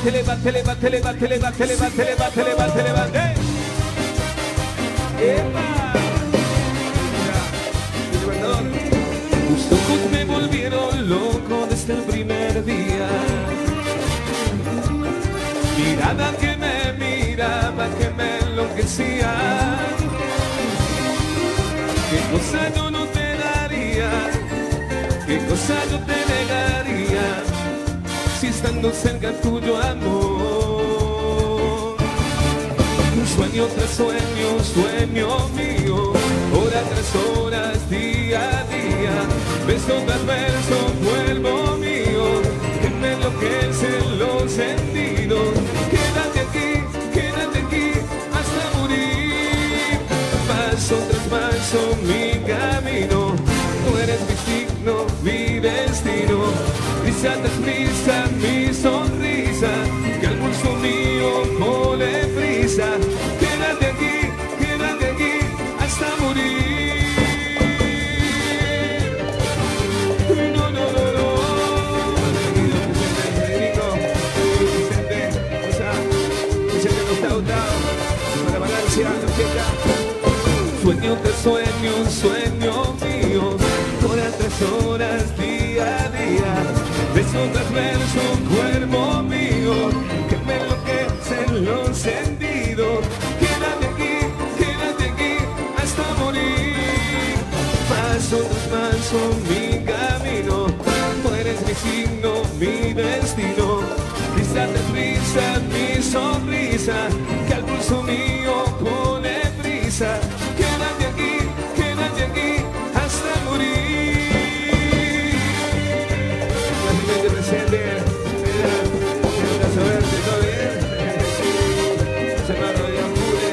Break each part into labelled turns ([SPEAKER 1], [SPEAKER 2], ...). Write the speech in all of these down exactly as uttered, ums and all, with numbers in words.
[SPEAKER 1] levante, levante, levante, levante, levante, levante, levante, levante, levante. ¡Epa! Tus ojos me volvieron loco desde el primer día. Mirada que me miraba, que me enloquecía. ¿Qué cosa yo no te daría? ¿Qué cosa yo te negaría? Si estando cerca tuyo, amor. Un sueño tras sueño, sueño mío, hora tras hora, día a día, beso tras beso, cuerpo mío, que me enloquecen los sentidos. Quédate aquí, quédate aquí, hasta morir. Paso tras paso, mi camino, tú eres mi signo, mi destino. Brisa tras brisa, mi sonrisa, que al pulso mío cole prisa. Quédate aquí, quédate aquí, hasta morir. No, no, no, no. Federico, Vicente, Rosa, Vicente Gustavo, para Valencia, la fiesta. Sueño tras sueño, sueño mío, horas tras horas, día a día, beso tras beso, cuerpo mío, que me enloquecen los sentidos. Quédate aquí, quédate aquí, hasta morir. Paso tras paso, mi camino, tú eres mi signo, mi destino. Brisa tras brisa, mi sonrisa, que al pulso mío pone prisa. Quédate aquí, quédate aquí, hasta morir. Gracias, presente. Quiero saberte, ¿todo bien? Se me arrolla pure.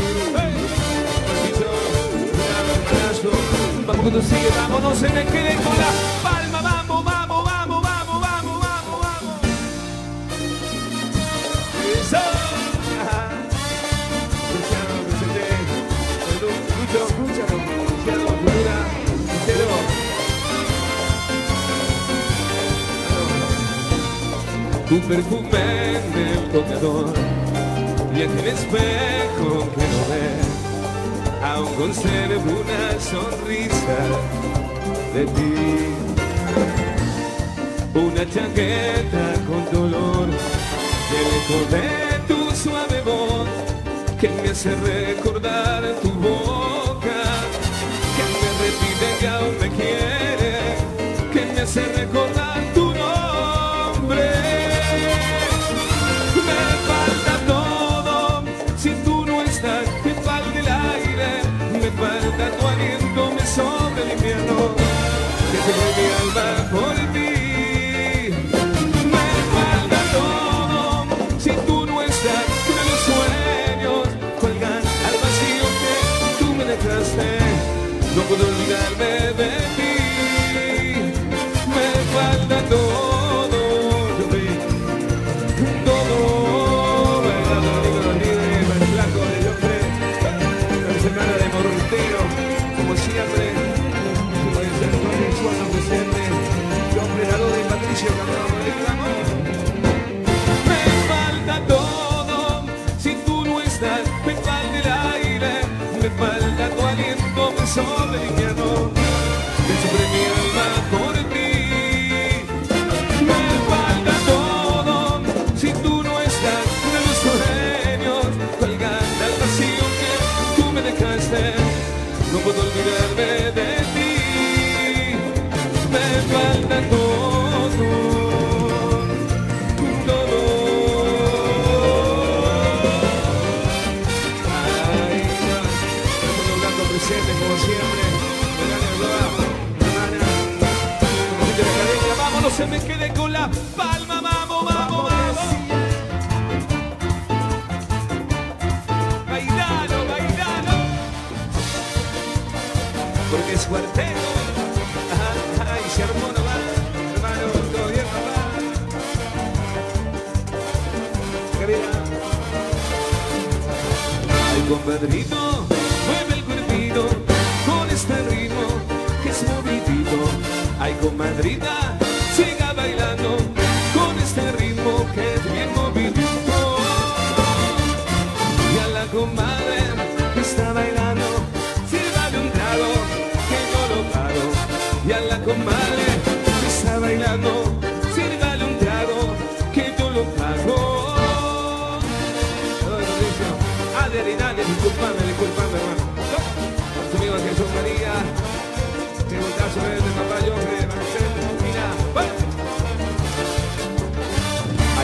[SPEAKER 1] Vamos cuando sigue, vamos, no se me quede con la palma. Vamos, vamos, vamos, vamos, vamos, vamos, vamos. Eso. Luciano, presente. Lucho, Luciano, Luciano, Luna, Lucero. Tu perfume en el tocador y en el espejo que no ve, aún conservo una sonrisa de ti. Una chaqueta con dolor y el eco de tu suave voz que me hace recordar tu boca, que me repite que aún me quiere, que me hace recordar tu nombre. Me falta todo si tú no estás, me falta el aire, me falta tu aliento, me sobra el invierno, que se fue mi alma por ti. Me falta todo si tú no estás, de los sueños cuelgan al vacío que tú me dejaste. No puedo olvidarme de ti. Me falta todo. Como siempre, como dice el Juan presente, yo operador de Patricio Cantado. Me falta todo si tú no estás, me falta el aire, me falta tu aliento, me sobra el invierno, me sobre mi alma por ti. Me falta todo si tú no estás, de los sueños cuelgan al vacío que tú me dejaste. No puedo olvidarme de ti, me falta todo, todo. Ay, ya, estamos logrando presentes como siempre. Vamos, no se me quede con la palma, vamos, vamos, vamos. Bailalo, bailalo. Porque es cuarteto. Ay, se armó nomás, hermano, todo bien, papá. Que viva. Ay, compadrito, mueve el cuerpito con este ritmo que es movidito. Ay, comadrita, siga bailando con este ritmo que es bien movido.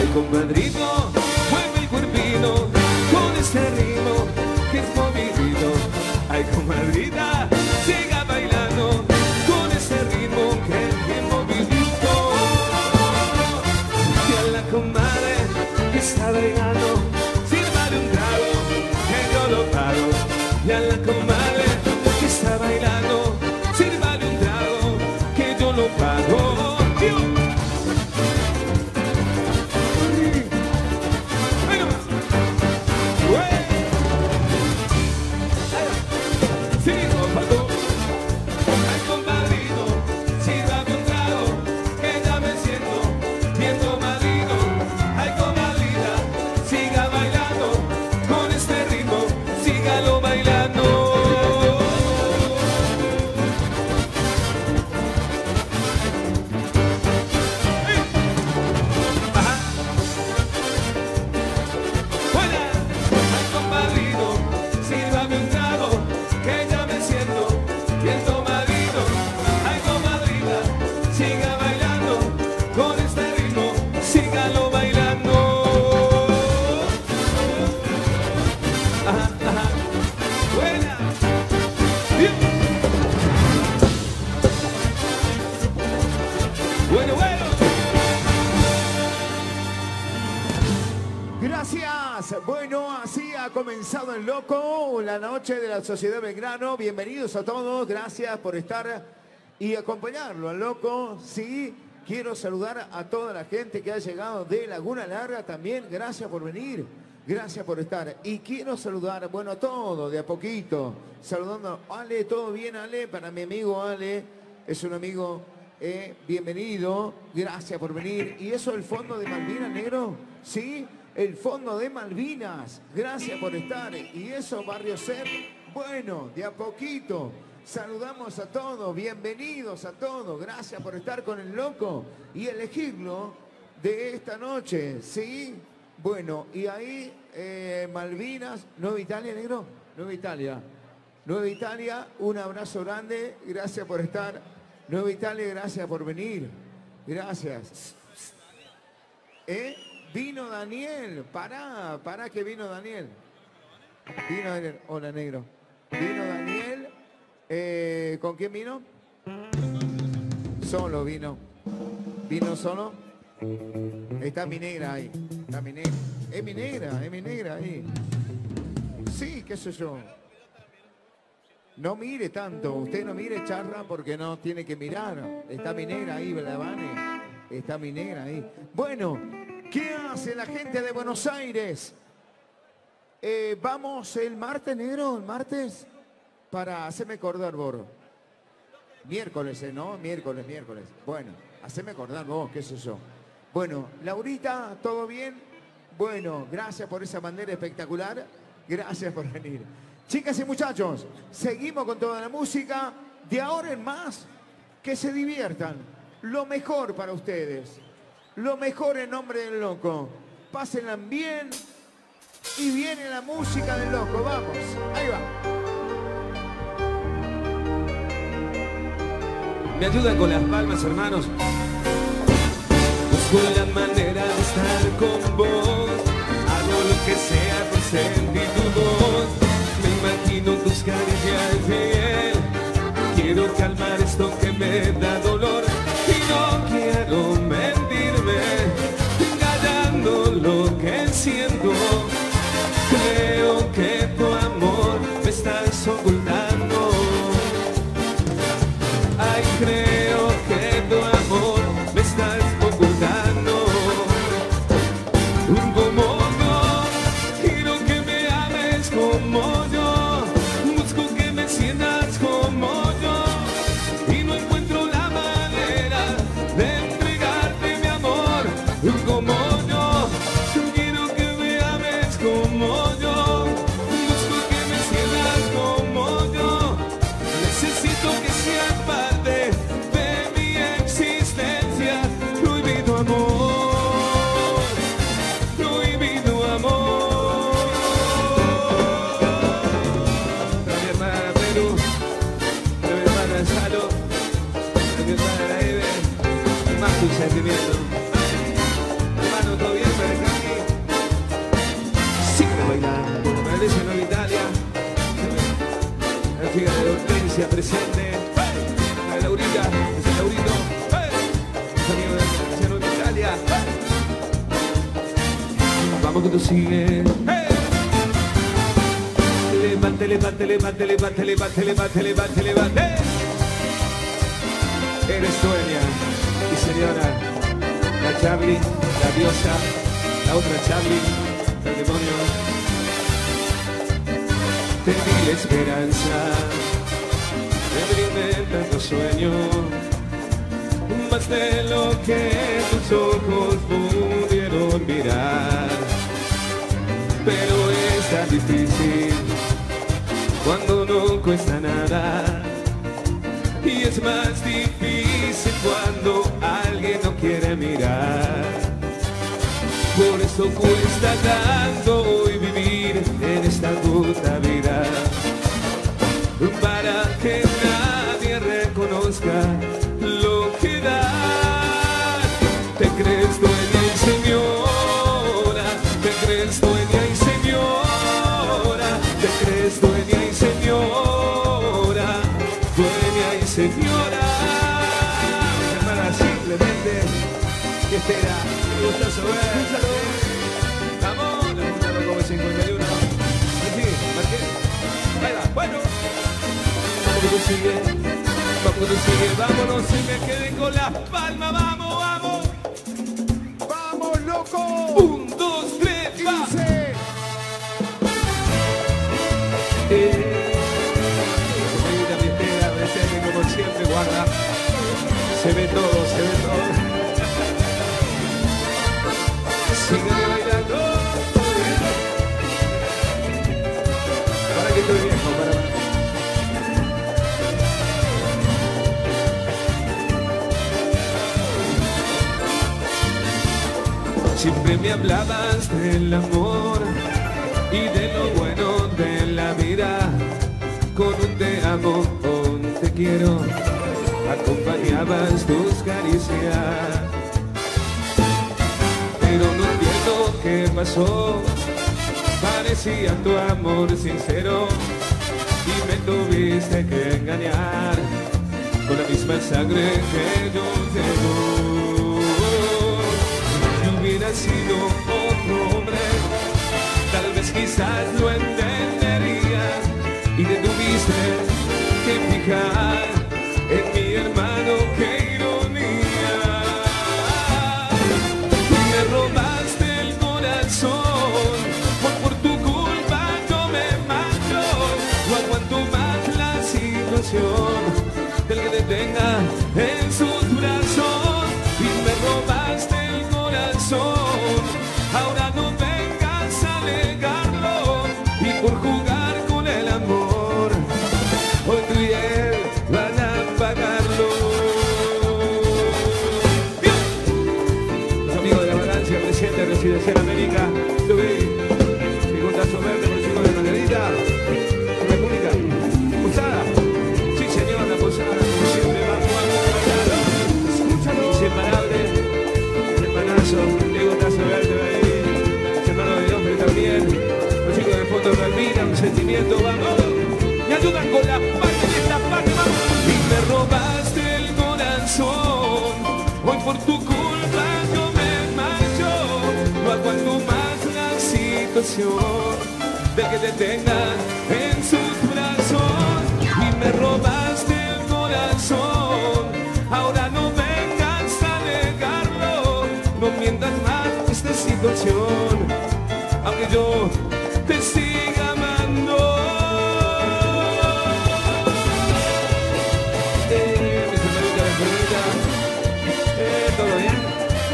[SPEAKER 1] Ay, compadrito, mueve el cuerpito con este ritmo que es movidito. Ay, comadrita, siga bailando con ese ritmo que es bien movidito. Y a la comadre que está bailando, sírvale un trago que yo lo pago. Y a la comadre que está bailando, sírvale un trago que yo lo pago.
[SPEAKER 2] Bueno, así ha comenzado el Loco, la noche de la Sociedad Belgrano. Bienvenidos a todos, gracias por estar y acompañarlo al Loco. Sí, quiero saludar a toda la gente que ha llegado de Laguna Larga también. Gracias por venir, gracias por estar. Y quiero saludar, bueno, a todos, de a poquito. Saludando a Ale, ¿todo bien, Ale? Para mi amigo Ale, es un amigo, eh, bienvenido, gracias por venir. ¿Y eso el fondo de Malvinas, negro? ¿Sí? El fondo de Malvinas, gracias por estar. Y eso, Barrio C E P, bueno, de a poquito. Saludamos a todos, bienvenidos a todos. Gracias por estar con el Loco y elegirlo de esta noche, ¿sí? Bueno, y ahí, eh, Malvinas, Nueva Italia, negro, Nueva Italia. Nueva Italia, un abrazo grande, gracias por estar. Nueva Italia, gracias por venir. Gracias. ¿Eh? Vino Daniel, pará, pará que vino Daniel. Vino Daniel, hola negro. Vino Daniel, eh, ¿con quién vino? Solo vino. ¿Vino solo? Está mi negra ahí, está mi negra. Es mi negra, es mi negra ahí. Sí, qué sé yo. No mire tanto, usted no mire charra porque no tiene que mirar. Está mi negra ahí, Blavane. Está mi negra ahí. Bueno. ¿Qué hace la gente de Buenos Aires? Eh, vamos el martes, negro, el martes, para hacerme acordar, Boro. Miércoles, ¿eh? ¿No? Miércoles, miércoles. Bueno, hacerme acordar vos, qué sé yo. Bueno, Laurita, ¿todo bien? Bueno, gracias por esa bandera espectacular. Gracias por venir. Chicas y muchachos, seguimos con toda la música. De ahora en más, que se diviertan. Lo mejor para ustedes. Lo mejor en nombre del Loco. Pásenla bien. Y viene la música del Loco. Vamos. Ahí va.
[SPEAKER 1] Me ayudan con las palmas, hermanos. Busco la manera de estar con vos. Hago lo que sea por sentir tu voz. Me imagino tus caricias de piel. Quiero calmar esto que me da dolor. Y no quiero mentirme, callando lo que siento. Creo que tu amor me estás ocultando. Ay, creo que tu amor me estás ocultando. Como yo, quiero que me ames como yo. Busco que me sientas como yo. Y no encuentro la manera Valencia presente. ¡Hey! Laurita, ese Laurito. ¡Hey! Mis amigos de Luciano de Italia. ¡Hey! Vamos que tú sigues. ¡Hey! Levante, levante, levante, levante, levante, levante, levante, levante. Eres dueña y señora, la Charlie, la diosa, la otra Charlie, el demonio. Te di la esperanza, te brindé tanto sueño, más de lo que tus ojos pudieron mirar. Pero es tan difícil cuando no cuesta nada, y es más difícil cuando alguien no quiere mirar. Por eso cuesta tanto hoy vivir en esta puta vida, para que nadie reconozca lo que das. Te crees dueña y señora, te crees dueña y señora, te crees dueña y señora, dueña y señora. Mi hermana, simplemente, ¿qué espera? Me gusta saber. Vamos, la punta como cincuenta y uno. Aquí, marqué. Ahí va, bueno. Vamos que tú sigue, vamos que tú sigue, vámonos y me quedé con las palmas, vamos, vamos.
[SPEAKER 2] ¡Vamos, loco!
[SPEAKER 1] Un, dos, tres, va. Eh, señorita Pistera, presente como siempre, guarda. Se ve todo, se ve todo. Sigue bailando. Para que estoy viejo, para. Siempre me hablabas del amor y de lo bueno de la vida. Con un te amo o un te quiero, acompañabas tus caricias. Pero no entiendo qué pasó, parecía tu amor sincero y me tuviste que engañar con la misma sangre que yo tengo. Si hubiera sido otro hombre, tal vez quizás lo entenderías y te tuviste que fijar en mi hermano, qué ironía. Me robaste el corazón, por, por tu culpa yo me mato. No aguanto más la situación del que te tenga en sus brazos. Y me robaste el corazón, ahora no vengas a negarlo. Y por jugar con el amor, hoy tú y él van a pagarlo. Los amigos de la Valencia presente, Residencial América, subí, mi gustazo verde por el chico de Margarita, República, Posada, sí señor, la Posada, como siempre, vamos, vamos, vamos, escúchalo, inseparable, el hermanazo, mi gustazo verde, ahí, hermano de Dios, pero también, los chicos de fondo respiran, un sentimiento, vamos, me ayudan con la parte de esta parte, vamos, y me robaste el corazón, hoy por tu culpa yo me marcho, no aguanto más la situación de que te tenga en sus brazos. Y me robaste el corazón, ahora no vengas a negarlo, no mientas más esta situación, aunque yo te siga amando. Eh, mi señorita, mi señorita, eh, ¿todo bien?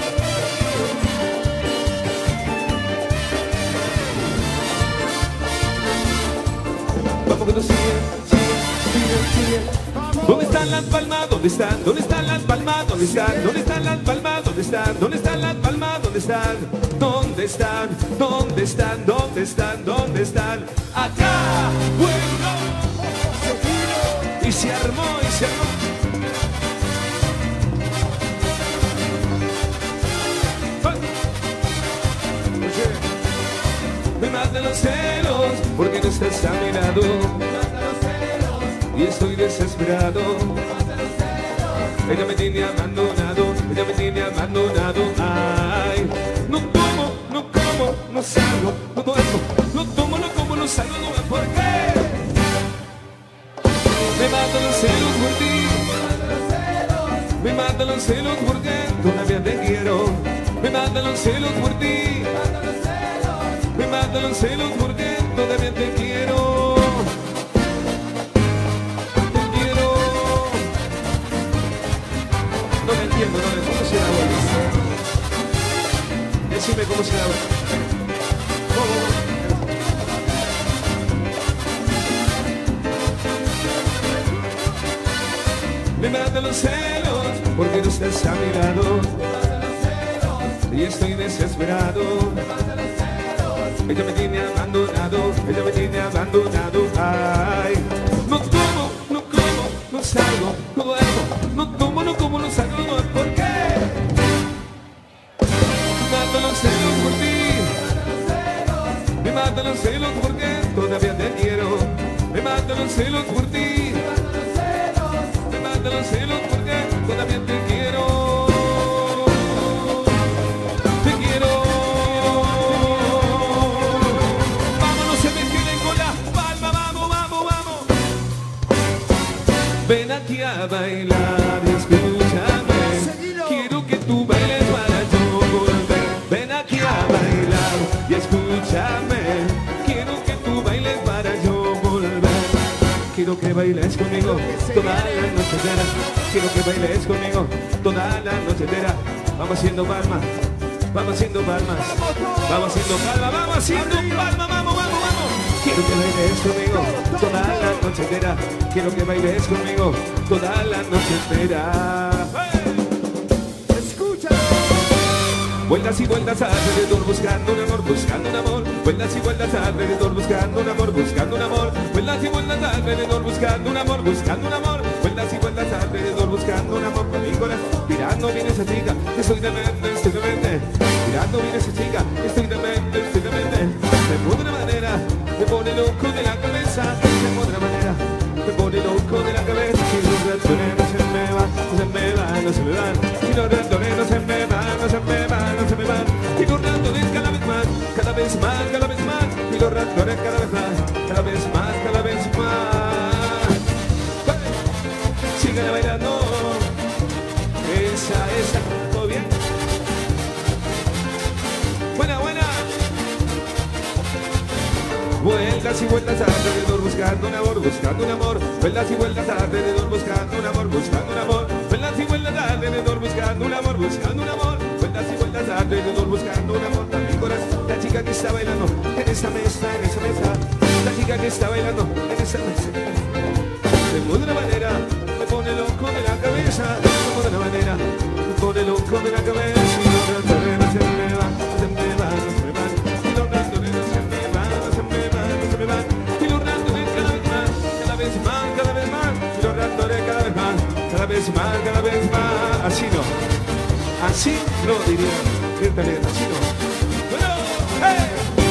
[SPEAKER 1] Vamos que tú sigue, sigue, sigue, sigue. ¿Dónde están las palmas? ¿Dónde están? ¿Dónde están las palmas? ¿Dónde están? ¿Dónde están las palmas? ¿Dónde están? ¿Dónde están las palmas? ¿Dónde están? ¿Dónde están? ¿Dónde están? ¿Dónde están? ¿Dónde están? Acá, bueno. Y se armó, y se armó. Me matan los celos porque no estás a mi lado. Y y estoy desesperado. Ella me tiene abandonado, ella me tiene abandonado. Ay, no tomo, no como, no salgo, no duermo, no tomo, no como, no salgo, no veo por qué. Me matan los celos por ti, me matan los celos porque todavía te quiero. Me matan los celos por ti, me matan los celos porque todavía te quiero. Te quiero. No me entiendo, no me cómo se da vuelta. Decime cómo se da vuelta. ¿Cómo? Me matan los celos porque no estás a mi lado y estoy desesperado. Ella me tiene abandonado, ella me tiene abandonado. Ay, no tomo, no como, no salgo, no duermo, no tomo, no como, no salgo, no duermo. ¿Por qué? Me matan los celos por ti, me matan los celos porque todavía te quiero. Me matan los celos por ti, me matan los celos porque todavía te quiero. Te quiero. Vámonos, se me tienen con la palma, vamos, vamos, vamos. Ven aquí a bailar y escúchame. Quiero que tú bailes para yo volver. Ven aquí a bailar y escúchame. Quiero que tú bailes para yo volver. Quiero que bailes conmigo toda la noche entera. Quiero que bailes conmigo toda la noche entera. Vamos haciendo palmas, vamos haciendo palmas, vamos haciendo palmas, vamos haciendo palmas, vamos, vamos, vamos. Quiero que bailes conmigo toda la noche entera. Quiero que bailes conmigo toda la noche entera. Vueltas y vueltas alrededor buscando un amor, buscando un amor. Vueltas y vueltas alrededor buscando un amor, buscando un amor. Vueltas y vueltas alrededor buscando un amor, buscando un amor. Vueltas y vueltas alrededor buscando un amor con mi corazón. Mirando bien esa chica, estoy demente, estoy demente. Mirando bien esa chica, estoy demente, estoy demente. Me pone una manera, me pone loco de la cabeza. Me pone una manera, me pone loco de la cabeza. Y los ratones no se me van, no se me van, no se me van. Y los ratones no se me van, no se me van, no se me van. Y los ratones cada vez más, cada vez más, cada vez más. Y los ratones cada vez más, cada vez más, cada vez más. Sigan bailando. Esa, esa, ¿todo bien? Buena, buena. Vueltas y vueltas alrededor buscando un amor, buscando un amor. Vueltas y vueltas alrededor buscando un amor, buscando un amor. Vueltas y vueltas alrededor buscando un amor, buscando un amor. Vueltas y vueltas alrededor buscando un amor para mi corazón. La chica que está bailando en esa mesa, en esa mesa. La chica que está bailando en esa mesa. De una manera me pone loco de la cabeza. De una manera me pone loco de la cabeza. Y los ratones no se me van, no se me van, no se me van. Y los ratones no se me van, no se me van, no se me van. Y los ratones cada vez más, cada vez más, cada vez más. Y los ratones cada vez más, cada vez más, cada vez más. Así no, así no diría. Así no. Bueno, ¡hey!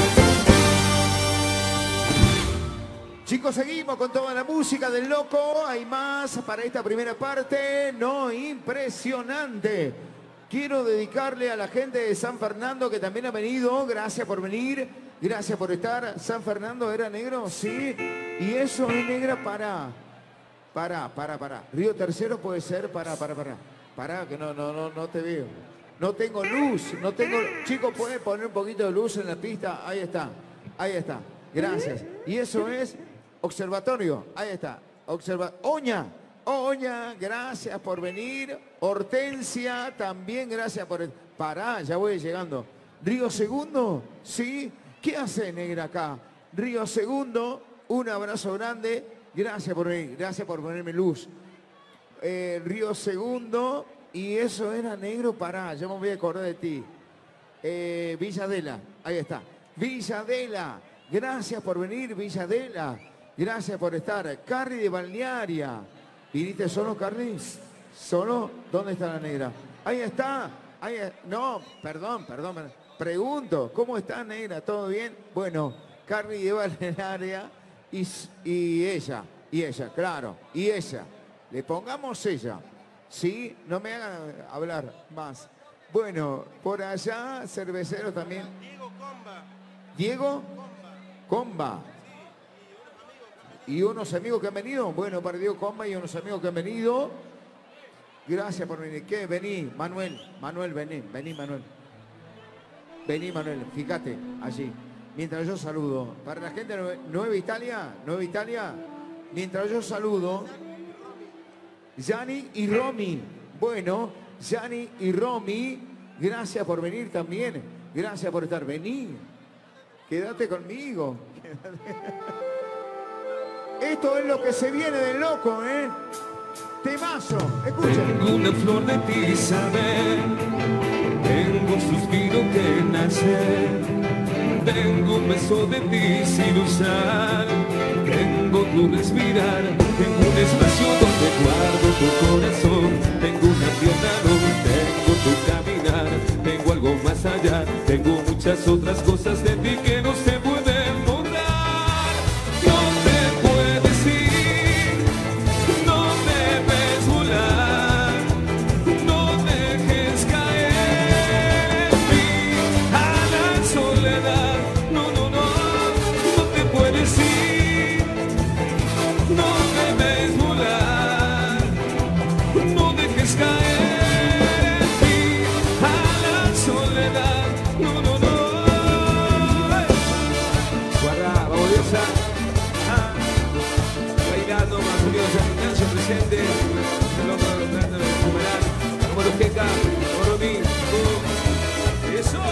[SPEAKER 2] Chicos, seguimos con toda la música del loco. Hay más para esta primera parte. No, impresionante. Quiero dedicarle a la gente de San Fernando que también ha venido. Gracias por venir. Gracias por estar. San Fernando era negro, sí. Y eso es negra para... Para, para, para. Río Tercero puede ser para, para, para. Para, que no, no, no, no te veo. No tengo luz. No tengo... Chicos, ¿pueden poner un poquito de luz en la pista? Ahí está. Ahí está. Gracias. Y eso es... Observatorio, ahí está. Observa Oña, Oña, gracias por venir. Hortensia, también gracias por... El... Pará, ya voy llegando. Río Segundo, ¿sí? ¿Qué hace, negra, acá? Río Segundo, un abrazo grande. Gracias por venir, gracias por ponerme luz. Eh, Río Segundo, y eso era negro, pará, ya me voy a acordar de ti. Eh, Villadela, ahí está. Villadela, gracias por venir, Villadela. Gracias por estar. Carly de Balnearia. ¿Viniste solo, Carly? ¿Solo? ¿Dónde está la negra? Ahí está. Ahí, no, perdón, perdón. Pregunto, ¿cómo está, negra? ¿Todo bien? Bueno, Carly de Balnearia y, y ella. Y ella, claro. Y ella. Le pongamos ella. ¿Sí? No me hagan hablar más. Bueno, por allá, cervecero también.
[SPEAKER 3] Diego Comba.
[SPEAKER 2] Diego Comba. Y unos amigos que han venido. Bueno, para Diego Comba y unos amigos que han venido. Gracias por venir. ¿Qué? Vení, Manuel. Manuel, vení. Vení, Manuel. Vení, Manuel. Fíjate, allí. Mientras yo saludo. Para la gente de Nueva Italia, Nueva Italia, mientras yo saludo, Gianni y Romy. Bueno, Gianni y Romy, gracias por venir también. Gracias por estar. Vení. Quédate conmigo. Esto es lo que se viene del loco, ¿eh? Temazo. Escucha.
[SPEAKER 1] Tengo una flor de ti, Isabel. Tengo un suspiro que nace. Tengo un beso de ti sin usar. Tengo tu respirar. Tengo un espacio donde guardo tu corazón. Tengo una pierna donde tengo tu caminar. Tengo algo más allá. Tengo muchas otras cosas de ti que no se pueden borrar. No te puedes ir. No debes volar. No dejes caer en mí a la soledad. No, no, no. No te puedes ir. No debes volar. No dejes caer en mí a la soledad. No, no, no. Guarda, baboliosa. Ah. Bailando, más unidos a gimnasio presente. El loco de los grandes de recuperar. Como los queca, como Romy. Eso.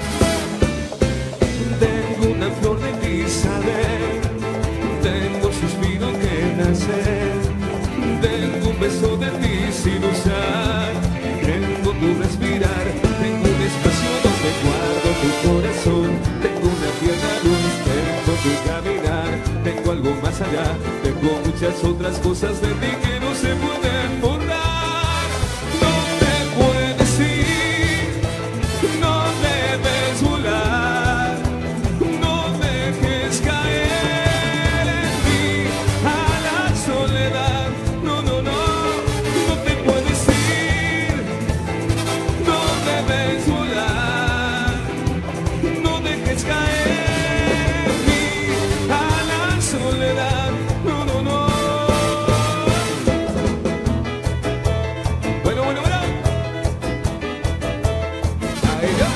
[SPEAKER 1] Tengo una flor de ti, Isabel. Tengo suspiro que nace. Tengo un beso de ti sin usar. Tengo tu respirar. Tengo un espacio donde guardo tu corazón. Tengo una pierna luz. Tengo tu caminar. Tengo algo más allá. Tengo muchas otras cosas de ti que no se pueden borrar. No te puedes ir. No debes volar. No dejes caer en mí a la soledad. No, no, no. No te puedes ir. No debes volar. No dejes caer en mí a la soledad. No, no, no. Bueno, bueno, bueno. Ahí va.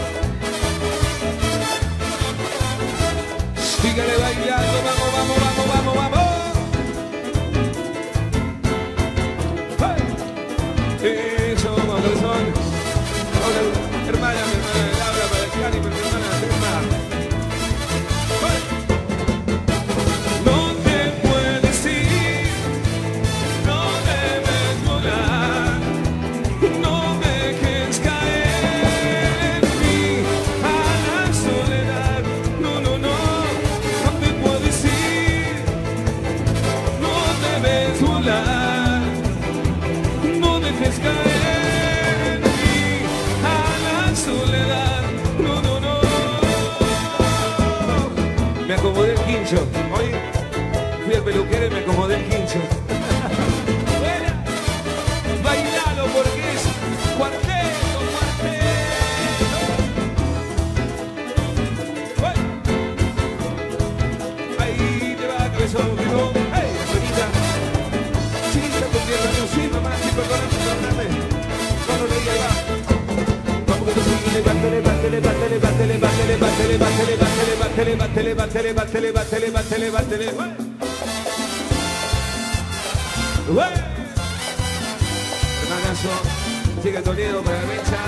[SPEAKER 1] Sígale bailando, vamos, vamos, vamos, vamos, vamos. ¡Hey! Eso, vamos, corazón. Hola, hermana, mi hermana Laura, para Gianni, para mi hermana Selma. ¡Hey! No te puedes ir, no debes volar, no dejes caer en mí a la soledad. No, no, no, no te puedes ir, no debes volar, no dejes caer en mí a la soledad. No, no, no. Me acomodé el quincho. Hoy fui al peluquero y me acomodé el quincho. Bueno, bailalo porque es cuarteto, cuarteto. Bueno. Ahí te va, cabezón, pibón. ¡Hey, bonita! Chiquita con tierra, no, sí, mamá, sí, perdóname, perdóname. Cuando le diga, ahí va. Vamos que tú sigue, levante, levante, levante, levante, levante, levante, levante, levante, levante, levante, levante, levante, levante, levante, levante. ¡Ué! Hermanazo, chica Toledo para la mecha.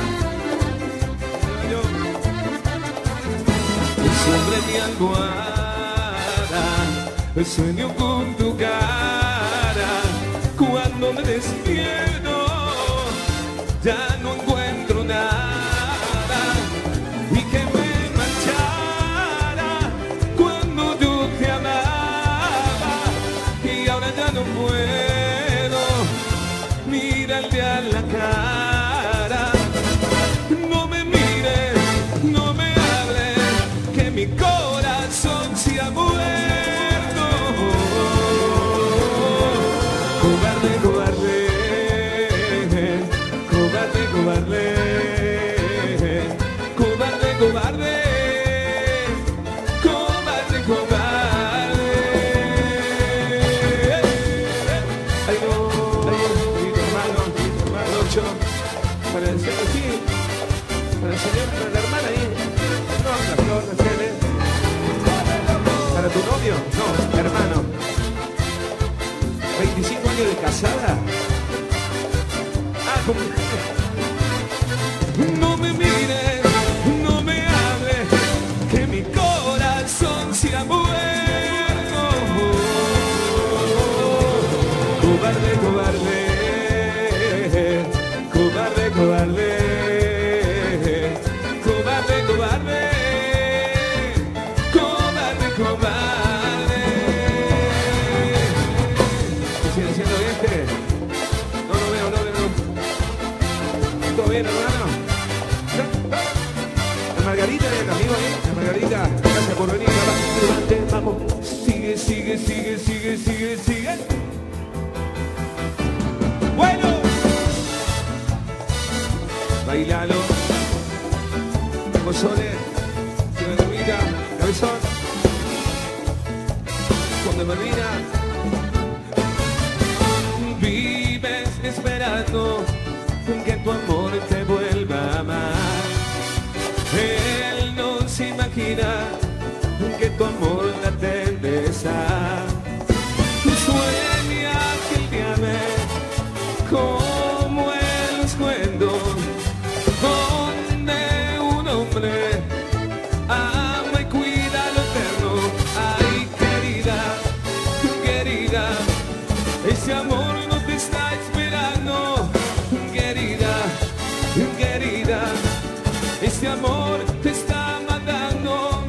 [SPEAKER 1] Sobre mi almohada, sueño con tu cara. Cuando me despierto, ya no encuentro nada. Y que me manchara cuando yo te amaba. Y ahora ya no puedo mirarte a la cara. No me mires, no me hables, que mi corazón se ha muerto. cobarde, cobarde, cobarde. Ay no, ay no, mi hermano, mi hermano Ocho, para el señor sí, para el señor, para la hermana ahí, no, la flor, la tele, para tu novio, no, hermano, veinticinco años de casada. Ah, como... No me mires, no me hables, que mi corazón se ha muerto. Cobarde, cobarde, cobarde, cobarde, cobarde, cobarde, cobarde, cobarde. ¿Qué sigue siendo este? No lo veo, no lo veo. ¿Todo bien, hermano? La Margarita, el amigo ahí, la Margarita, gracias por venir, vamos, vamos, sigue, sigue, sigue, sigue, sigue, sigue. Bueno, bailalo, Mozole, Ciudadana, Cabezón, cuando Malvina, vives esperando que tu amor te vuelva a amar. Él no se imagina que tu amor la te besa. Sueña que él te ame como en los cuentos, donde un hombre ama y cuida lo eterno. Ay, querida, querida, ese amor no te está esperando. Querida, querida, ese amor te está matando.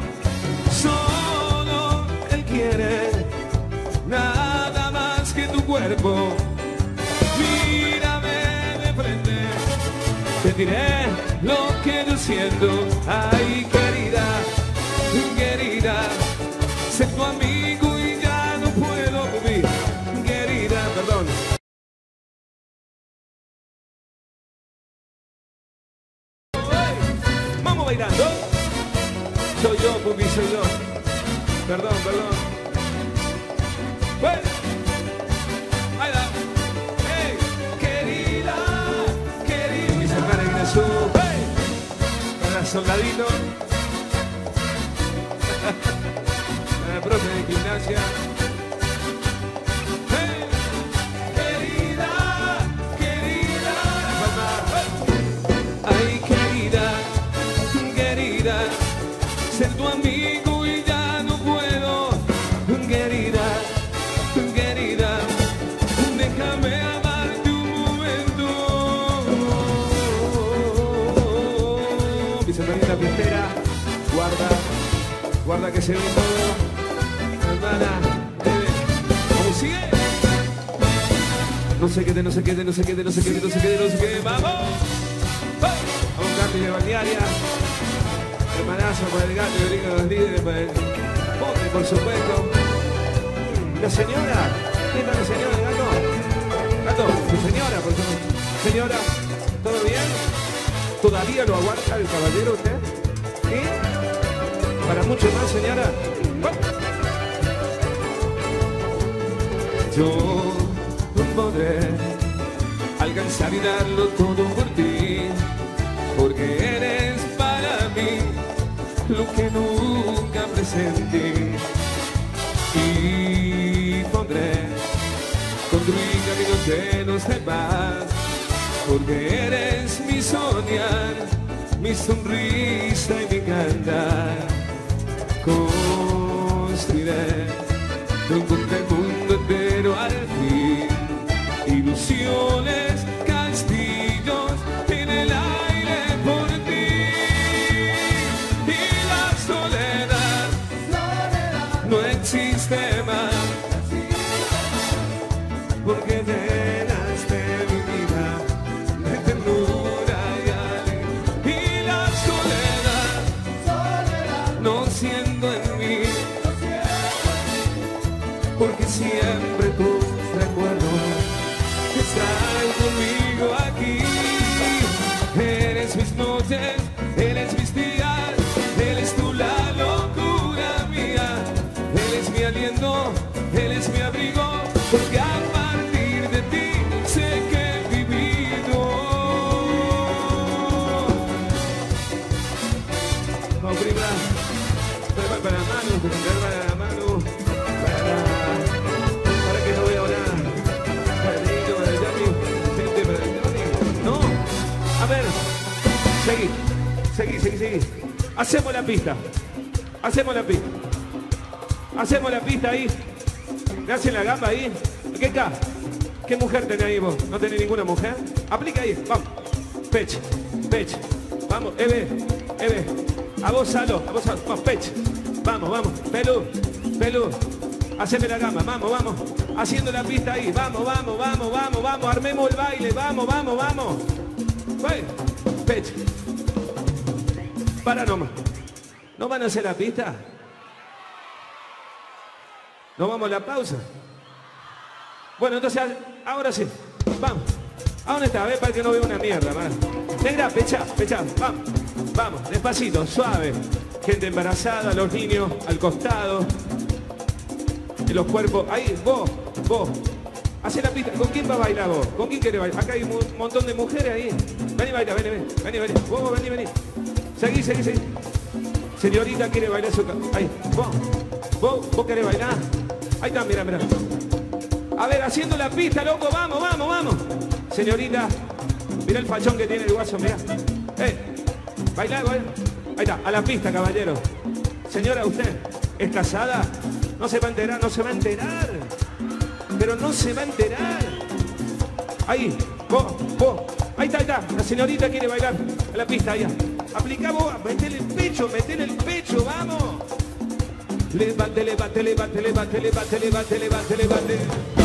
[SPEAKER 1] Solo él quiere nada más que tu cuerpo. Mírame de frente, te diré lo que yo siento. Ay, querida, querida, sé tu amigo y ya no puedo vivir. Querida, perdón. Vamos bailando. Soy yo, Pupi, soy yo. Perdón, perdón. Bueno. Ahí va. Hey, querida, querida. Mis hermanas en azul. Hey. Para soldadito. Para el profe de gimnasia. Hey, querida, querida. Ay, querida, querida, ser tu amigo y ya no puedo. Querida, querida, déjame amarte un momento. Mi señorita Pintera, guarda, guarda que se ve todo. Hermana, bebé, ¿cómo sigue? No se quede, no se quede, no se quede, no se quede, no se quede, no se quede, vamos. A un cambio de balnearia. Hermanazo para el gato, el gringo de los líderes, para el pobre, por supuesto. La señora, ¿qué tal la señora, gato? Gato, su señora, por supuesto. Señora, ¿todo bien? ¿Todavía lo aguanta el caballero usted? ¿Sí? ¿Para mucho más, señora? Yo no podré alcanzar y darlo todo por ti, porque eres para mí lo que nunca presentí. Y pondré construir caminos llenos de paz, porque eres mi soñar, mi sonrisa y mi cantar. Construiré un mundo entero al fin, ilusiones, castillos en el aire por ti. Y la soledad, soledad no existe más, porque llenaste mi vida de ternura y alegría. Y la soledad, soledad no siendo en mí, porque siempre tus recuerdos están conmigo aquí. Eres mis noches, eres mis días, arriba. Para, para la mano, para la mano. Para, para que no vea nada. Para el niño, para el Johnny. Gente, para el Johnny. No. A ver. Seguí. Seguí, seguí, seguí. Hacemos la pista. Hacemos la pista. Hacemos la pista ahí. Me hacen la gamba ahí. ¿Qué acá? ¿Qué mujer tenés ahí vos? ¿No tenés ninguna mujer? Aplica ahí. Vamos. Pech. Pech. Vamos. Eve. Eve. A vos, Salo. A vos, Salo. Vamos. Pech. Vamos, vamos. Pelú. Pelú. Haceme la gamba. Vamos, vamos. Haciendo la pista ahí. Vamos, vamos, vamos, vamos, vamos. Armemos el baile. Vamos, vamos, vamos. Bueno. Pech. Para nomás. ¿No van a hacer la pista? ¿No vamos a la pausa? Bueno, entonces, ahora sí. Vamos. ¿A dónde está? A ver, para que no vea una mierda, man. Negra, pecha, pecha. Vamos. Vamos, despacito, suave. Gente embarazada, los niños al costado. Y los cuerpos. Ahí, vos, vos. Hacé la pista. ¿Con quién va a bailar vos? ¿Con quién quiere bailar? Acá hay un montón de mujeres ahí. Vení, baila, vení, vení. Vení, vení. Vos, vos, vení, vení. Seguí, seguí, seguí. Señorita quiere bailar su... Ahí, vos. Vos, vos querés bailar. Ahí está, mira, mira. A ver, haciendo la pista, loco, vamos, vamos, vamos. Señorita, mira el fachón que tiene el guaso, mira. Eh, baila, baila. Ahí está, a la pista, caballero. Señora, ¿usted es casada? No se va a enterar, no se va a enterar. Pero no se va a enterar. Ahí, vos, vos. Ahí está, ahí está. La señorita quiere bailar a la pista, allá. Aplica vos, metele el pecho, metele el pecho, vamos. Levante, levante, levante, levante, levante, levante, levante, levante.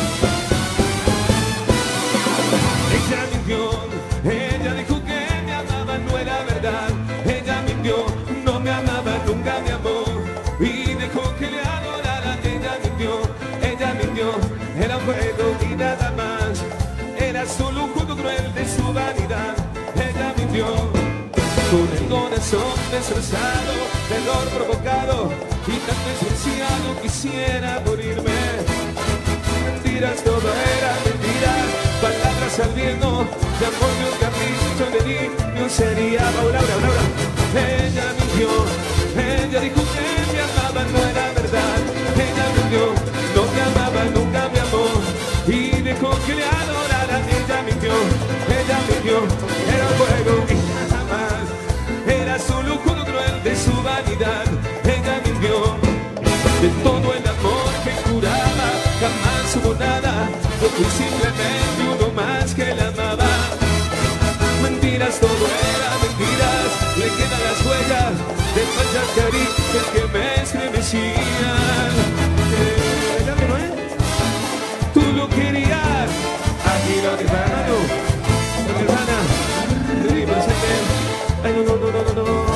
[SPEAKER 1] Ella mintió, ella dijo que me amaba, no era verdad. Ella mintió, no me amaba, nunca me amó. Y dejó que le adorara, ella mintió, ella mintió. Era un juego y nada más. Era solo un juego cruel de su vanidad. Ella mintió. Con el corazón destrozado, dolor provocado y tan desgraciado quisiera morirme. Mentiras, todo era mentiras, palabras al viento, de amor ni un capricho de niño sería. Laura, Laura, Laura. Ella mintió, ella dijo que me amaba, no era verdad. Ella mintió, no me amaba, nunca me amó y dejó que le adorara. Ella mintió, ella mintió, era un juego y nada más. Era solo un juego cruel de su vanidad. Ella mintió. De todo el amor que juraba, jamás hubo nada. Yo fui simplemente uno más que la amaba. Mentiras, todo era mentiras. Le quedan las huellas de falsas caricias que me estremecían. Eh, Tú lo querías. Aquí lo que hermano, mi hermana, te digo, ay, no, no, no, no, no, no,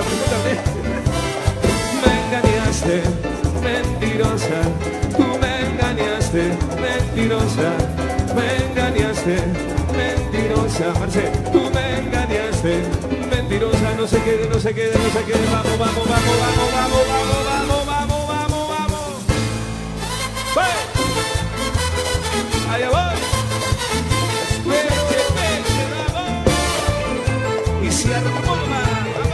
[SPEAKER 1] me engañaste, mentirosa, tú me engañaste, mentirosa, me engañaste, mentirosa, Marce, tú me engañaste, mentirosa, no se quede, no se quede, no se quede, vamos, vamos, vamos, vamos, vamos, vamos, vamos, vamos, vamos, vamos, ¡voy! Allá voy, vete, vete, vamos, y si armó más.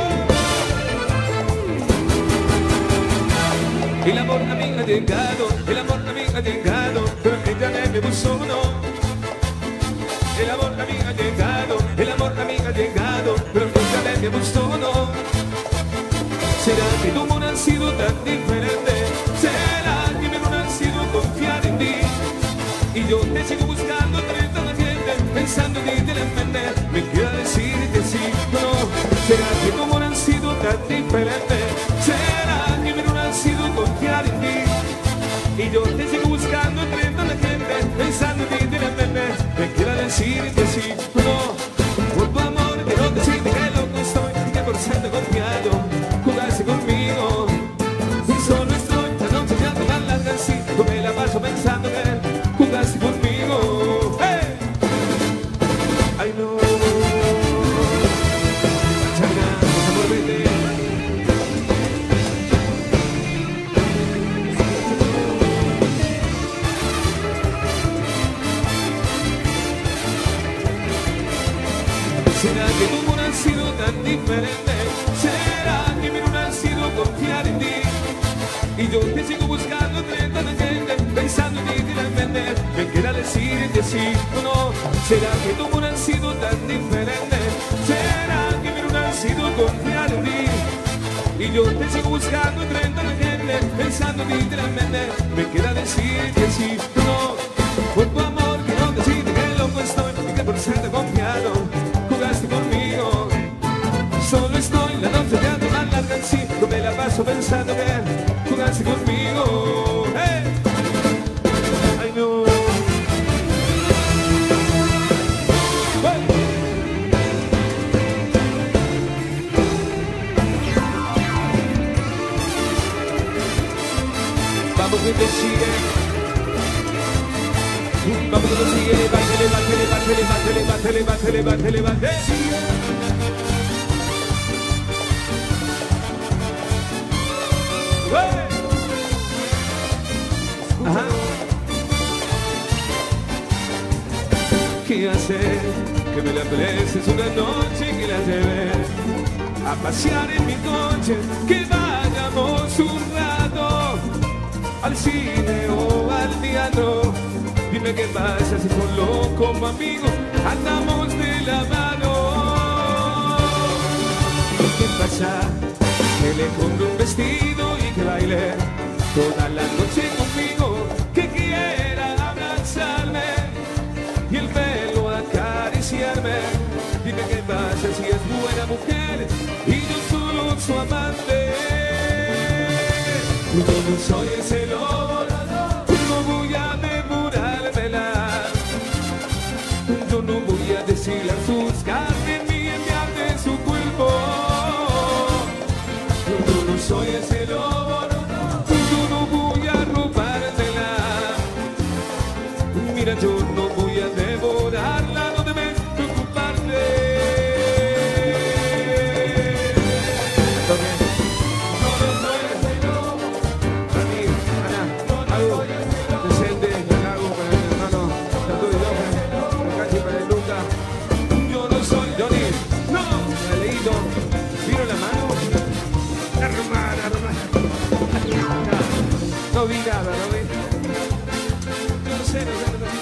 [SPEAKER 1] El amor a mí ha llegado, el amor a mí ha llegado, pero ella me puso no. El amor a mí ha llegado, el amor a mí ha llegado, pero ella me puso no. ¿Será que tu amor ha sido tan diferente? ¿Será que mi amor ha sido confiar en ti? Y yo te sigo buscando entre tanta gente, pensando en ti te la mente. Me queda decirte sí o no. ¿Será que tu amor ha sido tan diferente? ¿Será que mi amor ha sido confiar en ti? Y yo te sigo buscando entre tanta gente, pensando en ti te la mente. Me queda decirte sí o no. Por tu amor quiero decirte que loco estoy, que por serte confiado jugaste conmigo. Y solo estoy la noche ya te dan las así, yo me la paso pensando que jugaste conmigo. ¡Hey! Ay no, muchas gracias, amor, vete. Y yo te sigo buscando entre tanta gente, pensando en ti finalmente. Me queda decirte sí o no. ¿Será que tu amor ha sido tan diferente? ¿Será que mi amor ha sido confiar en ti? Y yo te sigo buscando entre tanta gente, pensando en ti finalmente. Me queda decirte sí o no. Por tu amor que no decide que loco estoy, y que por serte confiado jugaste conmigo. Solo estoy la noche de ando más larga en sí, no me la paso pensando que jugaste conmigo. ¡Hey! ¡Ay no! ¡Hey! Vamos que te sigue. Vamos que te sigue. Levante, levante, levante, levante, levante, levante, levante, levante. Ajá. ¿Qué hacer? Que me la aprecies una noche, que la lleve a pasear en mi coche, que vayamos un rato al cine o al teatro. Dime qué pasa si solo como amigos andamos de la mano. ¿Qué pasa? Que le compro un vestido y que baile toda la noche conmigo, que quiera abrazarme y el pelo acariciarme. Dime qué pasa si es buena mujer y yo solo su amante. Yo no soy ese lobo, no voy a devorármela. Yo no voy a deshilar sus carnes ni enviarte su cuerpo. Yo no soy ese lobo, yo no voy a robártela. Mira, yo no voy a devorarla, no debes preocuparte. No, no soy ese lobo. Para mí, Ana, algo decente, que hago para mi hermano, tanto de Johan, casi para el Luca. Yo no soy Johnny, no, me he leído, miro la mano. Hermana, hermana. No vi nada, no vi. Yo no sé, no sé, no sé.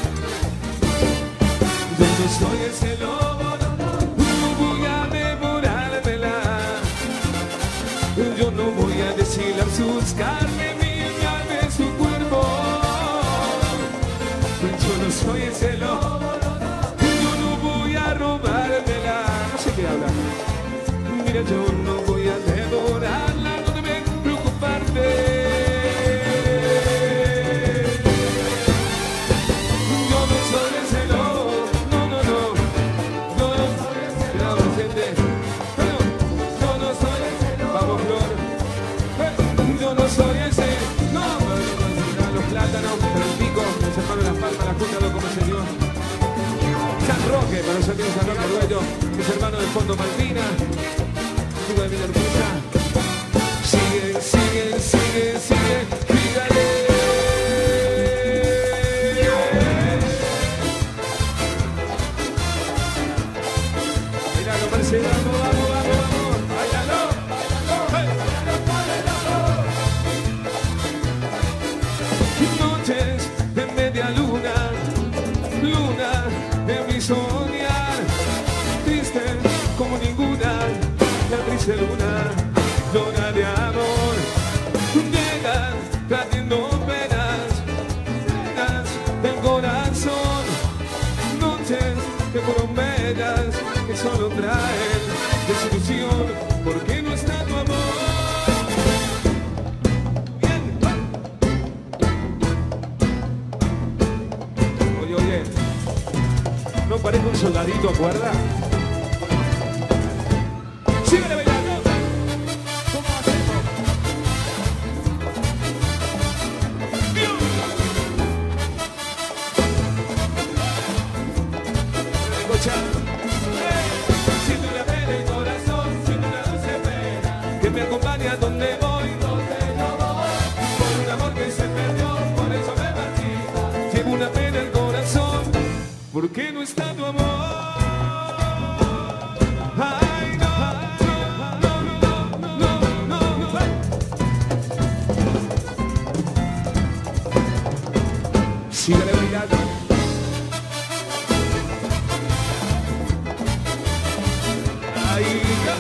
[SPEAKER 1] Yo no soy ese lobo, no voy a devorármela. Yo no voy a deshilar sus carnes ni enviarme su cuerpo. Yo no soy ese lobo, yo no voy a robármela. No sé qué habla. Mira, yo no voy a devorarla, no debes preocuparte. Yo no soy ese lobo, no, no, no. Yo no soy ese lobo, gente. Bueno, yo no soy ese lobo. Vamos, Flor. Yo no soy ese, no. Los plátanos, pero el pico, los hermanos Las Palmas, la Junta lo como el señor. San Roque, para los amigos San Roque Arguello, que es hermano del Fondo Malvina. De mi hermosa. Sigue, sigue, sigue, sigue, dígale. Míralo, Marcelo, vamos, vamos, vamos, vamos. Báilalo, báilalo. Noches de media luna, luna de mi soñar, triste como ninguna. La triste luna, luna de amor, llegan trayendo penas, penas del corazón, noches que fueron bellas, que solo traen desilusión, porque no está tu amor. Bien. Oye, oye, ¿no parece un soldadito a cuerda? ¡Síguele bailando! ¿Cómo hacemos? ¡Dios! Escucha. Siento una pena en el corazón, siento una dulce pena que me acompaña donde voy, donde yo voy. Por un amor que se perdió, por eso me marchita. Llevo una pena en el corazón, porque no está tu amor. Ay, no. Sígale bailando. Ahí ya.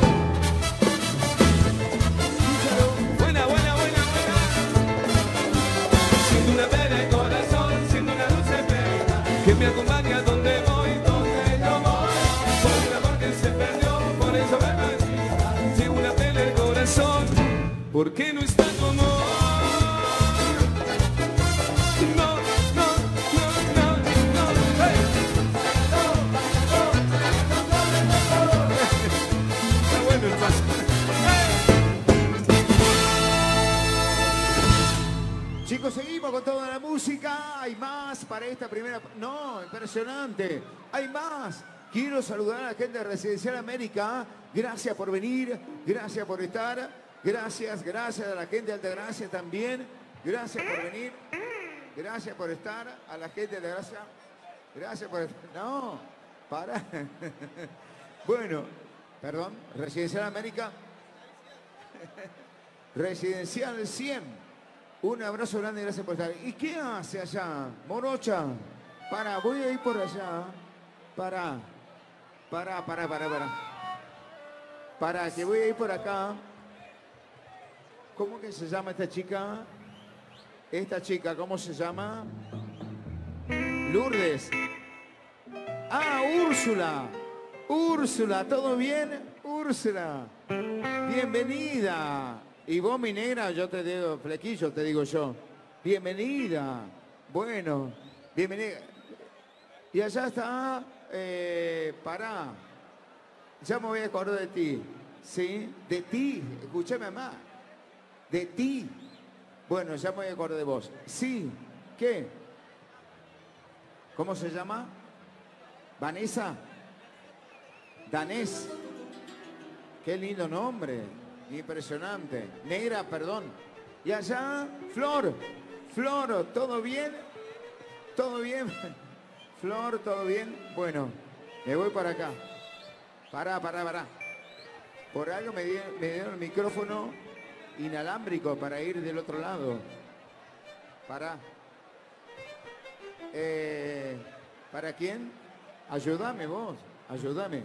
[SPEAKER 1] Buena, buena, buena, buena. Siento una pena en el corazón, siento una luz en pena que me acompaña donde voy, donde yo voy. Por un amor que se perdió, por eso me perdí. Siento una pena en el corazón, ¿por qué no está tu amor?
[SPEAKER 2] Chicos, seguimos con toda la música. Hay más para esta primera... No, impresionante. Hay más. Quiero saludar a la gente de Residencial América. Gracias por venir. Gracias por estar. Gracias, gracias a la gente de Altagracia también. Gracias por venir. Gracias por estar. A la gente de Altagracia. Gracias por estar. No, para. Bueno, perdón. Residencial América. Residencial cien. Un abrazo grande, gracias por estar. ¿Y qué hace allá? Morocha. Para, voy a ir por allá. Para. Para, para, para, para. Para, que voy a ir por acá. ¿Cómo que se llama esta chica? Esta chica, ¿cómo se llama? Lourdes. Ah, Úrsula. Úrsula, ¿todo bien? Úrsula. Bienvenida. Y vos, mi negra, yo te digo, flequillo, te digo yo. Bienvenida. Bueno, bienvenida. Y allá está, eh, pará. Ya me voy a acordar de ti. ¿Sí? De ti. Escúchame más. De ti. Bueno, ya me voy a acordar de vos. Sí. ¿Qué? ¿Cómo se llama? Vanessa. Danés. Qué lindo nombre. Impresionante. Negra, perdón. Y allá, Flor. Flor, ¿todo bien? ¿Todo bien? Flor, ¿todo bien? Bueno, me voy para acá. Pará, pará, pará. Por algo me dieron, me dieron el micrófono inalámbrico para ir del otro lado. Pará. Eh, ¿Para quién? Ayúdame vos, ayúdame.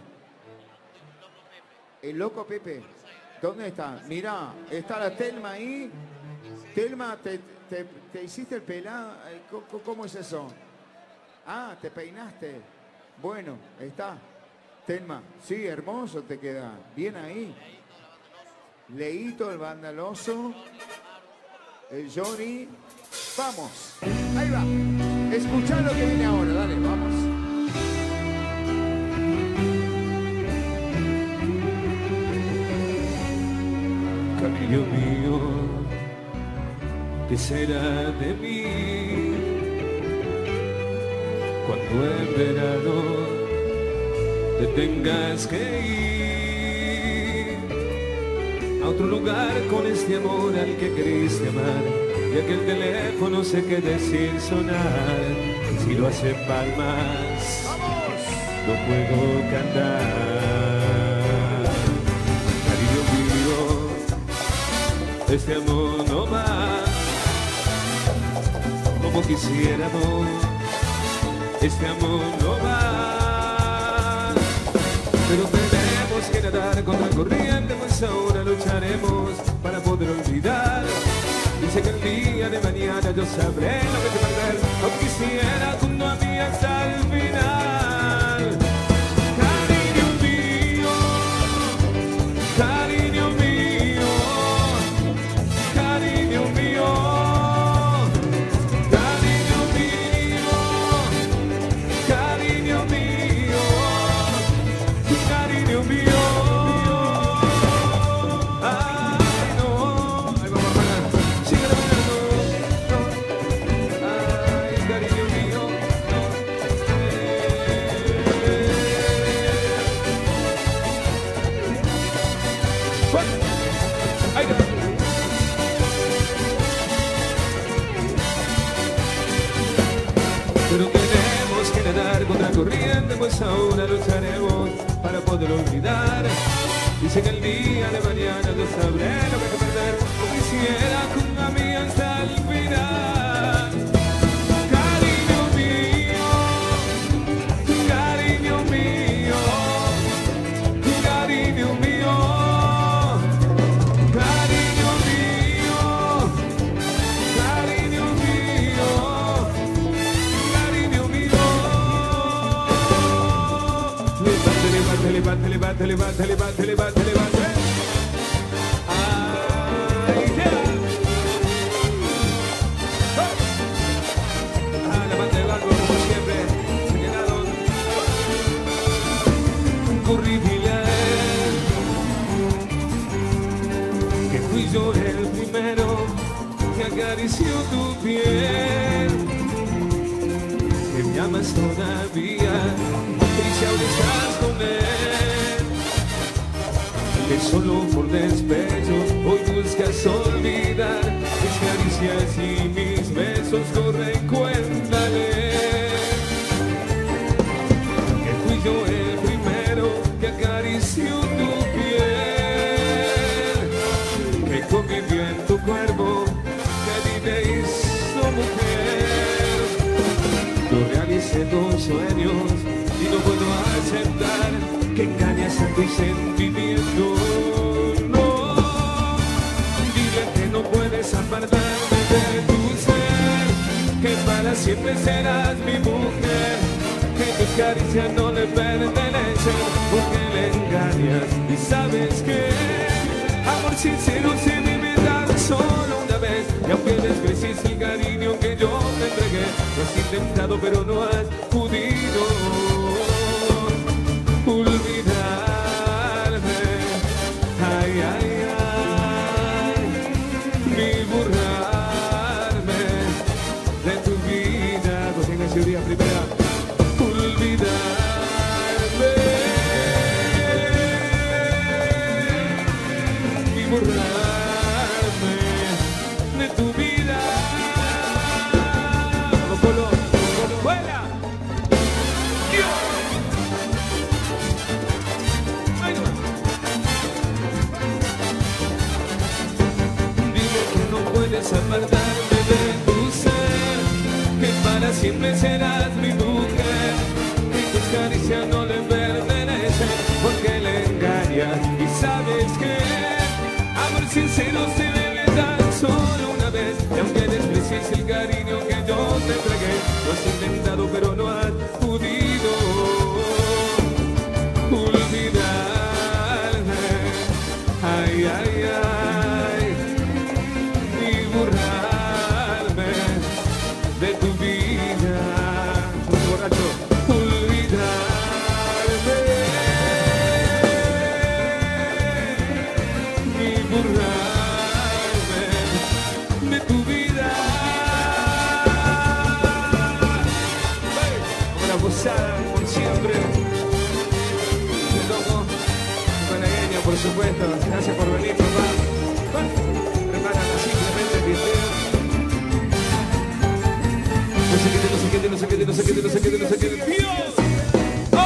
[SPEAKER 2] El loco Pepe. ¿Dónde está? Mirá, está la Telma ahí. Telma, ¿te, te, te hiciste el pelado? ¿Cómo, ¿Cómo es eso? Ah, te peinaste. Bueno, está. Telma, sí, hermoso te queda. Bien ahí. Leito, el vandaloso. El Johnny. Vamos. Ahí va. Escuchá lo que viene ahora. Dale, vamos.
[SPEAKER 1] Cariño mío, ¿qué será de mí? Cuando en verano te tengas que ir a otro lugar con este amor al que queriste amar, y aquel teléfono se quede sin sonar. Si lo hacen palmas, no puedo cantar. Este amor no va como quisiéramos. Este amor no va, pero tenemos que nadar contra corriente, pues ahora lucharemos para poder olvidar. Dice que el día de mañana yo sabré lo que te perder, aunque quisiera junto a mí hasta el final. Cariño mío, cariño mío. Corriente, pues ahora lucharemos para poder olvidar. Dice que el día de mañana yo sabré lo que hay que perder, o quisiera junto a mí hasta el final. Cariño levante, levante, levante, levante. Ay, yeah. Ah, levante el algo como siempre. Se quedaron. Horrible. Que fui yo el primero que acarició tu piel. Que me amas todavía. Y si aún estás con él, que solo por despecho hoy buscas olvidar mis caricias y mis besos, corren, cuéntale que fui yo el primero que acarició tu piel, que convivió en tu cuerpo, que a ti te hizo mujer. Yo realicé tus sueños y no puedo aceptar que engañas a tus sentimientos. No, dile que no puedes apartarme de tu ser, que para siempre serás mi mujer, que tus caricias no le pertenecen, porque le engañas y sabes que amor sincero se vive tan solo una vez. Y aunque desprecies el cariño que yo te entregué, lo has intentado pero no has podido olvidarme. Ay, ay, ay, ni borrarme de tu vida. Pues en ese día primera, olvidarme, ni borrarme de tu vida. Vamos, Polo, vuela. Puedes apartarme de tu ser, que para siempre serás mi mujer, que tus caricias no le pertenecen, porque le engañas y sabes que amor sincero se debe tan solo una vez. Y aunque desprecies el cariño que yo te entregué, lo has intentado pero no has podido olvidarme. Ay, ay, ay, borrarme de tu vida. Un borracho. Olvidarme y borrarme de tu vida. Una posada por siempre. De loco, panagueño, por supuesto. Gracias por venir, papá. No sé qué, no sé qué, no sé qué, no sé qué, no sé qué, no sé qué, Dios. Oh.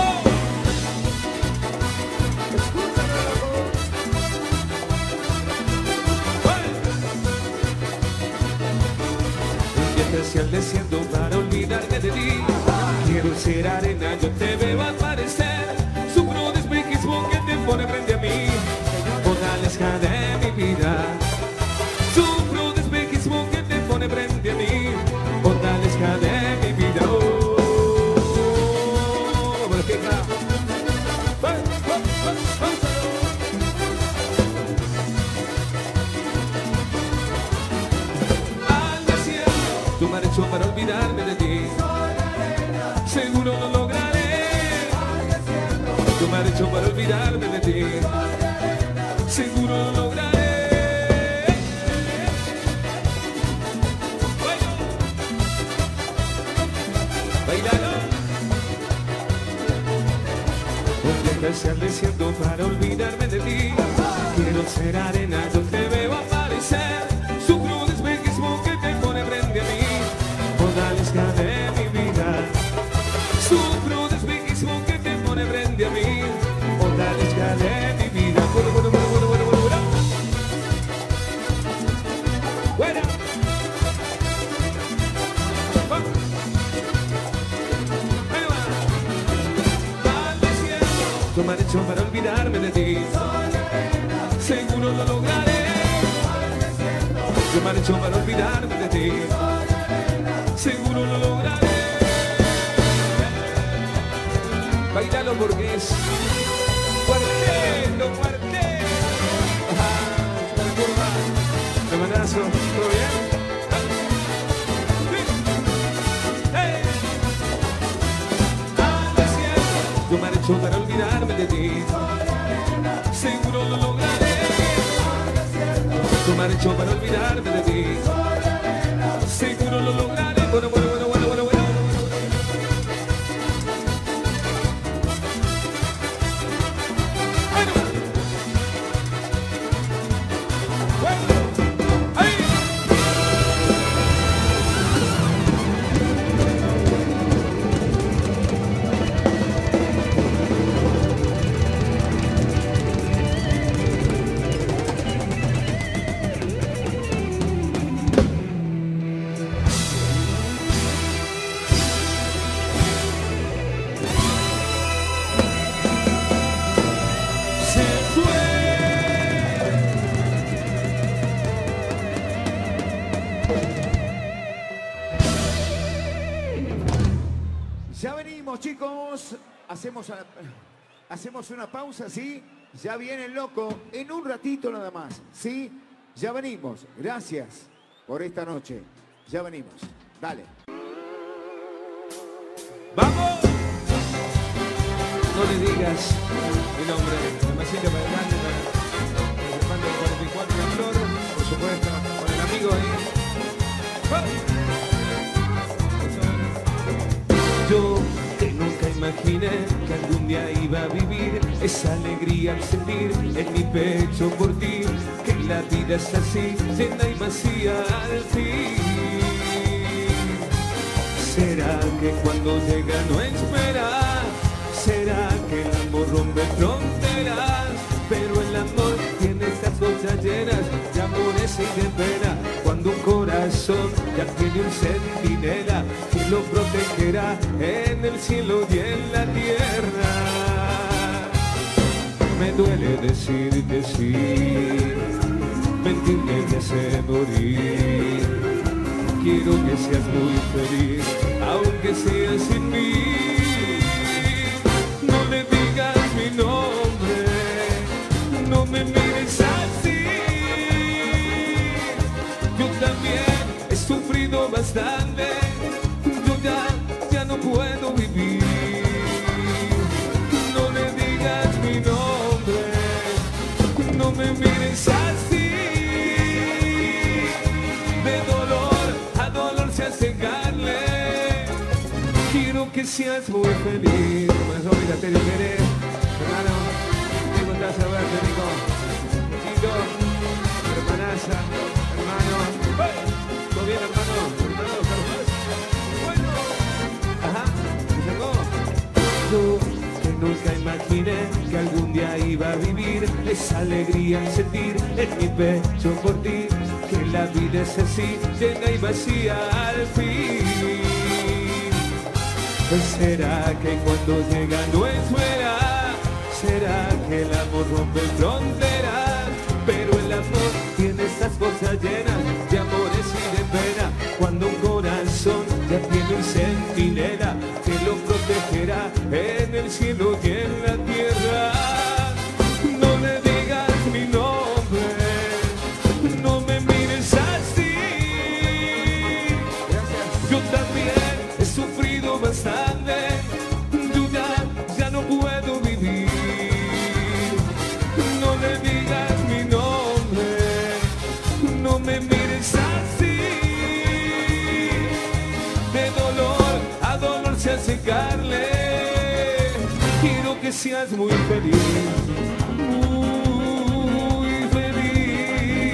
[SPEAKER 1] Un viaje hacia el desierto para olvidarme de ti. Quiero ser arena, yo te veo aparecer. Sufro de espejismo que te pone frente a mí. Odalisca de mi vida. Sufro de espejismo que te pone frente a mí. Odalisca de mi vida. Oh, bueno, que está. Al desierto, tú me has hecho para olvidarme de ti. Seguro lo lograré. Tú me has hecho para olvidarme de ti. Seguro lo lograré. Hacia el desierto para olvidarme de ti. Quiero ser arena, yo te veo aparecer. Sufro de espejismo que te pone frente a mí. Odalisca de mi vida. Sufro de espejismo que te pone frente a mí. Odalisca de mi vida. Bueno, bueno, bueno, bueno, bueno, bueno, bueno. Buena. Tú me has hecho para olvidarme de ti. Seguro lo lograré. Tú me has hecho para olvidarme de ti. Seguro lo lograré. Bailalo porque es fuerte. Bailando fuerte. Ajá, la curva. Hermanazo, ¿todo bien? Hey. Al desierto. Yo marcho para olvidarme de ti. Seguro lo lograré. Yo marcho para olvidarme de ti. Seguro lo lograré. Bueno, bueno, bueno, bueno, bueno, bueno.
[SPEAKER 2] Ya venimos, chicos. Hacemos, a, hacemos una pausa, ¿sí? Ya viene el loco en un ratito nada más, ¿sí? Ya venimos. Gracias por esta noche. Ya venimos. Dale.
[SPEAKER 1] ¡Vamos! No le digas mi nombre. Demasiado para adelante, para el hermano del cuarenta y cuatro de Flor, por supuesto, con el amigo ahí. ¡Oh! Yo que nunca imaginé que algún día iba a vivir esa alegría al sentir en mi pecho por ti, que la vida es así, llena y vacía al fin. ¿Será que cuando llega no espera? ¿Será que el amor rompe fronteras? Pero el amor tiene estas cosas llenas de amores y de pena. Cuando un corazón ya tiene un centinela que lo protegerá en el cielo y en la tierra. Me duele decirte sí, mentirme me hace morir. Quiero que seas muy feliz, aunque sea sin mí. No le digas mi nombre, no me mires así. Yo también he sufrido bastante, yo ya, ya no puedo vivir. No le digas mi nombre, no me mires así. De dolor a dolor se hace carne. Quiero que seas muy feliz. Como es obligatorio querer, hermano. Me contás a verte, Nico. Chico, hermanaza, hermano. ¿Todo bien, hermano? ¿Hermano? Bueno. Ajá, ¿me sacó? Yo que nunca imaginé que algún día iba a vivir esa alegría al sentir en mi pecho por ti, que la vida es así, llena y vacía al fin. Pues será que cuando llega no espera, será que el amor rompe fronteras, pero el amor tiene estas cosas llenas de amores y de pena. Cuando un corazón ya tiene un centinela que lo protegerá en el cielo y en la tierra. No le digas mi nombre, no me mires así. Yo también he sufrido bastante, yo ya, ya no puedo vivir. No le digas mi nombre, no me mires así. De dolor a dolor se hace carne. Quiero que seas muy feliz, muy feliz.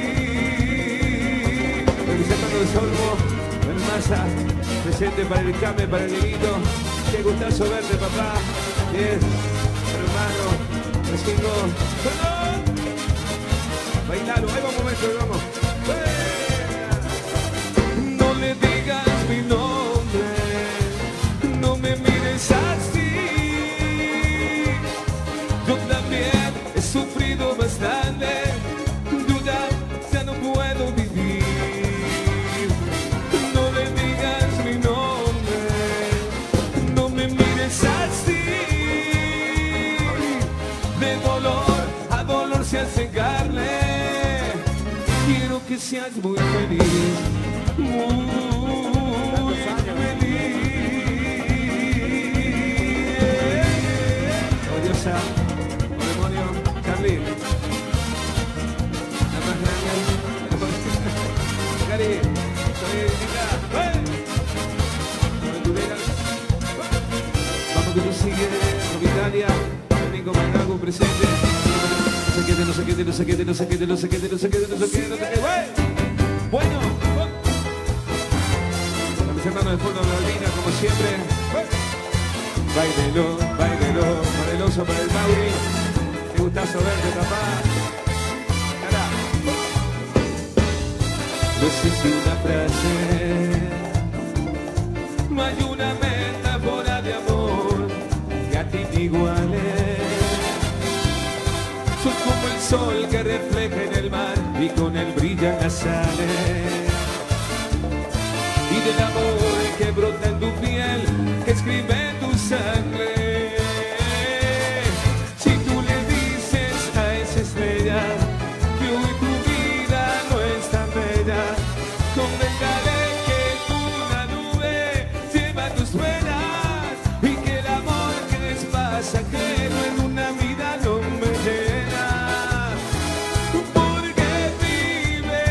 [SPEAKER 1] Feliz hermano de Solmo, el Masa, presente para el Came, para el Neguito. Qué gustazo verte, papá. Bien, hermano, recibo. Bailalo, ahí vamos, maestro, ahí vamos. No le digas mi nombre, no me mires así. Yo también he sufrido bastante, yo ya, ya no puedo vivir. No le digas mi nombre, no me mires así. De dolor quiero que seas muy feliz, muy feliz. Odiosa, oh demonio, Charlie. La más grande. Cari, soy acá. Aventureras. Vamos que tú sigues, Italia, Domingo Manago presente. No sé qué, no sé qué, no sé qué, no sé qué, no sé qué, no sé qué, no sé qué, no sé qué. Bueno, a mis hermanos de fondo de Malvina, como siempre. Báilelo, báilelo, para el oso, para el Mauri. Qué gustazo verte, papá. Cara. No sé si una frase, no hay una metáfora de amor que a ti te iguale. Soy como el sol que refleja en el mar y con él brillan las sales. Y del amor que brota en tu piel, que escribe en tu sangre. Si tú le dices a esa estrella que hoy tu vida no es tan bella, convéncale que una nube lleva tus penas y que el amor que es pasajero en una vida no me llena. Porque vive,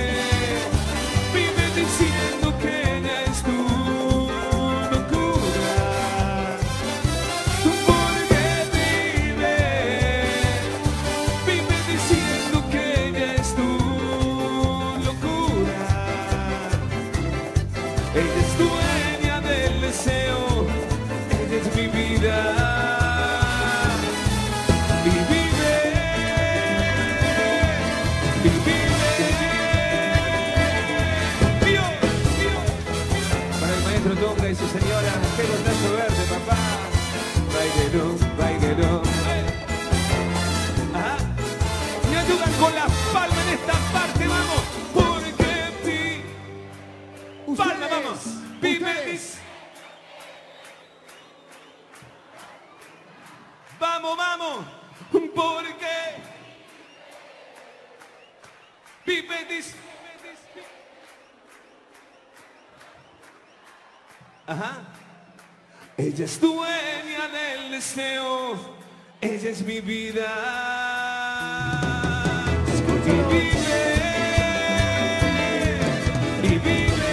[SPEAKER 1] vive diciendo que ella es tu locura. Porque vive, vive diciendo que ella es tu locura. Ella es dueña del deseo, ella es mi vida. Y vive, y vive. Mío, mío. Para el maestro Tonga y su señora, qué gustazo verte, papá. Bailero, bailero. Ajá. Me ayudan con la palma en esta parte, vamos. Porque vi. Palma, vamos. Vive. Vamos, vamos. Porque vive dis. Ajá. Ella es dueña del deseo, ella es mi vida. Y vive, y vive.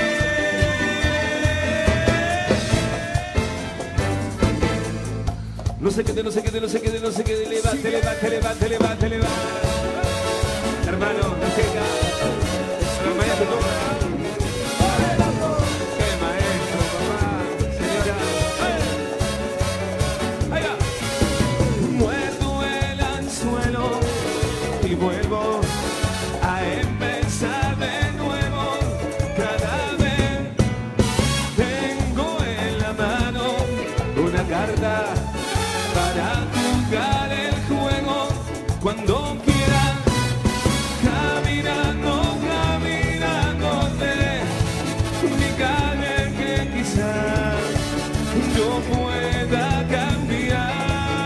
[SPEAKER 1] No sé qué, no sé qué, no sé qué, no sé qué, levante, levante, levante, levante, levante. Hermano, no llega. El maestro toma. Qué maestro, papá, señora. Ahí va. Muerdo el anzuelo y vuelvo a empezar de nuevo. Cada vez tengo en la mano una carta para jugar el juego cuando quieras, caminando, caminando de mi calle que quizás yo pueda cambiar.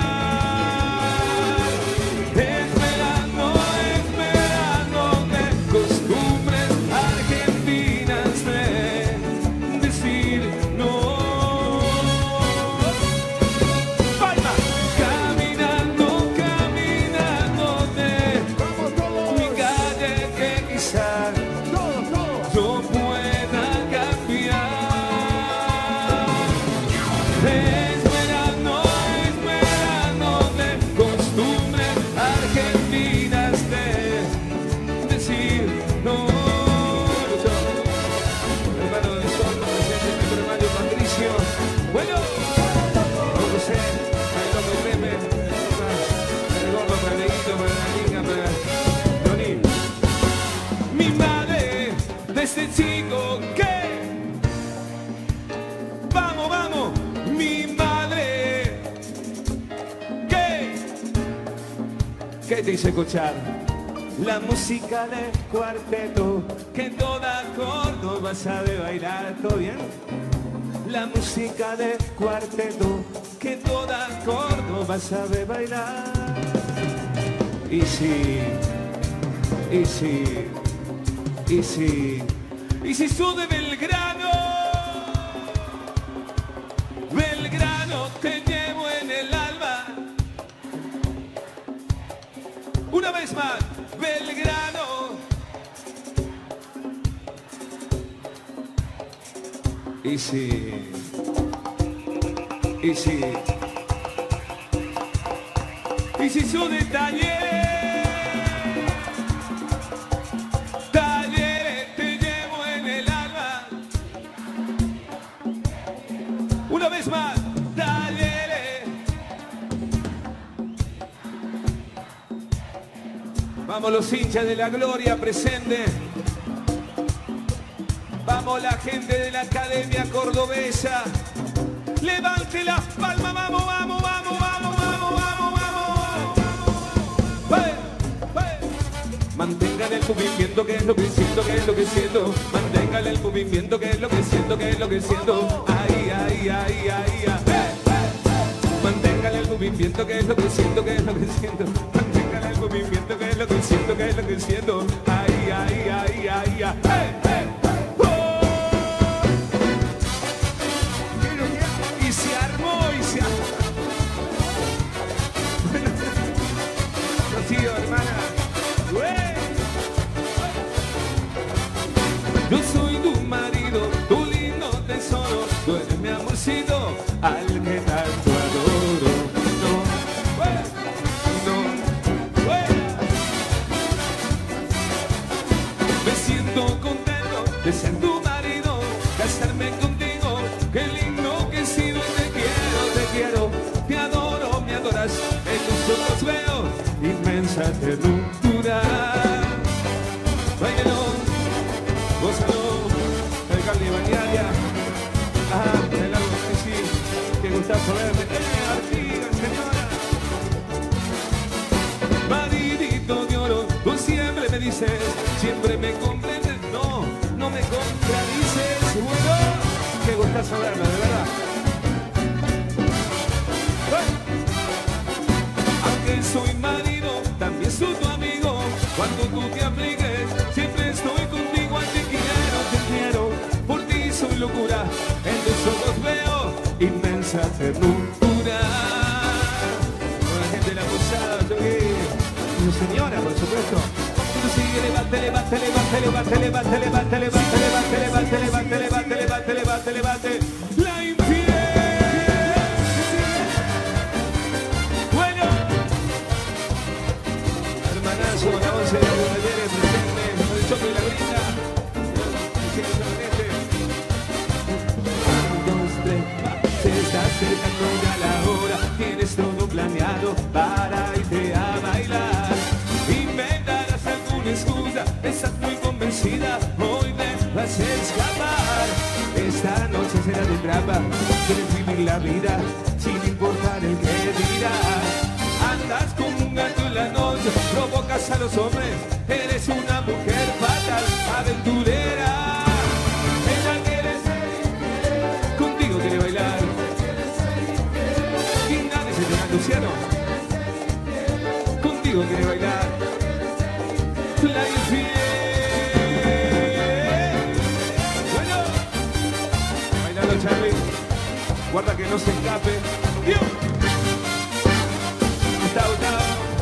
[SPEAKER 1] Esperando, esperando de costumbres argentinas de decir no. Este chico que vamos, vamos, mi madre que ¿qué te hice escuchar? La música del cuarteto que toda Córdoba sabe bailar, ¿todo bien? La música del cuarteto que toda Córdoba sabe bailar. Y si Y si, y si, y si sos de Belgrano, Belgrano te llevo en el alma. Una vez más, Belgrano. Y si, y si, y si sos de Talleres, Talleres te llevo en el alma. Una vez más, Talleres. Vamos los hinchas de la gloria presentes. Vamos la gente de la Academia Cordobesa. Levante las palmas, vamos, vamos, vamos, vamos, vamos, vamos, vamos. ¡Vale! ¡Vale! Mantengan el movimiento, que es lo que siento, que es lo que siento. Mantengan el movimiento, que es lo que siento, que es lo que siento. Ahí, ahí, ahí, ahí, ahí. Mantengan el movimiento, que es lo que siento, que es lo que siento. Mantengan el movimiento, que es lo que siento, que es lo que siento. Ahí, ahí, ahí, ahí, ahí. Yo soy tu marido, tu lindo tesoro, tú eres mi amorcito, al que tanto adoro. No, fuera, no, fuera. Me siento contento de ser tu marido, casarme contigo, qué lindo que he sido y te quiero, te quiero, te adoro, me adoras, en tus ojos veo inmensa ternura. Báilalo. Gózalo, el Carly Bañaria. Ajá, el lago sí, que gustazo verte. Eh, Artigas, señora. Maridito de oro, tú siempre me dices, siempre me comprendes. No, no me contradices. Bueno, que gustazo verme, de verdad. Aunque soy marido, también soy tu amigo. Cuando tú te apliques, siempre estoy contigo. Te quiero, te quiero, por ti soy locura. En tus ojos veo inmensa ternura. Con la gente de la posada, yo que... Mi señora, por supuesto. Tú sigue, levante, levante, levante, levante, levante, levante, levante, levante, levante, levante, levante, levante, levante, levante. La infiel. Bueno. Hermanazo, la once de los talleres presente, con el choque y la grita. Se está acercando ya la hora, tienes todo planeado para irte a bailar. Inventarás alguna excusa, estás muy convencida, hoy me vas a escapar. Esta noche será de trampa, quieres vivir la vida sin importar el que dirás. Andas como un gato en la noche, provocas a los hombres, eres una mujer fatal, aventurera. Ella quiere ser, contigo quiere bailar. Y nadie se te da, Luciano. Contigo quiere bailar. La infiel. Bueno, bailando Charlie. Guarda que no se escape. ¡Dios! Está botado.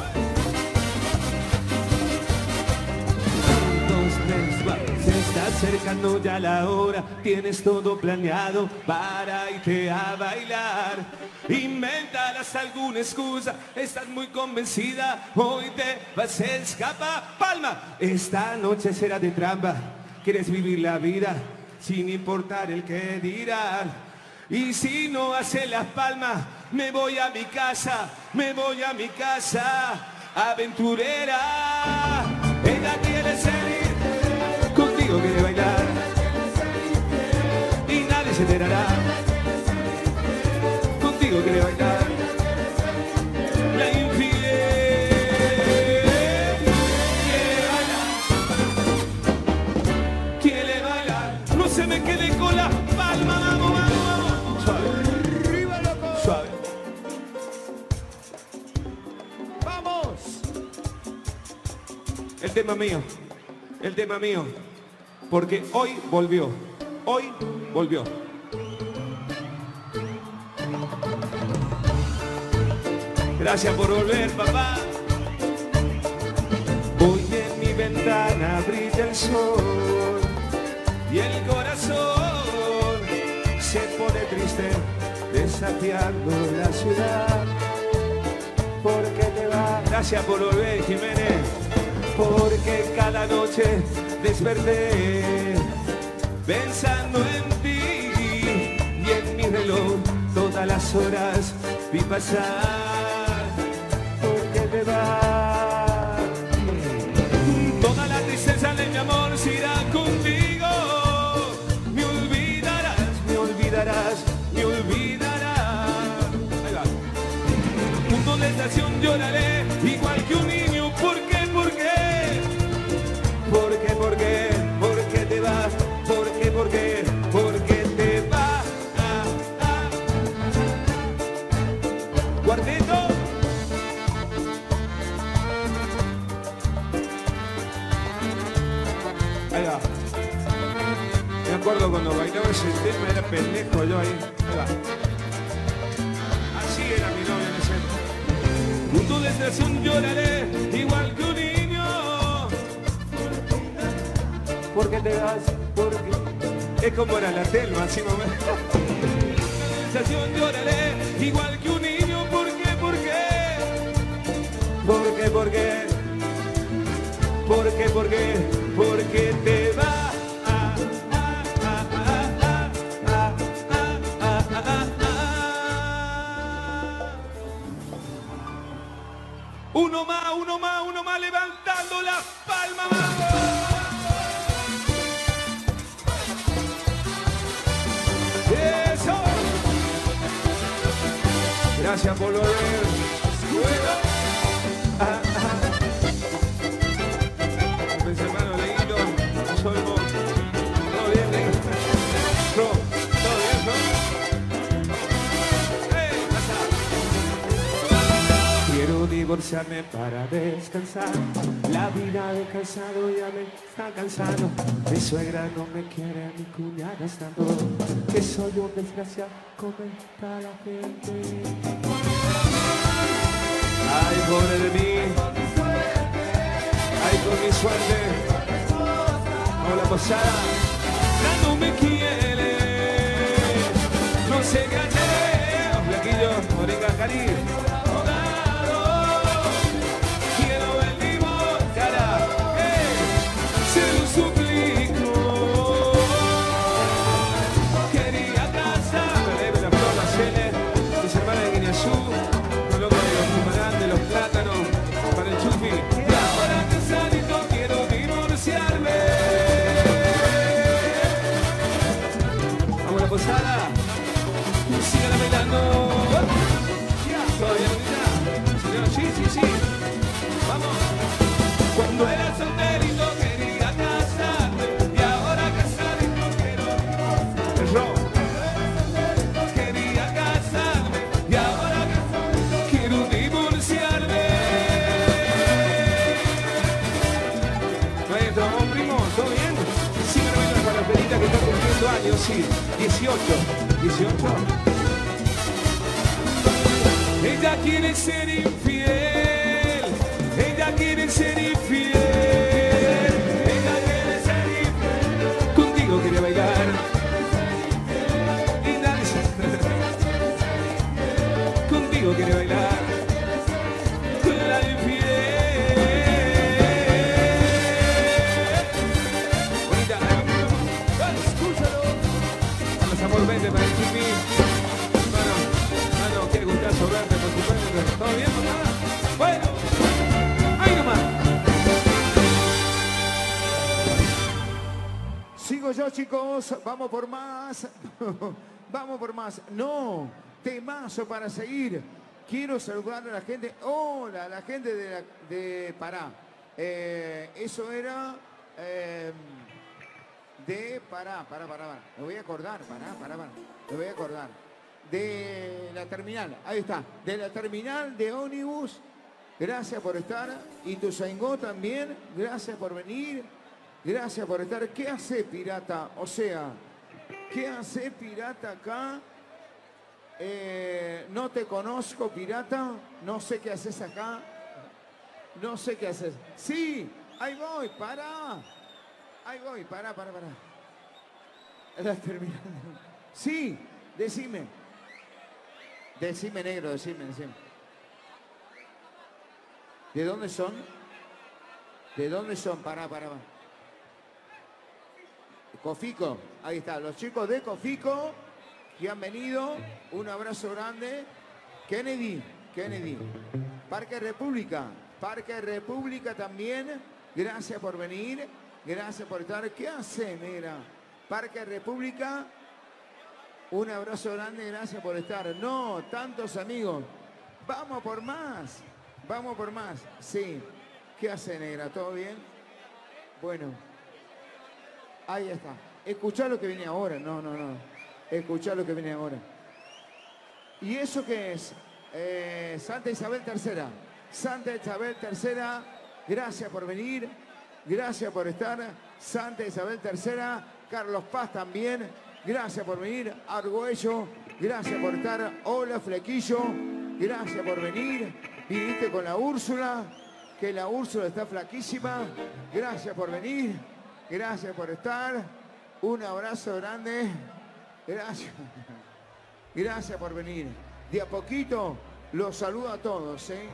[SPEAKER 1] Se está acercando ya la hora, tienes todo planeado para irte a bailar. Inventarás alguna excusa, estás muy convencida, hoy te vas a escapar. Palma, esta noche será de trampa, quieres vivir la vida sin importar el que dirán. Y si no hace las palmas, me voy a mi casa, me voy a mi casa, aventurera. Ella quiere salir, contigo quiere bailar, y nadie se enterará. Contigo quiere bailar, la infiel quiere bailar, quiere bailar. No se me quede con las palmas, vamos, vamos, suave, arriba loco, suave. Vamos. El tema mío. El tema mío. Porque hoy volvió. Hoy volvió. Gracias por volver, papá. Hoy en mi ventana brilla el sol y el corazón se pone triste desafiando la ciudad. Porque te va. Gracias por volver, Jiménez. Porque cada noche desperté pensando en ti y en mi reloj todas las horas vi pasar. Porque te va. Toda la tristeza de mi amor se irá contigo. Me olvidarás, me olvidarás, me olvidarás. Ahí va. Punto de estación lloraré igual que un niño. ¿Por qué? ¿Por qué? ¿Por qué? ¿Por qué? ¿Por qué te vas? ¿Por qué? ¿Por qué? ¿Por qué te vas? Ah, ah. Cuarteto. Ahí va. Me acuerdo cuando bailaba ese tema, era pendejo yo ahí. Ahí va. Así era mi novia en ese. Punto de estación lloraré igual que un niño. ¿Por qué te vas? ¿Por qué? Es como era la Telma, así más o menos. Estación lloraré igual que un niño. ¿Por qué? ¿Por qué? ¿Por qué? ¿Por qué? ¿Por qué? ¿Por qué? ¿Por qué te vas? Ah, ah, ah, ah, ah, ah, ah, ah, ah, ah. Uno más, uno más, uno más, levantando las palmas, vamos. Eso. Gracias por volver. Bueno. Ah, ah. Mis hermanos Leguito, soy vos. ¿Todo bien, Leguito? ¿Todo bien, no? ¡Hey! ¡Pasa! Quiero divorciarme para descansar. La vida de cansado ya me está cansando. Mi suegra no me quiere, mi cuñada estando. Que soy un desgraciado, comenta la gente. Ay, pobre de mí. Ay, con mi suerte. Hola, posada. Ya no me quiere. No se calle. Flaquillo, Moringa, Cari. Quiero el divorcio, cara. Hey, se lo suplico. Quería casarme. La flor, la cele. Mis hermanas de Guineazú. Los locos de los fumarán, de los plátanos. Para el chupi. Vamos a la posada. Sigan bailando. Todavía no grita. Señor, sí, sí, sí. Vamos. Cuando era solterito quería casarme y ahora casadito quiero. El rock. Quería casarme y ahora quiero divorciarme. Maestro, vamos, primo, ¿todo bien? Sí, me vengo para la perita que está cumpliendo años, sí. dieciocho. dieciocho. Ella quiere ser infiel. Ella quiere ser infiel. Ella quiere ser infiel. Contigo quiere bailar. Y dale. Contigo quiere bailar. La infiel. Bonita. Escúchalo. Vamos, amor, vente para el chipi. Bueno, bueno, quiere gustazo verte, por supuesto. ¿Todo bien, mamá? Bueno, ahí nomás.
[SPEAKER 2] Sigo yo, chicos. Vamos por más. Vamos por más. No, temazo para seguir. Quiero saludar a la gente. Hola, a la gente de, la, de Pará. Eh, eso era eh, de Pará, Pará, Pará, Pará. Me voy a acordar, Pará, Pará, Pará. Me voy a acordar. De la terminal, ahí está. De la terminal de ómnibus Gracias por estar. Y tu Saingó también. Gracias por venir. Gracias por estar. ¿Qué hace, pirata? O sea, ¿qué hace, pirata, acá? Eh, no te conozco, pirata. No sé qué haces acá. No sé qué haces. Sí, ahí voy, para. Ahí voy, para, para, para. Estás terminando. Sí, decime. Decime, negro, decime, decime. ¿De dónde son? ¿De dónde son? Pará, pará, pará. Cofico, ahí está. Los chicos de Cofico que han venido. Un abrazo grande. Kennedy, Kennedy. Parque República. Parque República también. Gracias por venir. Gracias por estar. ¿Qué hace, negra? Parque República. Un abrazo grande. Gracias por estar. No, tantos amigos. Vamos por más. Vamos por más. Sí. ¿Qué hace, negra? ¿Todo bien? Bueno. Ahí está. Escuchá lo que viene ahora. No, no, no. Escuchá lo que viene ahora. ¿Y eso qué es? Eh, Santa Isabel tercera. Santa Isabel tercera. Gracias por venir. Gracias por estar. Santa Isabel tercera. Carlos Paz también. Gracias por venir. Argüello. Gracias por estar. Hola, Flequillo. Gracias por venir. Viniste con la Úrsula. Que la Úrsula está flaquísima. Gracias por venir. Gracias por estar. Un abrazo grande. Gracias. Gracias por venir. De a poquito los saludo a todos, ¿eh?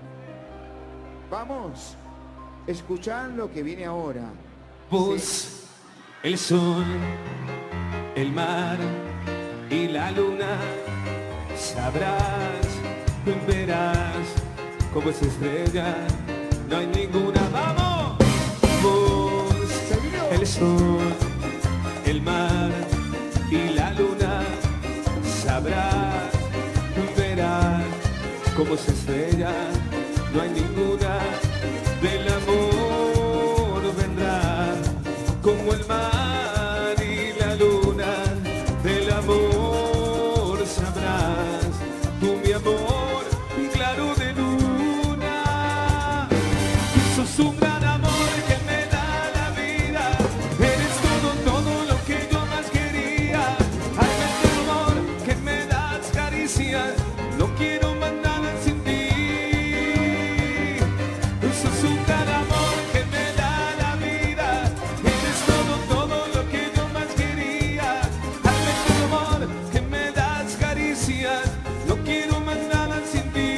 [SPEAKER 2] Vamos. Escuchad lo que viene ahora.
[SPEAKER 1] Vos,
[SPEAKER 2] ¿sí?
[SPEAKER 1] El sol, el mar y la luna, sabrás, verás como es estrella, no hay ninguna. ¡Vamos! Vos, el sol, el mar y la luna, sabrás, verás como es estrella, no hay ninguna. Del amor vendrá como el mar y la luna. Del amor sabrás tú, mi amor, claro de luna. Sos un gran amor que me da la vida. Eres todo, todo lo que yo más quería. Ay, mi amor, que me das caricias. No quiero más nada sin ti. Sos un gran amor que me da la vida. Eres todo, todo lo que yo más quería. Hazme tu amor que me das caricias. No quiero más nada sin ti.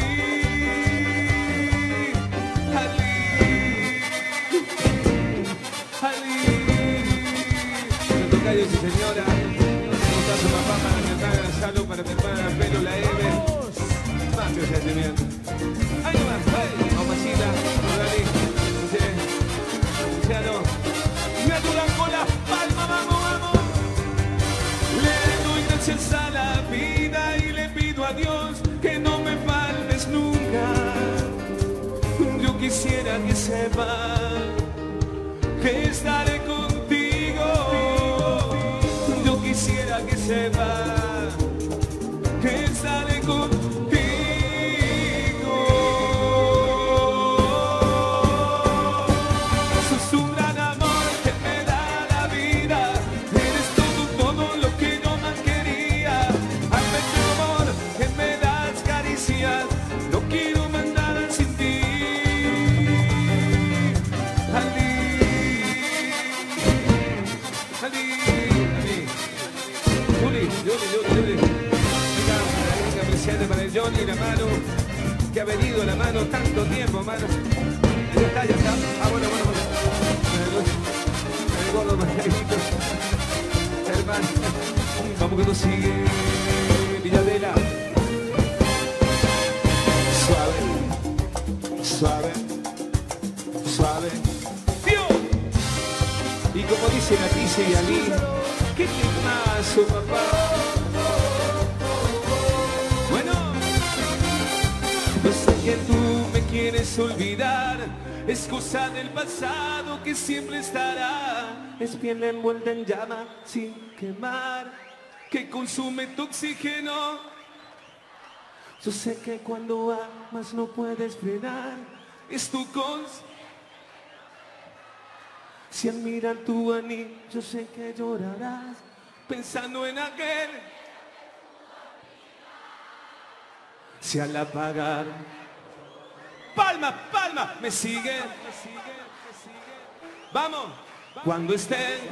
[SPEAKER 1] Ali, Ali. Los tocayos y señora. ¿Cómo está su papá para mi hermana Salud, para mi hermana Pelo, la Eve? Más que sentimiento. Ahí nomás, hey, mamacita, Rodalí, Luciano, Natura con la palma, vamos, vamos. Le doy gracias a la vida y le pido a Dios que no me faltes nunca. Yo quisiera que sepa que estaré contigo. Yo quisiera que sepa que estaré contigo. Sos un gran amor que me da la vida. Eres todo, todo lo que yo más quería. Hazme tu amor que me das caricias. No quiero más nada sin ti. Ali, Ali, Ali. Juli, Juli, Juli, Juli. Para el Johnny, la mano, que ha venido la mano tanto tiempo, mano. Ya está, ya está. Ah, bueno, bueno, bueno. El gordo Margarito. Hermano. Vamos que nos sigue Villadela. Suave, suave, suave. ¡Tío! Y como dice la Tice y Ali, ¿qué temazo, papá? Yo sé que tú me quieres olvidar, es cosa del pasado que siempre estará. Es piel envuelta en llama sin quemar, que consume tu oxígeno. Yo sé que cuando amas no puedes frenar, es tu cons. Si al mirar tu anillo sé que llorarás, pensando en aquel. Si al apagar, palma, palma, me sigue, me sigue, me sigue. Vamos, cuando estés,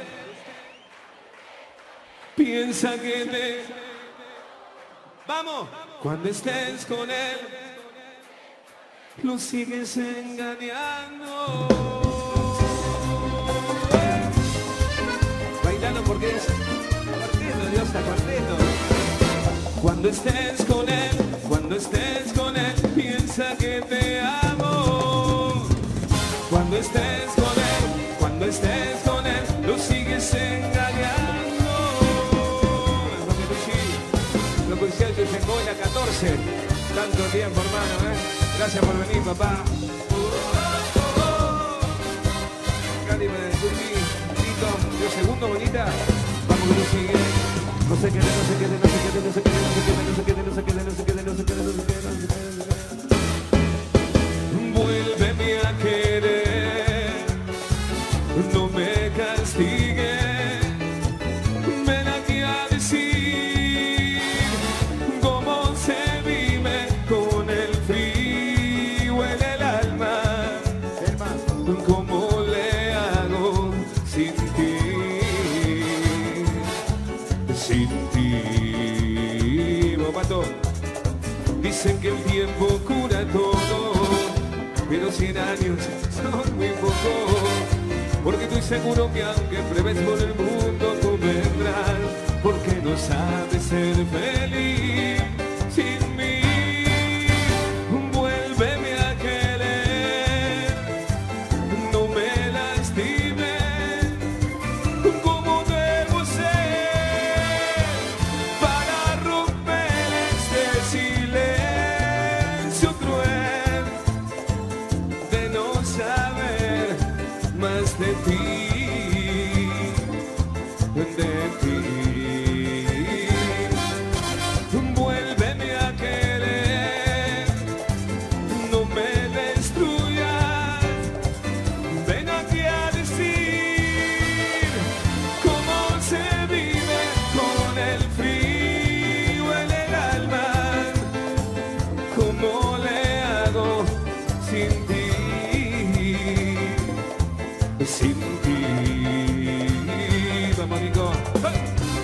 [SPEAKER 1] piensa que te. Vamos, cuando estés con él, lo sigues engañando. Bailando porque es cuarteto, Dios está cuarteto. Cuando estés con él, cuando estés con él, piensa que te amo. Cuando estés con él, cuando estés con él, lo sigues engañando. Lo coincido que llegó en la catorce. Tanto tiempo, hermano, ¿eh? Gracias por venir, papá. Cálime de Tuti, Tito, yo segundo, bonita. Vamos que lo sigue. No sé qué, no sé qué, no sé qué, no sé qué, no sé qué, no sé qué, no sé qué, no sé qué, no sé qué, no sé qué, no sé qué. Vuélveme a querer, no me castigues, ven aquí a decir cómo se vive con el frío en el alma, cómo le hago sin ti. Sin ti, papato. Dicen que el tiempo cura todo, pero cien años son muy poco. Porque estoy seguro que aunque pruebes por el mundo tú vendrás, porque no sabes ser feliz sin mí. Vuélveme a querer, no me lastimes. De ti, de ti, vuélveme a querer, no me destruyas, ven aquí a decir cómo se vive con el frío en el alma, cómo le hago sin ti. Sin ti, vamos Nico, ¡hey!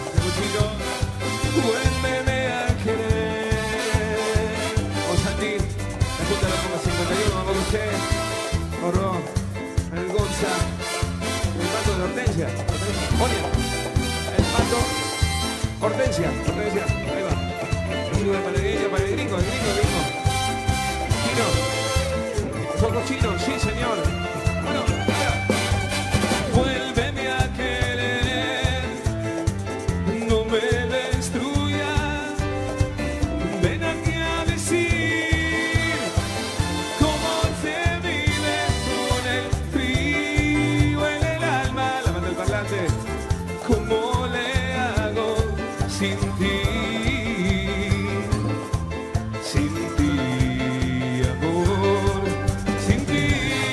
[SPEAKER 1] Vuélveme a querer. O Santi, la junta la pongo cincuenta y uno, vamos con usted. Corro, el Gonza, el pato de Hortensia, Onia, el pato, Hortensia, Hortensia, ahí va. El de Palegrino, Palegrino, el gringo, el gringo. Chino, poco chino, sí señor. Bueno, vuélveme a querer, no me destruyas, ven aquí a decir cómo se vive con el frío en el alma. La mano del parlante, cómo le hago sin ti, sin ti, amor, sin ti.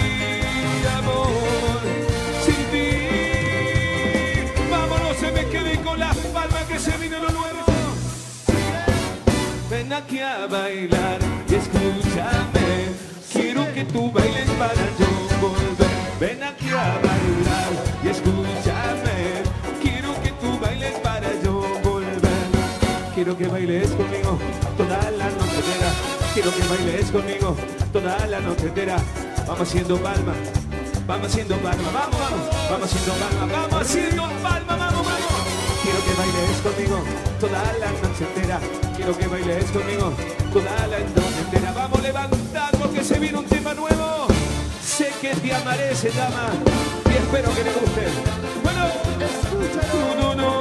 [SPEAKER 1] Ven aquí a bailar y escúchame, quiero que tú bailes para yo volver. Ven aquí a bailar y escúchame, quiero que tú bailes para yo volver. Quiero que bailes conmigo toda la noche entera, quiero que bailes conmigo toda la noche entera. Vamos haciendo palma, vamos haciendo palma, vamos, vamos, vamos haciendo palma, vamos haciendo palma, vamos, vamos. Quiero que bailes conmigo toda la noche entera, quiero que bailes conmigo toda la noche entera. Vamos levantando que se viene un tema nuevo. Sé que te amaré, se llama, y espero que le guste. Bueno, escúchalo. No, no, no.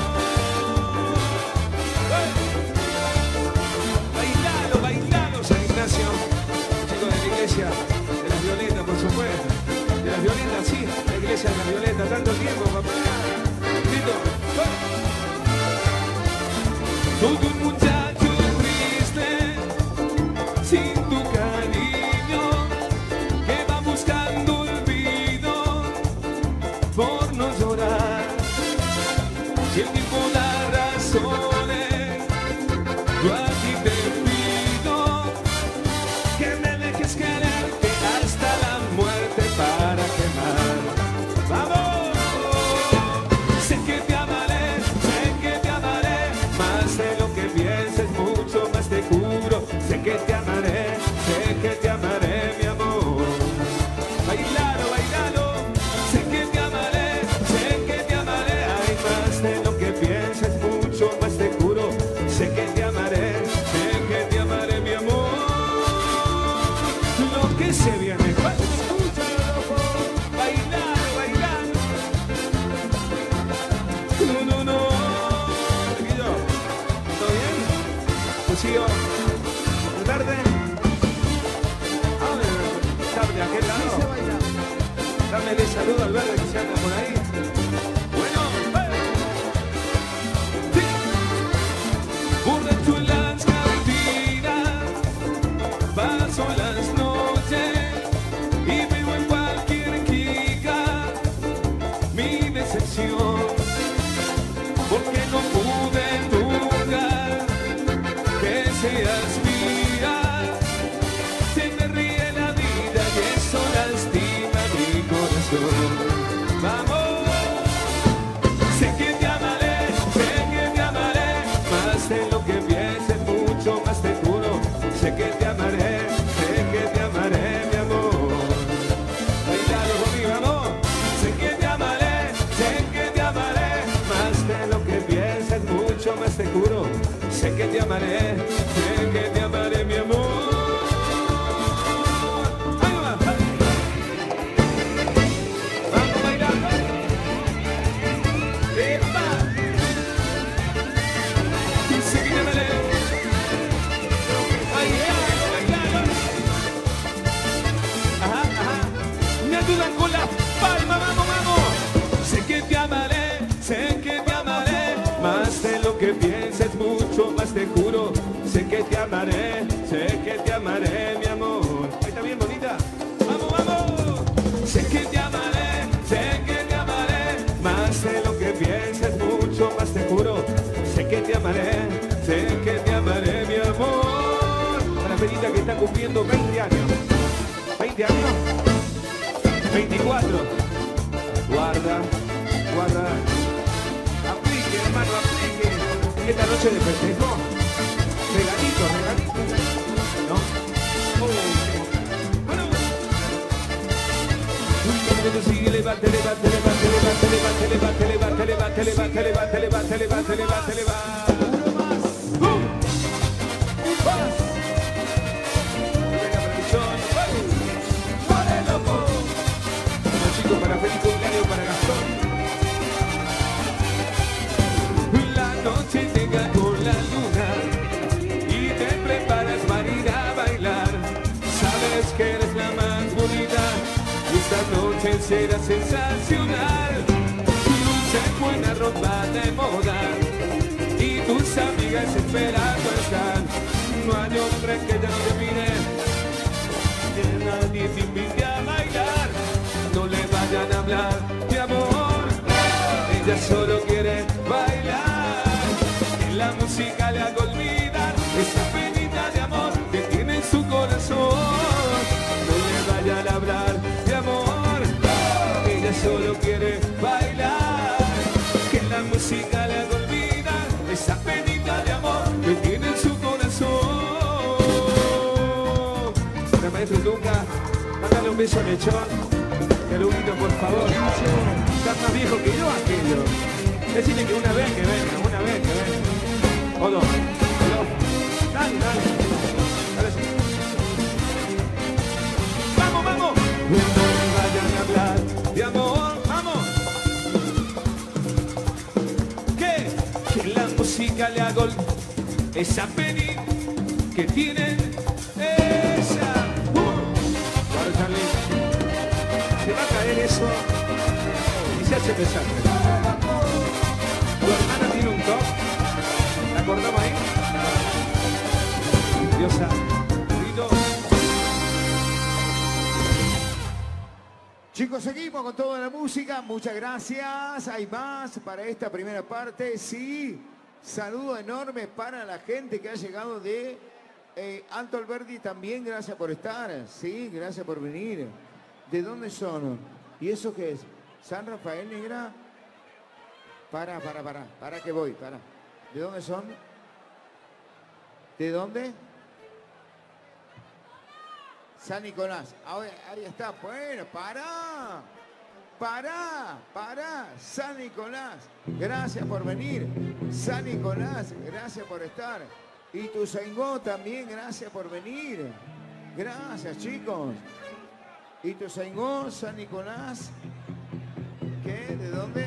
[SPEAKER 1] Bailalo, bailalo, San Ignacio. Chicos de la iglesia, de las violetas, por supuesto. De las violetas, sí, la iglesia de las violetas, tanto tiempo, papá. Todo un muchacho triste por no llorar. Si el tiempo da razones, yo a ti te pido que me dejes quererte hasta la muerte para quemar. ¡Vamos! Sé que te amaré, sé que te amaré, más de lo que pienses, mucho más te juro. Sé que te amaré, sé que te amaré, mi amor. Bailalo, bailalo. Sé que te amaré, sé que te amaré, hay más de lo que pienses, mucho más te juro. Sé que te amaré, sé que te amaré, mi amor. Lo que se viene, escúchalo, loco. Bailalo, bailalo. No, no, no. Tranquilo. ¿Todo bien? Pues sigo. ¿El verde? Ah, de aquel lado. Dámele saludo al verde que se anda por ahí. Bueno, sí. Borracho en las cantinas, paso las noches y veo en cualquier chica mi decepción, porque no pude nunca que seas mía. Se me ríe la vida y eso lastima mi corazón. Vamos, sé que te amaré, sé que te amaré, más de lo que pienses, mucho más te juro. Sé que te amaré, sé que te amaré, mi amor. Bailalo conmigo, amor. Sé que te amaré, sé que te amaré, más de lo que pienses, mucho más te juro. Sé que te amaré, sé que te amaré, mi amor. Con la palma, vamos, vamos. Sé que te amaré, sé que te amaré, más de lo que pienses, mucho más te juro. Sé que te amaré, sé que te amaré, mi amor. Ahí está bien bonita. Vamos, vamos. Sé que te amaré, sé que te amaré, más de lo que pienses, mucho más te juro. Sé que te amaré, sé que te amaré, mi amor. Para Perita que está cumpliendo veinte años. veinte años. veinticuatro. Guarda, guarda. Aplique, hermano, aplique. Esta noche de festejo. Regalito, regalito. ¿No? Oh. Bueno. Sigue, levante, levante, levante, levante, levante, levante, levante, levante, levante, levante, levante, levante, levante, levante. Uno más. ¡Bum! Un más. Venga, producción. ¡Vale, loco! Para feliz cumpleaños para Gastón. La noche llega con la luna y te preparas para ir a bailar. Sabes que eres la más bonita y esta noche será sensacional. Luces buena ropa de moda y tus amigas esperando están. No hay hombre que ya no te mire, que nadie te invite a bailar. No le vayan a hablar de amor, ella solo quiere bailar. Que la música le haga olvidar esa penita de amor que tiene en su corazón. No le vayan a hablar de amor, ella solo quiere bailar. Que la música le haga olvidar esa penita de amor que tiene en su corazón. La maestra Luca, mándale un beso a Lechón. Que Luquito, por favor, estás más viejo que yo, aquello. Decime que una vez que venga, una vez que venga. O dos, o dos. Dale, dale. Dale sí. ¡Vamos, vamos! No me vayan a hablar de amor, ¡vamos! ¿Qué? Que la música le haga esa peli que tiene esa. Uh. Bueno, Charlie. Se va a caer eso y se hace pesar. Tu hermana tiene un top. ¿La acordamos ahí? Diosa. Grito. Chicos.
[SPEAKER 2] Chicos, seguimos con toda la música. Muchas gracias. Hay más para esta primera parte. Sí, saludo enorme para la gente que ha llegado de eh, Alto Alberdi también. Gracias por estar. Sí, gracias por venir. ¿De dónde son? ¿Y eso qué es? ¿San Rafael, negra? Para, para, para. Para que voy, para. ¿De dónde son? ¿De dónde? San Nicolás. Ahora, ahí está. Bueno, pará. Pará, pará. San Nicolás. Gracias por venir. San Nicolás, gracias por estar. Y Ituzaingó también, gracias por venir. Gracias, chicos. Ituzaingó, San Nicolás. ¿Qué? ¿De dónde?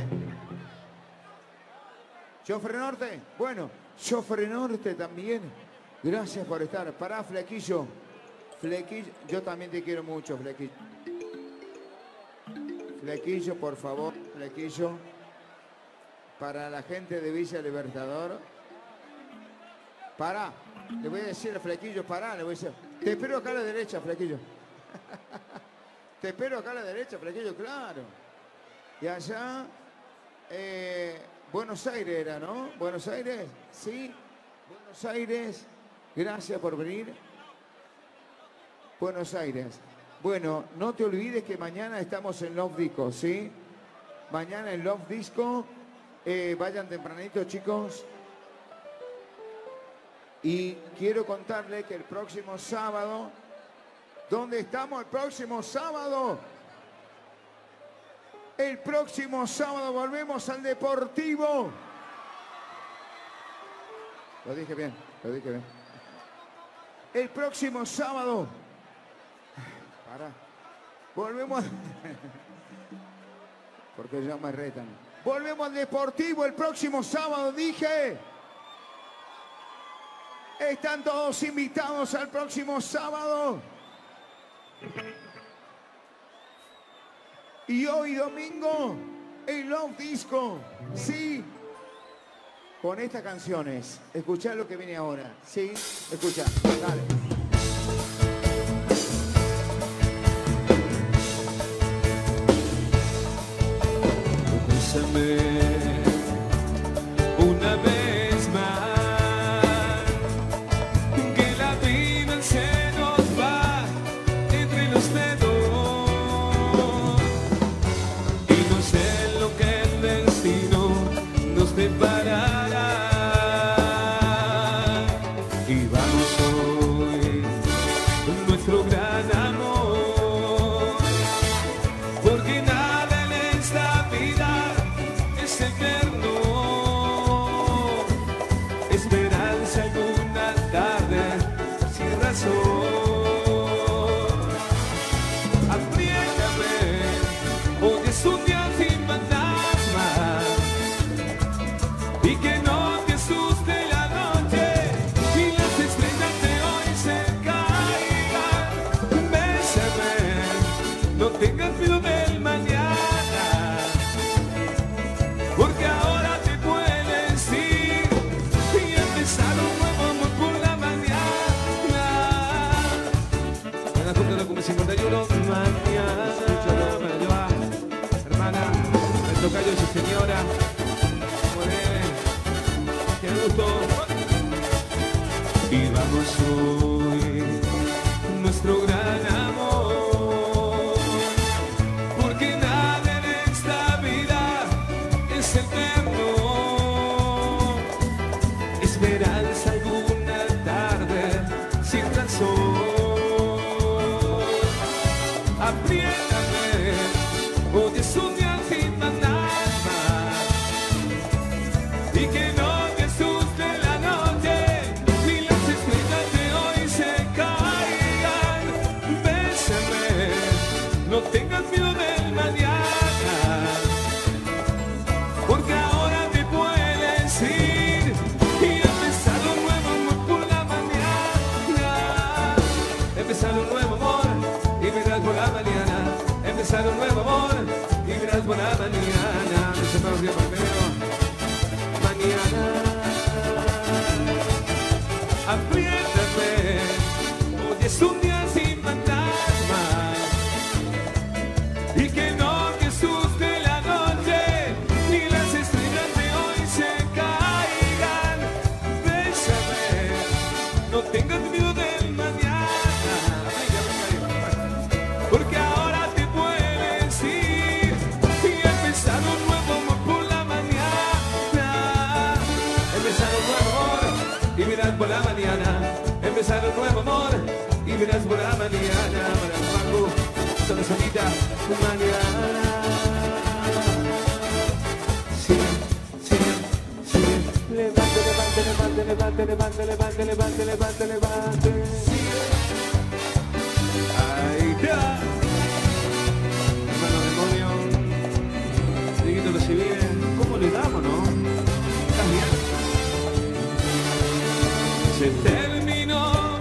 [SPEAKER 2] Chofre Norte. Bueno, Chofre Norte también. Gracias por estar. Pará, Flequillo. Flequillo, yo también te quiero mucho, Flequillo. Flequillo, por favor, Flequillo. Para la gente de Villa Libertador. Pará, le voy a decir a Flequillo, pará, le voy a decir. Te espero acá a la derecha, Flequillo. Te espero acá a la derecha, Flequillo, claro. Y allá, eh, Buenos Aires era, ¿no? Buenos Aires, sí. Buenos Aires, gracias por venir. Buenos Aires. Bueno, no te olvides que mañana estamos en Love Disco, ¿sí? Mañana en Love Disco. Eh, vayan tempranito, chicos. Y quiero contarles que el próximo sábado... ¿Dónde estamos el próximo sábado? El próximo sábado volvemos al Deportivo. Lo dije bien, lo dije bien. El próximo sábado... Para. Volvemos. Porque ya me retan. Volvemos al Deportivo el próximo sábado, dije. Están todos invitados al próximo sábado. Y hoy domingo, el Love Disco. Sí. Con estas canciones. Escuchá lo que viene ahora. Sí. Escuchá. Dale.
[SPEAKER 1] Una vez más, que la vida se nos va entre los dedos y no sé lo que el destino nos deparará. Y vamos hoy nuestro gran amor, porque nada en esta vida es eterno. Esperanza en una tarde sin razón. Apriétame, hoy es un día sin fantasma, y que no te asuste la noche y las estrellas de hoy se caigan. Bésame, no tengas miedo del mañana, porque ahora te puedes ir y empezar un nuevo amor por la mañana. Buenas tardes, como cincuenta y uno, mañana me la lleva, hermana, el tocayo y su señora. Muy bien, qué gusto. Y vamos hoy, nuestro gran amor, porque nada en esta vida es eterno. Esperanza alguna tarde sin razón. Apriétame, hoy es un día sin fantasma, y que no te asuste la noche ni las estrellas de hoy se caigan. Bésame, no tengas miedo del mañana, porque ahora te puedes ir y empezar un nuevo amor por la mañana. Empezar un nuevo amor y verás por la mañana. Empezar un nuevo amor y verás por la mañana. Me separo el día primero. Mañana. Apriétame, hoy es un día sin fantasma, y que no Levante, levante, levante, levante, levante, levante, levante, levante, levante. Ahí está. Hermano demonio. Diguito que si bien, ¿cómo le damos, no? ¿Estás bien? Se terminó.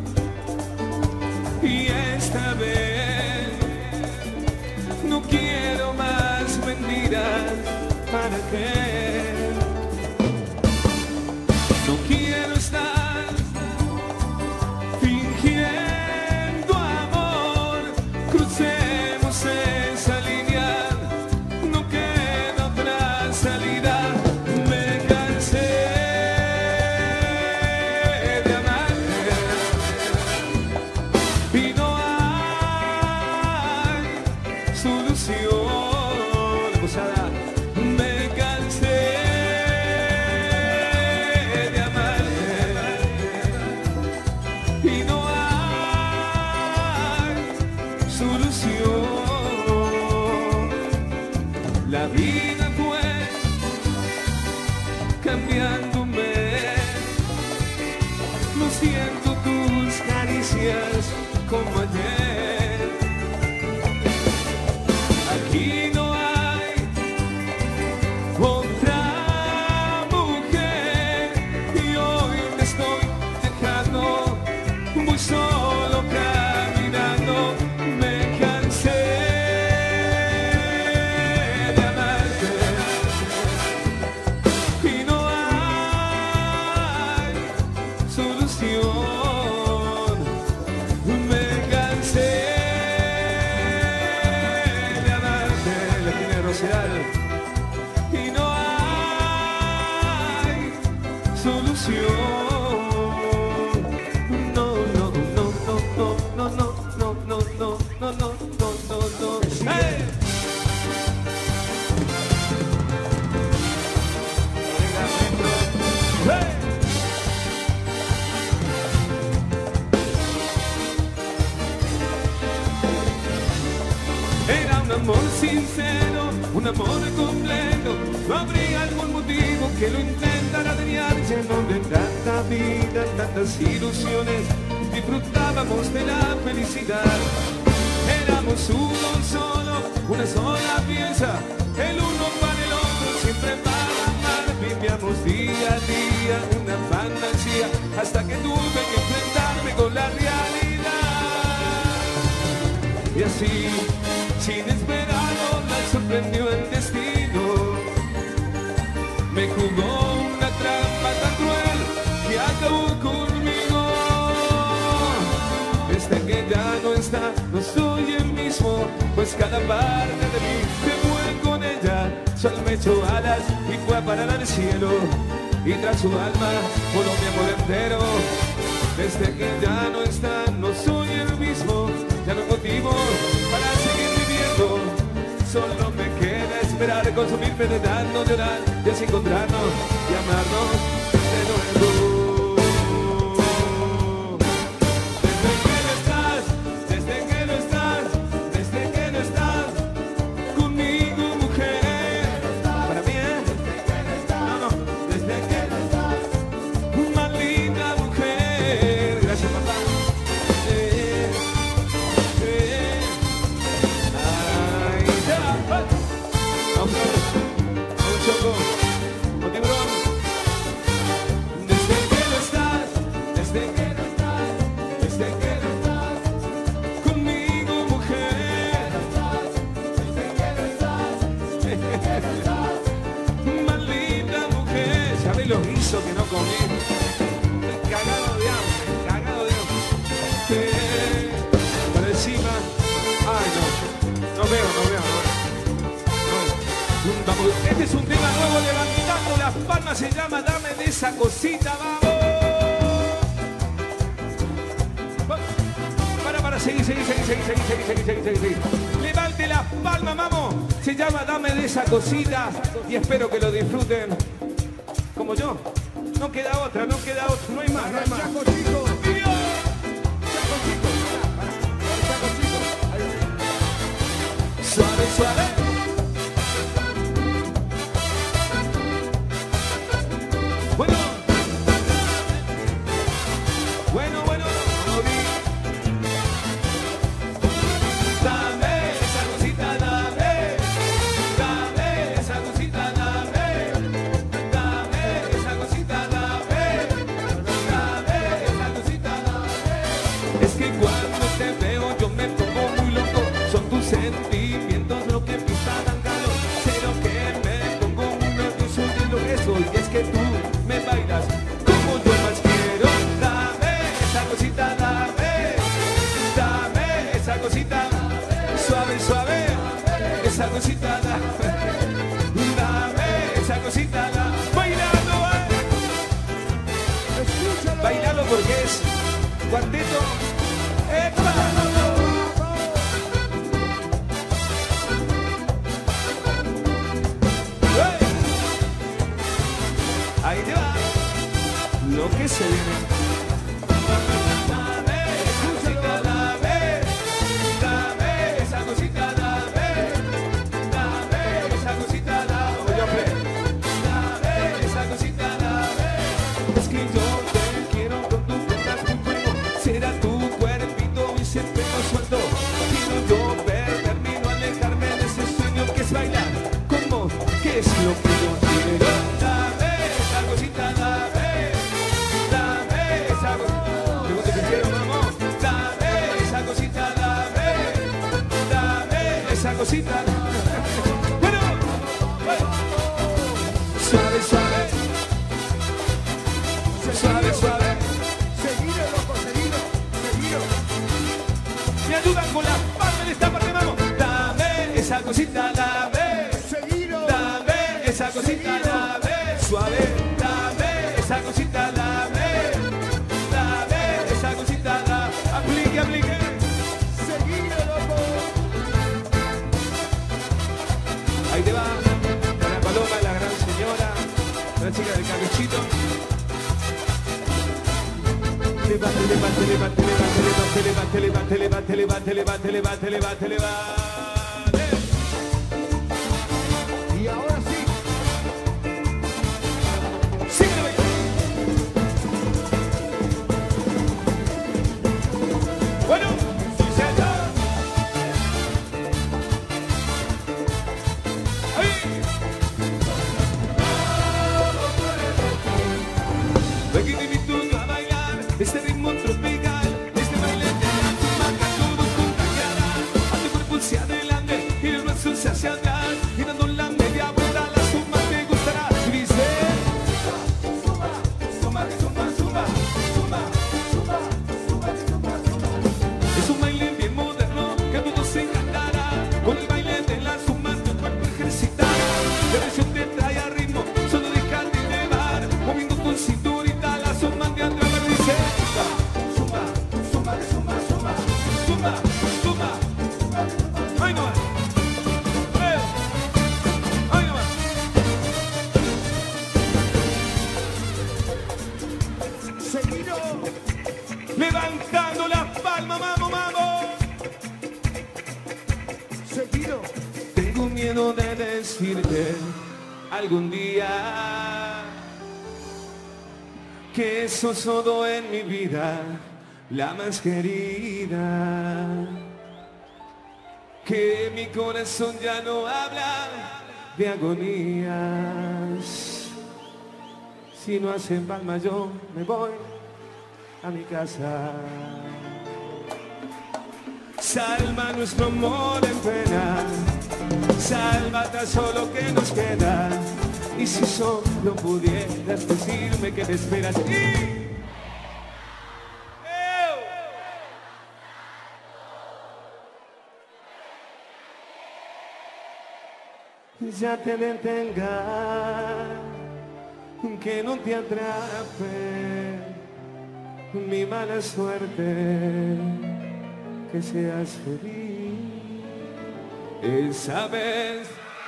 [SPEAKER 1] Y esta vez no quiero más mentiras. ¿Para qué? No quiero estar fingiendo amor. Crucemos esa línea. No queda otra salida. Me cansé de amarte y no hay solución. Posada. Me cansé de amarte y no hay solución. La vida fue cambiándome. No siento tus caricias como ayer. Aquí no hay otra mujer y hoy te estoy dejando. Voy solo caminando. Me cansé de amarte y no hay solución. Me cansé de amarte. La tiene Rosedal. Y no hay solución. No, no, no, no, no, no, no, no, no, no, no, no, no, no, no. ¡Hey! ¡Hey! Era un amor sincero, un amor completo. No habría algún motivo que lo intentara dañar. Lleno de tanta vida, tantas ilusiones, disfrutábamos de la felicidad. Éramos uno solo, una sola pieza, el uno para el otro, siempre para amar. Vivíamos día a día una fantasía, hasta que tuve que enfrentarme con la realidad. Y así, sin esperarlo, la sorprendió el destino. Me jugó una trampa tan cruel que acabó conmigo. Desde que ya no está, no soy el mismo, pues cada parte de mí se fue con ella. Sol me echó alas y fue a parar al cielo, y tras su alma voló mi amor entero. Desde que ya no está, no soy el mismo, ya no hay motivo para seguir viviendo. Solo me queda esperar, consumirme de tanto llorar, y así encontrarnos y amarnos de nuevo. Desde que no estás, desde que no estás, desde que no estás conmigo, mujer. Para mí, ¿eh? No, no, desde que no estás, más linda mujer. Gracias, papá. Eh, eh. Ay, ya. Vamos, vamos, Choco. Con tiburón. Desde que no estás, desde que no estás, desde que no estás conmigo, mujer. Desde que no estás, desde que no estás, más linda mujer. ¿Sabes los guisos que no comí? Estoy cagado de hambre, cagado de hambre. Eh, por encima. Ay, no. No veo, no veo, no veo. Vamos, este es un tema nuevo, levantando las palmas, se llama Dame de esa cosita, vamos. Para, para, seguir, seguir, seguir, seguir, seguir, seguir, seguir, seguir, seguir, seguir. Levante las palmas, vamos. Se llama Dame de esa cosita y espero que lo disfruten como yo. No queda otra, no queda otra, no hay más, no hay más. Chaco Chico. Chaco Chico. Chaco Chico. Suave, suave. soy, y es que tú me bailas como yo más quiero. Dame esa cosita, dame, dame esa cosita, suave, suave, esa cosita, dame, dame esa cosita, dame. Bailando, eh. Bailando porque es cuarteto. ¡Epa! Ahí te va lo que se viene. Dame esa cosita, dame, dame esa cosita, dame, dame esa cosita, dame, dame esa cosita, dame. Es que yo te quiero con tu cuentas, tu fuego, será tu cuerpito y siempre no suelto. Quiero yo perderme, no alejarme de ese sueño que es bailar con vos, que es lo que yo quiero. Dame esa cosita, dame, dame esa cosita. Pregunta que quiero, vamos. Dame esa cosita, dame, dame esa cosita. Bueno, bueno. Suave, suave, suave, suave.
[SPEAKER 2] Seguido, loco, seguido, seguido.
[SPEAKER 1] Me ayudan con la parte de esta parte, vamos. Dame esa cosita, dame,
[SPEAKER 2] Seguido.
[SPEAKER 1] dame esa cosita, dame, suave, dame esa cosita, dame, dame esa cosita, dame, aplique, aplique.
[SPEAKER 2] Seguido, loco.
[SPEAKER 1] Ahí te va, la paloma, la gran señora, la chica del caguchito. Levante, levante, levante, levante, levante, levante, levante, levante, levante, levante, levante, levante.
[SPEAKER 2] Y ahora sí.
[SPEAKER 1] Sígueme bailando. Bueno, sí, señor. Ahí. Aquí te invito a bailar este ritmo tropical, este baile de la tumaca, todo contagiará a tu cuerpo hacia adelante y el brazo hacia atrás, y dando la media vuelta la suma te gustará. Y dice suma, suma, suma, suma, suma, suma, suma, suma, suma. Es un baile bien moderno que a todos encantará. Con el baile de la suma tu cuerpo ejercitará. La presión te trae a ritmo, solo déjate llevar, moviendo tu cinturita, la suma te atrapa. Dice suma, suma, suma, suma, suma, suma, suma. Ahí no va. Eh. Ahí no va.
[SPEAKER 2] Seguido.
[SPEAKER 1] Levantando la palma, vamos, vamos.
[SPEAKER 2] Seguido.
[SPEAKER 1] Tengo miedo de decirte algún día que sos todo en mi vida, la más querida. Que mi corazón ya no habla de agonías. Si no hacen palma yo me voy a mi casa. Salva nuestro amor en pena, salva tan solo que nos queda. Y si solo pudieras decirme que te esperas y... ya te detenga, que no te atrape mi mala suerte, que seas feliz. Esa vez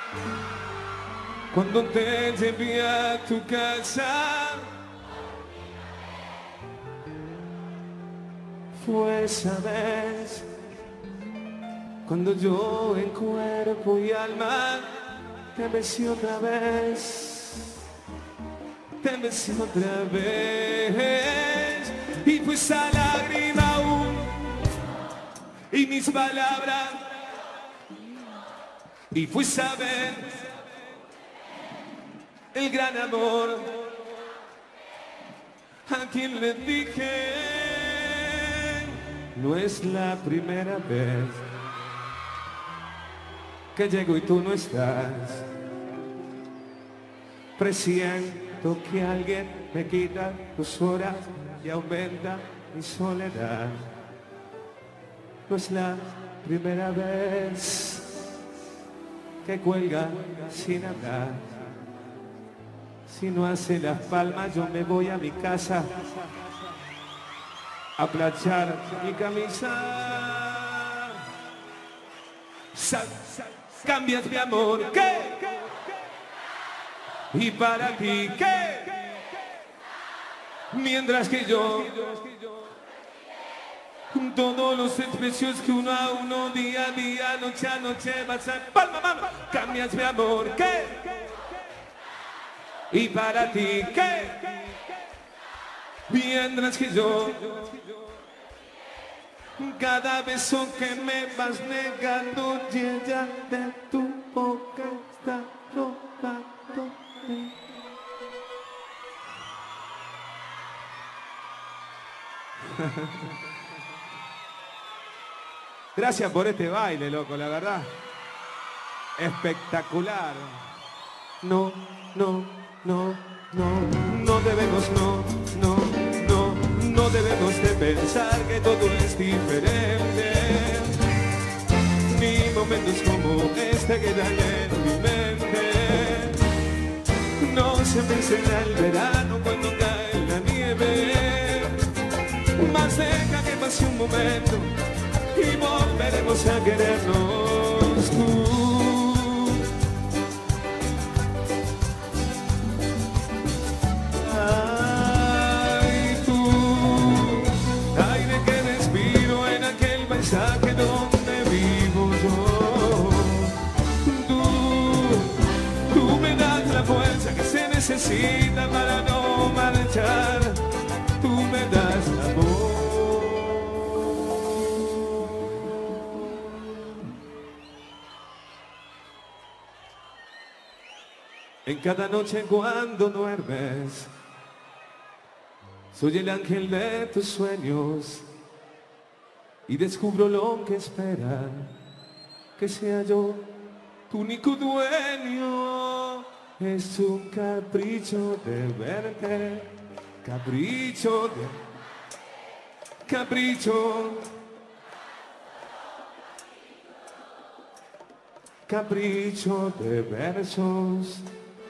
[SPEAKER 1] cuando te llevé a tu casa, fue esa vez cuando yo en cuerpo y alma te besé otra vez, te besé otra vez, y fue esa lágrima aún y mis palabras, y fue esa vez el gran amor a quien le dije no es la primera vez que llego y tú no estás. Presiento que alguien me quita tus horas y aumenta mi soledad. No es la primera vez que cuelga sin hablar. Si no hace las palmas, yo me voy a mi casa a planchar mi camisa. Sal, sal, cambias mi amor, ¿qué? Y para ti, ¿qué? Mientras que yo, todos los desprecios que uno a uno, día a día, noche a noche, pasan, palma, palma, cambias mi amor, ¿qué? Y para ti, ¿qué? Mientras que yo, cada beso que me vas negando, ya de tu boca está robando. Gracias por este baile, loco, la verdad. Espectacular. No, no, no, no, no debemos, no, no, no, no debemos de pensar que todo es diferente. Ni momentos como este quedan en mi mente. No se me enseña el verano cuando cae la nieve. Más deja que pase un momento y volveremos a querernos. Tú, ay, tú, aire que respiro en aquel paisaje donde vivo yo. Tú, tú me das la fuerza que se necesita para no marchar. Tú me das amor. En cada noche cuando duermes, soy el ángel de tus sueños y descubro lo que esperan, que sea yo tu único dueño. Es un capricho de verte, capricho de... capricho, capricho de versos,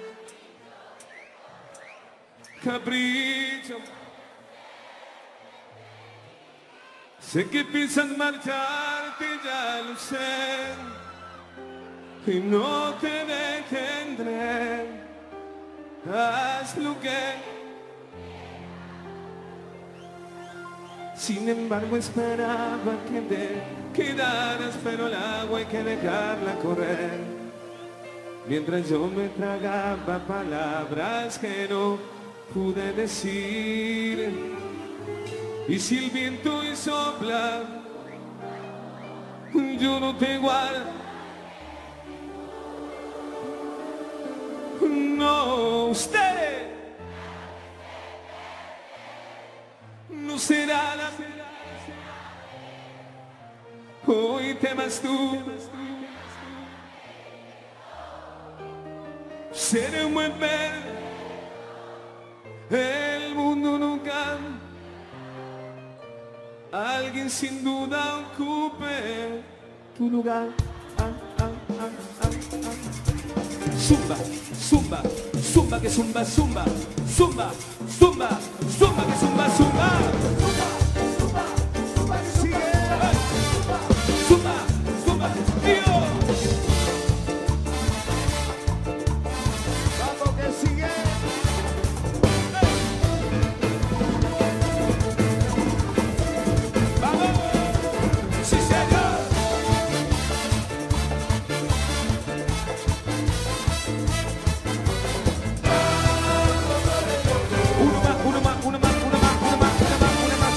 [SPEAKER 1] capricho. Sé que piensas marcharte, ya lo sé, y no te detendré. Haz lo que... Sin embargo esperaba que te quedaras, pero el agua hay que dejarla correr. Mientras yo me tragaba palabras que no pude decir. Y si el viento hoy sopla, yo no te guardo. No, usted no será la... Hoy temas tú. Seré un buen verde. El mundo nunca. Alguien sin duda ocupe tu lugar. Ah, ah, ah, ah, ah. Zumba, zumba, zumba que zumba, zumba, zumba, zumba, zumba que zumba, zumba. Zumba, zumba, zumba que sigue. Zumba, zumba, tío. Vamos que sigue. Vamos, sí señor. Uno más, uno más, uno más, uno más, uno más, uno más, uno más.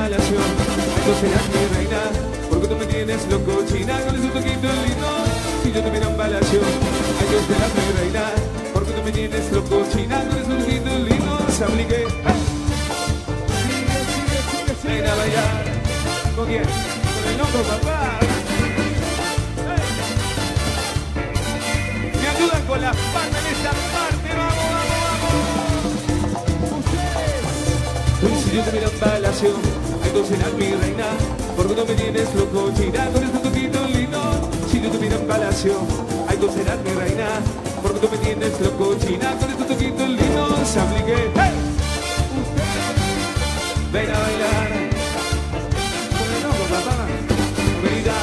[SPEAKER 1] embalación. Tú serás mi reina, porque tú me tienes loco, china, con ese toquito lindo. Si yo tuviera embalación, ay, tú serás mi reina, porque tú me tienes loco, china, con ese toquito lindo. Se aplique. Ven a bailar. ¿Con quién? Con el loco, papá. Me ayudan con la palma en esta parte. Vamos, vamos, vamos. Si yo tuviera embalación, ay, tú serás mi reina, porque tú me tienes loco, china, con este toquito lindo. Si yo tuviera embalación, ay, tú serás mi reina, porque tú me tienes loco, china, con este toquito lindo. Se aplique. ¡Hey! Ven a bailar. Con el loco, papá. Venida.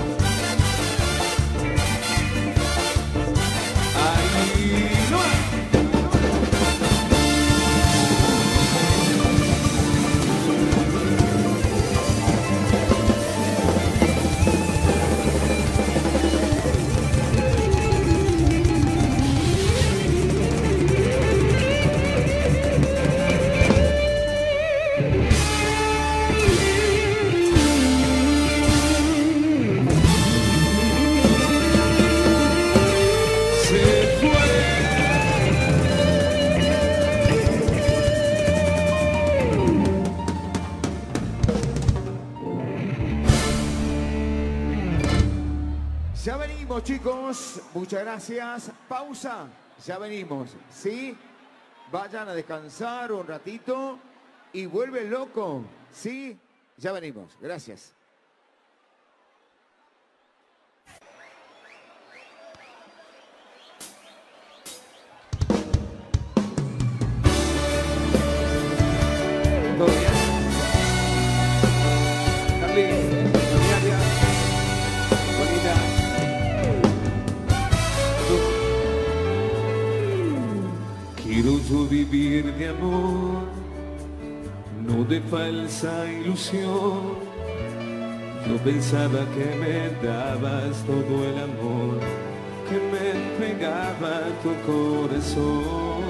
[SPEAKER 1] Ahí no.
[SPEAKER 2] Ya venimos, chicos. Muchas gracias. Pausa. Ya venimos. ¿Sí? Vayan a descansar un ratito y vuelve el loco. ¿Sí? Ya venimos. Gracias.
[SPEAKER 1] ¿Todo bien? Carly, Diaria, bonita. Quiero yo vivir de amor, no de falsa ilusión. Yo pensaba que me dabas todo el amor, que me entregaba tu corazón.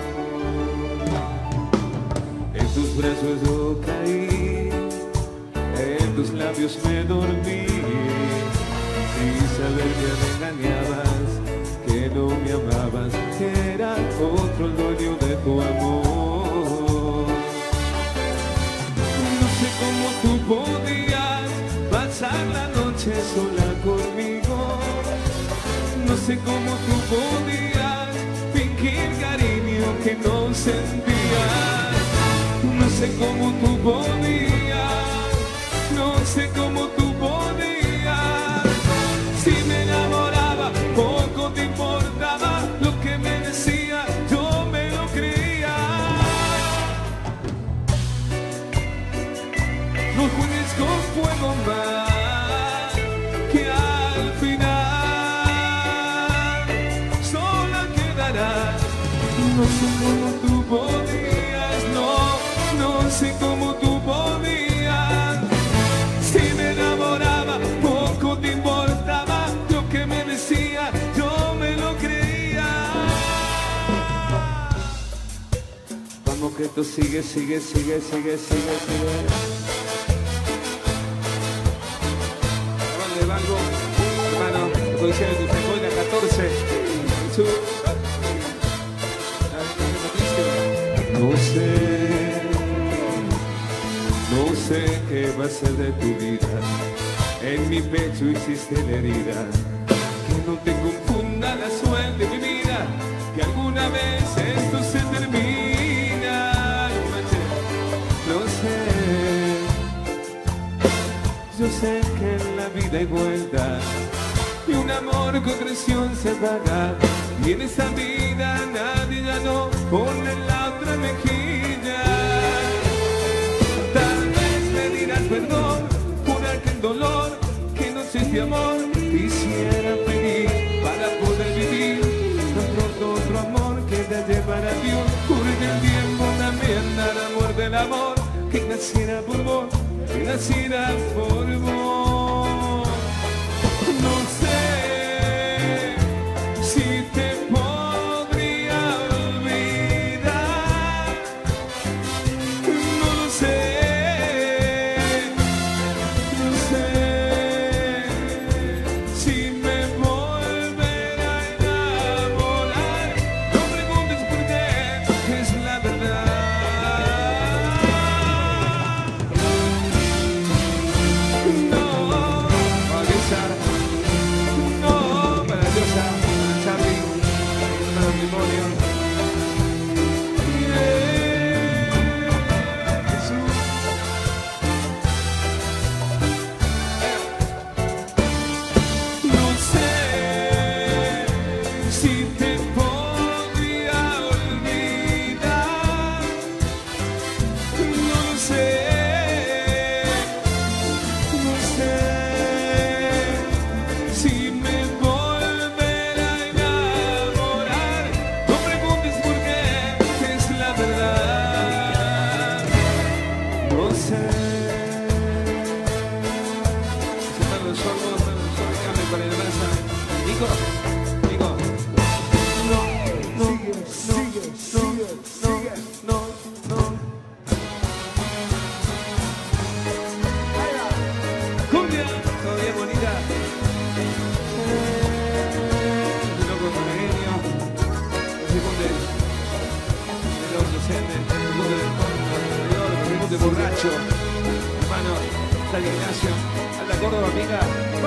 [SPEAKER 1] En tus brazos yo caí, en tus labios me dormí, sin saber que me engañabas, que no me amabas, que era otro el dueño de tu amor. No sé cómo tú podías pasar la noche sola conmigo, no sé cómo tú podías fingir cariño que no sentías. No sé cómo tú podías, no sé cómo tú podías. Si me enamoraba, poco te importaba lo que me decía, yo me lo creía. No juegues con fuego más, que al final sola quedarás. No sé cómo tú podías, no. No sé cómo tú podías. Si me enamoraba, poco te importaba lo que me decía, yo me lo creía. Vamos que esto sigue, sigue, sigue, sigue, sigue, sigue. Hermano de Banco, hermano, policía de Tutecoila catorce. No sé. No sé qué va a ser de tu vida, en mi pecho hiciste la herida. Que no te confunda la suerte de mi vida, que alguna vez esto se termina. Lo sé, yo sé que en la vida hay vueltas, y un amor con traición se paga, y en esta vida nadie ya no pone la otra mejilla. Perdón por aquel dolor que noches de amor quisiera pedir para poder vivir otro, otro amor que te llevara a Dios, porque el tiempo también dará amor del amor que naciera por vos, que naciera por vos. No sé si te podría olvidar, no lo sé. verdad. No sé. Se están los sordos, están los sordos, cambio para el brazo. Nico, Nico. No, no,
[SPEAKER 2] Sigue,
[SPEAKER 1] no,
[SPEAKER 2] sigue,
[SPEAKER 1] no,
[SPEAKER 2] sigue,
[SPEAKER 1] no,
[SPEAKER 2] sigue.
[SPEAKER 1] no, no.
[SPEAKER 2] Ahí va.
[SPEAKER 1] Cumbia, todavía bonita. Un loco malagueño. El segundo el loco docente, el segundo del corredor, el segundo borracho. Hermano, San Ignacio, anda Córdoba, amiga.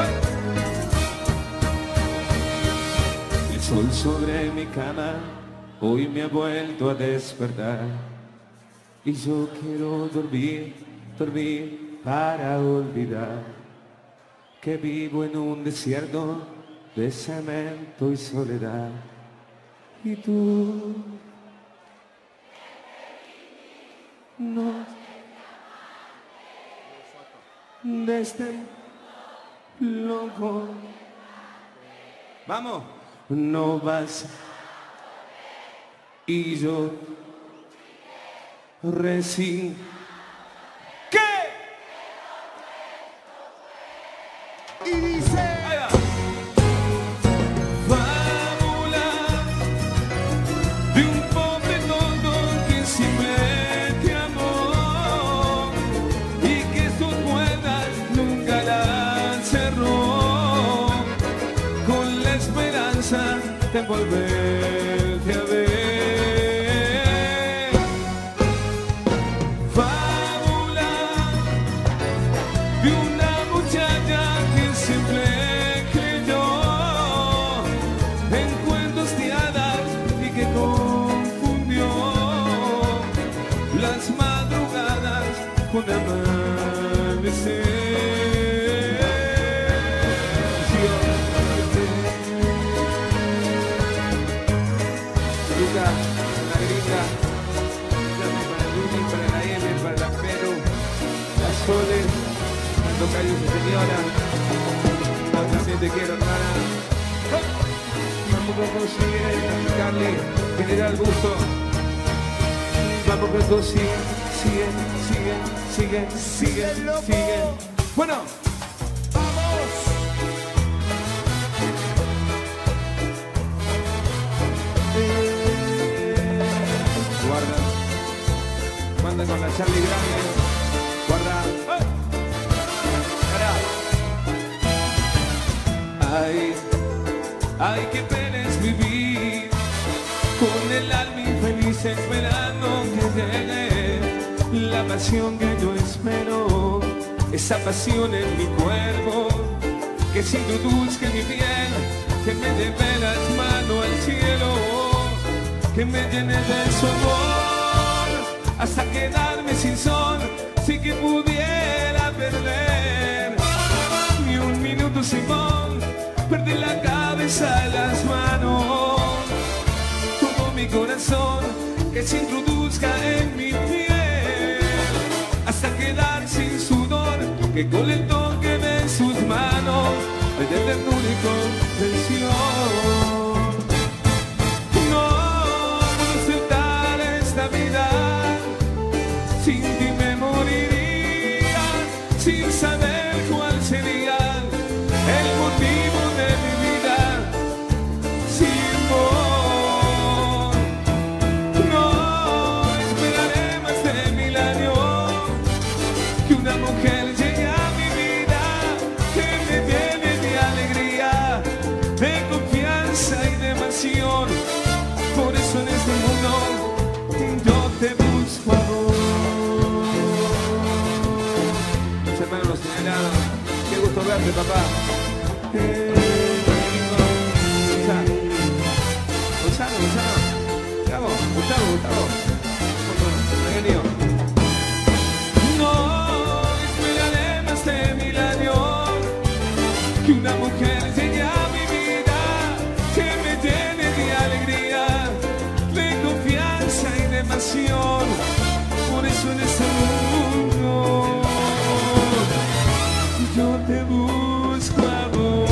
[SPEAKER 1] El sol sobre mi cama hoy me ha vuelto a despertar. Y yo quiero dormir, dormir para olvidar que vivo en un desierto de cemento y soledad. Y tú no de este loco. Vamos, no vas y yo recién. ¿Qué?
[SPEAKER 2] Y dice.
[SPEAKER 1] Ahí va. Fábula de un pobre tonto que simplemente amó y que sus puertas nunca las cerró con la esperanza de volverte a ver. Fábula de una muchacha que siempre creyó en cuentos de hadas y que confundió las madrugadas con amanecer. Luca, la gringa, llame para Luli, para la M, para la Perú, la Sole, la tocayo su señora, la también te quiero, hermana. Vamos que consigue, Carly, General Busto. Vamos que consigue, sigue, sigue, sigue, sigue, sigue. Bueno. Guarda, manda con la Charlie grande, guarda, ¡ay! Ay, ay, qué pena es vivir con el alma infeliz esperando que llegue la pasión que yo espero, esa pasión en mi cuerpo que se introduzca en mi piel, que me lleve las manos al cielo, que me llene de su amor hasta quedarme sin son, sin que pudiera perder ni un minuto, Simón, perdí la cabeza en las manos, todo mi corazón que se introduzca en mi piel hasta quedar sin sudor, que con el toque de sus manos me dé ternura y comprensión. Sin ti me moriría, sin saber cuál sería el motivo de mi vida sin vos. No esperaré más de mil años que una mujer llegue a mi vida, que me llene de alegría, de confianza y de pasión. Por eso en este mundo yo te busco a vos. Hermanos los señalados, qué gusto verte, papá. Eh, Gonzalo, Gonzalo, Gonzalo, Gustavo, Gustavo, Gustavo. Bienvenido. No esperaré más de mil años que una mujer llegue a mi vida, que me llene de alegría, de confianza y de pasión. Por eso en este mundo yo te busco a vos.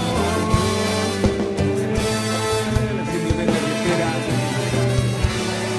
[SPEAKER 1] La sentimiento que espera.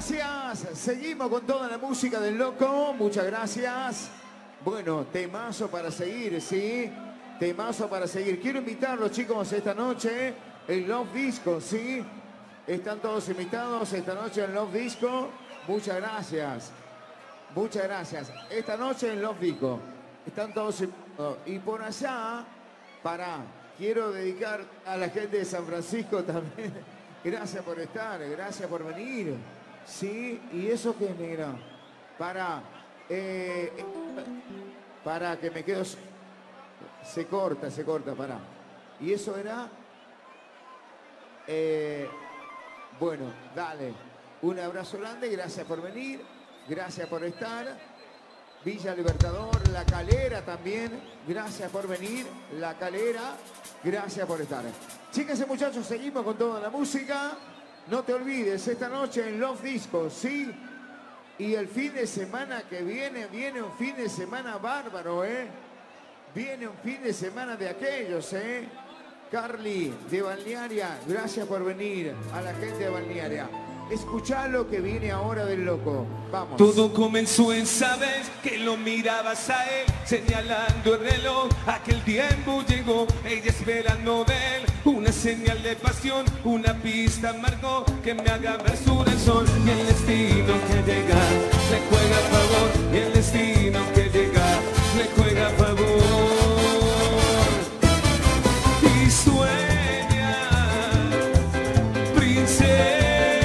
[SPEAKER 2] gracias. Seguimos con toda la música del loco. Muchas gracias. Bueno, temazo para seguir, ¿sí? Temazo para seguir. Quiero invitarlos, chicos, esta noche en Love Disco, ¿sí? Están todos invitados esta noche en Love Disco. Muchas gracias. Muchas gracias. Esta noche en Love Disco. Están todos invitados. Y por allá, para, quiero dedicar a la gente de San Francisco también. Gracias por estar, gracias por venir. Sí, y eso que negra. Para, eh, para que me quedo. Se corta, se corta, para. Y eso era. Eh, bueno, dale. Un abrazo grande, gracias por venir, gracias por estar. Villa Libertador, La Calera también, gracias por venir. La Calera, gracias por estar. Chicas y muchachos, seguimos con toda la música. No te olvides, esta noche en Love Disco, ¿sí? Y el fin de semana que viene, viene un fin de semana bárbaro, ¿eh? Viene un fin de semana de aquellos, ¿eh? Carly, de Balnearia, gracias por venir. A la gente de Balnearia. Escuchá lo que viene ahora del loco. Vamos.
[SPEAKER 1] Todo comenzó en saber que lo mirabas a él, señalando el reloj. Aquel tiempo llegó, ella esperando de él una señal de pasión, una pista marcó que me haga ver su el sol. Y el destino que llega le juega a favor, y el destino que llega le juega a favor. Y sueña, princesa.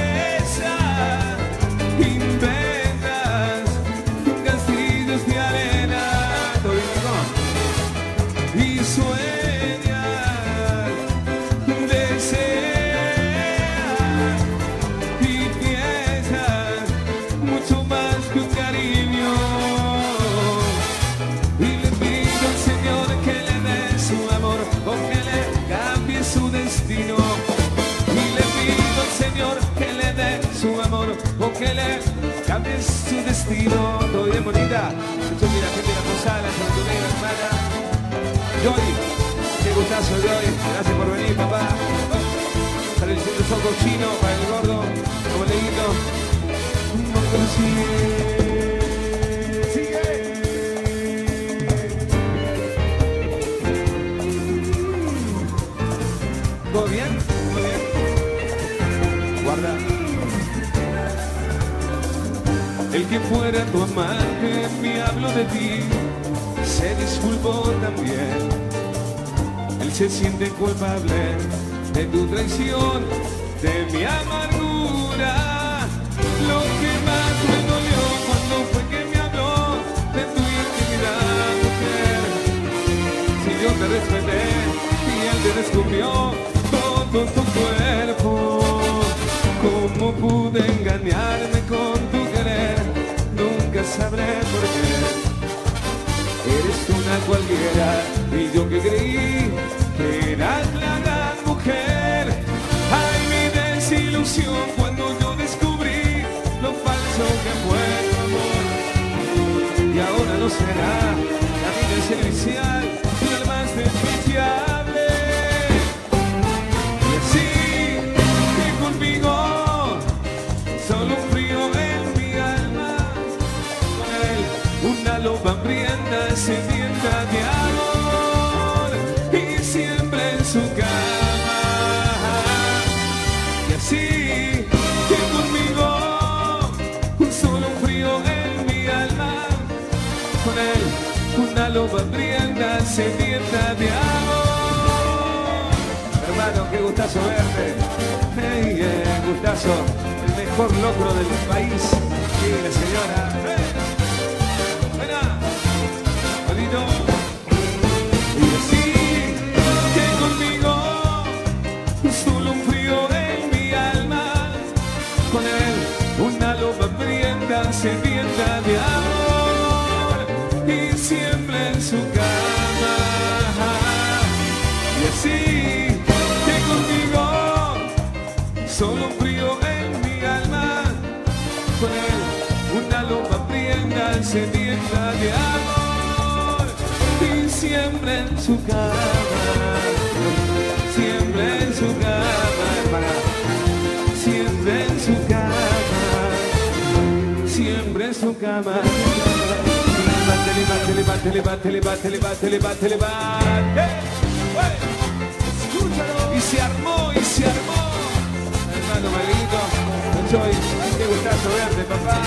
[SPEAKER 1] Que le cambie su destino. Todo bien, bonita. Yo mira gente de la posada, se me negra, hermana. Joy, qué gustazo, Joy. Gracias por venir, papá. Para el centro soco chino, para el gordo, como le digo. Sigue. ¿Todo bien? ¿Todo bien? Guarda. El que fuera tu amante me habló de ti, se disculpó también. Él se siente culpable de tu traición, de mi amargura. Lo que más me dolió cuando fue que me habló de tu intimidad, mujer. Si yo te respeté y él te descubrió todo tu cuerpo, ¿cómo pude engañarme con tu querer? Nunca sabré por qué. Eres una cualquiera y yo que creí que eras la gran mujer. Ay, mi desilusión cuando yo descubrí lo falso que fue tu amor. Y ahora no será la vida servicial y el más despreciable. Y así que conmigo solo un frío en mi alma, con él una loba hambrienta sedienta de amor y siempre en su cama. Y así que conmigo solo un frío en mi alma, con él una loba hambrienta sedienta de amor. Hermano, qué gustazo verte. Hey, yeah, gustazo. Mejor locro del país. Sí, la señora. ¡Hey! ¡Buena! Bonito. Y así que conmigo solo un frío en mi alma, con él una loba hambrienta sedienta de amor y siempre en su cama. Y así que conmigo solo un frío en mi alma, con él una loba hambrienta sedienta de amor y siempre en su cama, siempre en su cama, hermana, siempre en su cama. cama. Levante, levante, levante, levante, levante, levante, levante, levante. Escúchalo. Y se armó, y se armó. Hermano Maguito, soy, qué gustazo verte, papá.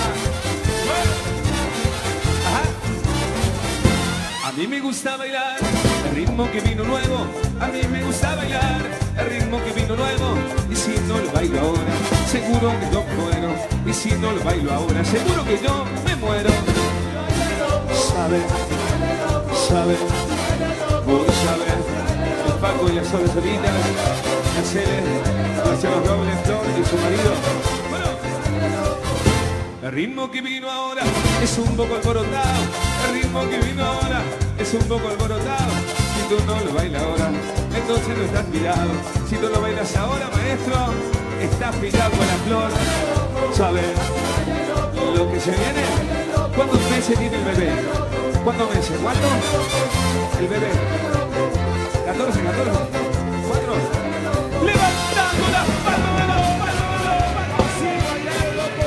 [SPEAKER 1] Ajá. A mí me gusta bailar el ritmo que vino nuevo. A mí me gusta bailar el ritmo que vino nuevo. Y si no lo bailo ahora, seguro que yo muero. Y si no lo bailo ahora, seguro que yo me muero. Sabe, sabe, voy a saber. El Paco y las solas solitas, la Cele, Marcelo Robles, Flor y su marido. Bueno, el ritmo que vino ahora es un poco alborotado. El ritmo que vino ahora es un poco alborotado. Si tú no lo bailas ahora, entonces no estás mirado. Si tú lo bailas ahora, maestro, estás pillado con la flor. ¿Sabes lo que se viene? ¿Cuántos meses tiene el bebé? ¿Cuántos meses? ¿Cuánto? El bebé. catorce, catorce. ¿Cuatro? Levantando las manos. Así baila el loco.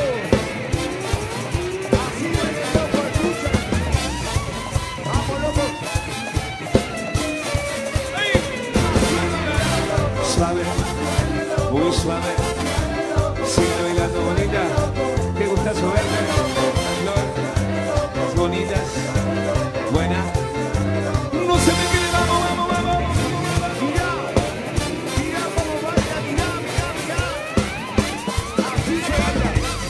[SPEAKER 1] Así baila el loco, escucha. Vamos, loco. Suave, muy suave. Sigue bailando bonita. Qué gustazo verte. Flor, bonitas, buena. No se me quede, vamos, vamos, vamos. Mira, mira cómo baila, mira, mira, mira. Así se baila.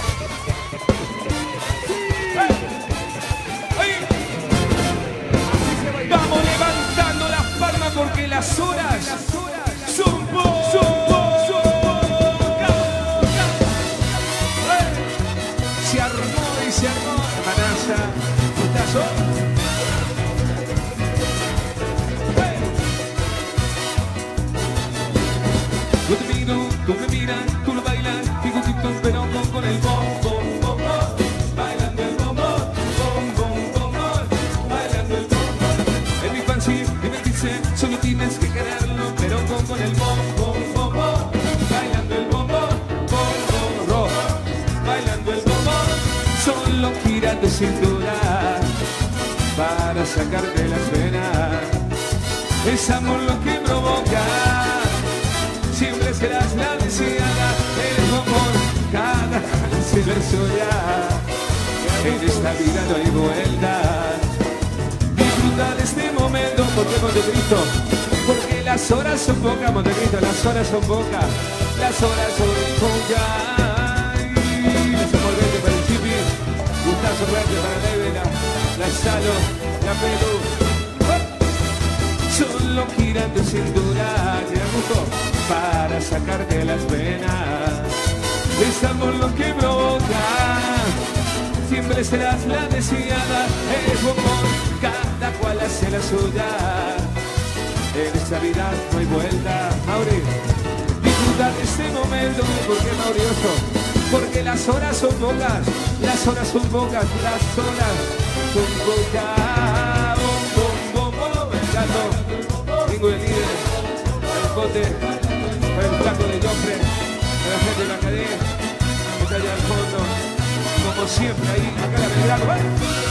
[SPEAKER 1] ¡Hey! ¡Hey! Así se baila. Vamos levantando las palmas porque las horas son pocas. Se armó y se armó. Hermanaza, gustazo. Yo te miro, tú me miras, tú lo bailas, digo TikTok pero con, con el bom, bom, bom, bom, bailando el bom, bom, bom, bom, bom, bom, bailando el bom, bom. Es mi fancy y me dice, solo tienes que quererlo, pero con, con el bom, bom, bom, bom, bailando el bom, bom, bom, bom, ro, bailando el bom, bom, solo gira tu cintura para sacarte las venas, es amor lo que provoca. Siempre serás la deseada, el amor, cada se verso ya. En esta vida no hay vuelta. Disfruta de este momento, porque Montecristo, porque las horas son pocas, Montecristo, las horas son pocas, las horas son pocas. Les envolvente para el Chipi, gustazo fuerte para Nevela, la Salo, la Perú. Solo gira tu cintura, te da gusto, para sacarte las venas. Es amor lo que provoca, siempre serás la deseada. Es tu amor, cada cual hace la suya. En esta vida no hay vuelta. Mauri, disfruta de este momento. ¿Por qué, Maurioso? Porque las horas son pocas, las horas son pocas, las horas son pocas. Bom, bom, bom, bom, me encantó. Tengo el líder, el bote, el flaco de Joffre, la gente de la cadena, que está allá al fondo, como siempre ahí, acá la Belgrano, ¿vale?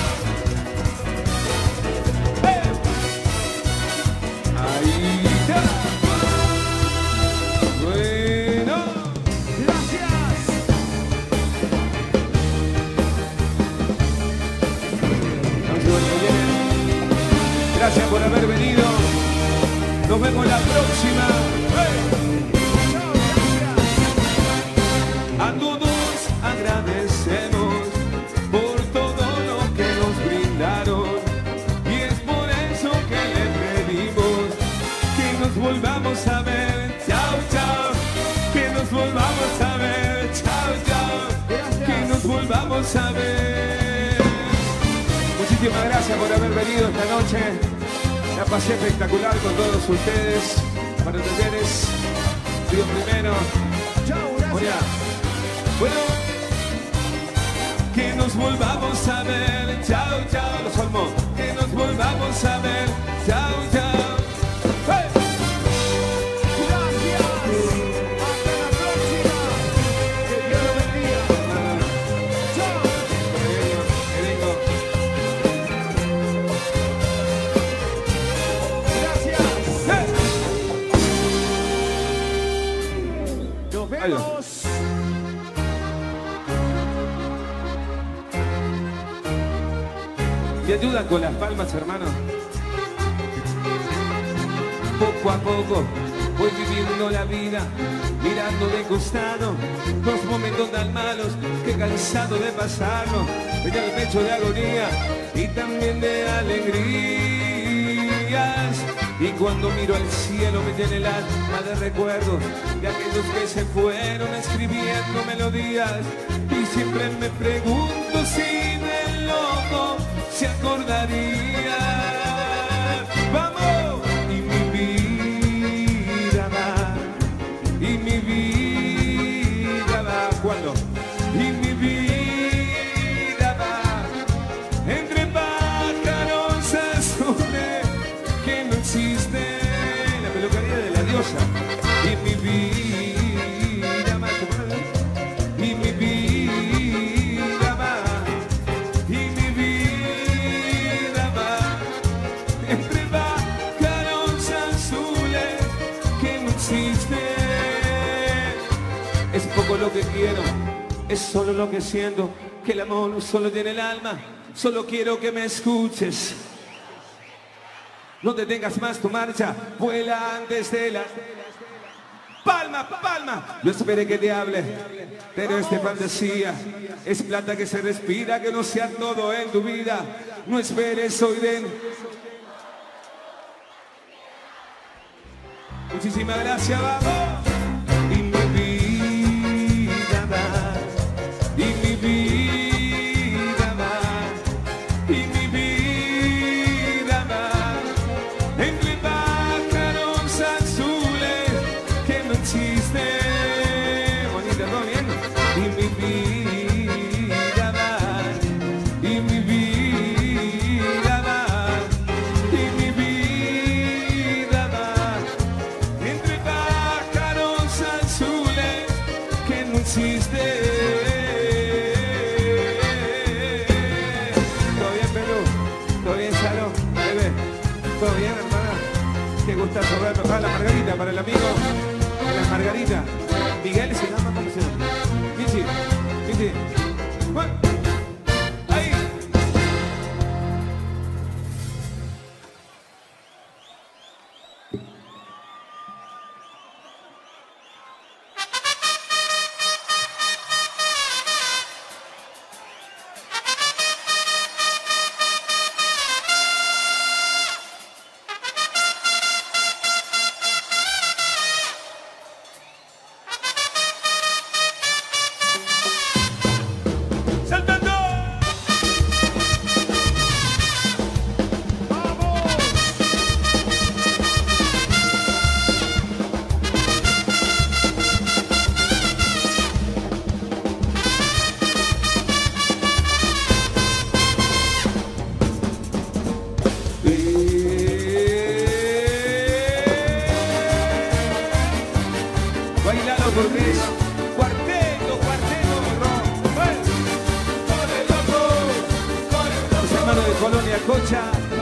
[SPEAKER 1] ¡Eh! Ahí está. Bueno, gracias. Gracias por haber venido. Nos vemos la próxima. A todos agradecemos por todo lo que nos brindaron. Y es por eso que le pedimos que nos volvamos a ver. Chao, chao. Que nos volvamos a ver. Chao, chao. Que nos volvamos a ver. Muchísimas gracias por haber venido esta noche. La pasé espectacular con todos ustedes. Para ustedes, digo primero. Chao, gracias. Bueno, que nos volvamos a ver. Chao, chao. Los Olmos. Que nos volvamos a ver. Chao, chao. ¡Hey! Gracias. Hasta la próxima. Que Dios lo bendiga. Chao.
[SPEAKER 2] vamos.
[SPEAKER 1] ¿Me ayudan con las palmas, hermano? Poco a poco voy viviendo la vida, mirando de costado los momentos tan malos que cansado de pasarlo, en el pecho de agonía y también de alegrías. Y cuando miro al cielo me llena el alma de recuerdos de aquellos que se fueron escribiendo melodías. Y siempre me pregunto si del loco se acordaría. ¡Vamos! Y mi vida va, y mi vida va. ¿Cuándo? Y mi vida va entre pájaros azules que no existe. La peluquería de la diosa. Y mi vida va, y mi vida va, y mi vida va entre pájaros azules que no existen. Es poco lo que quiero, es solo lo que siento, que el amor solo tiene el alma. Solo quiero que me escuches. No detengas más tu marcha, vuela antes de la... Palma, palma. No esperé que te hable, pero es de fantasía. Es plata que se respira, que no sea todo en tu vida. No esperes, soy de... Muchísimas gracias, vamos. Y mi vida va, y mi vida va, y mi vida va entre pájaros azules que no existen. Bonita, ¿todo bien? Y mi vida va, y mi vida va, y mi vida va entre pájaros azules que no existen. ¿Todo bien, Perú? ¿Todo bien, Salón? Bebé. ¿Todo bien, hermana? Qué gustazo verlo. Ah, la margarita para el amigo. La margarita. Miguel se llama, ¿cómo se llama? Michi. Michi. Bueno. Ahí. ¡Saltando! Bailalo porque es cuarteto, cuarteto de rock. ¡Hey! Con el loco, con el loco. Los hermanos de Colonia Cocha.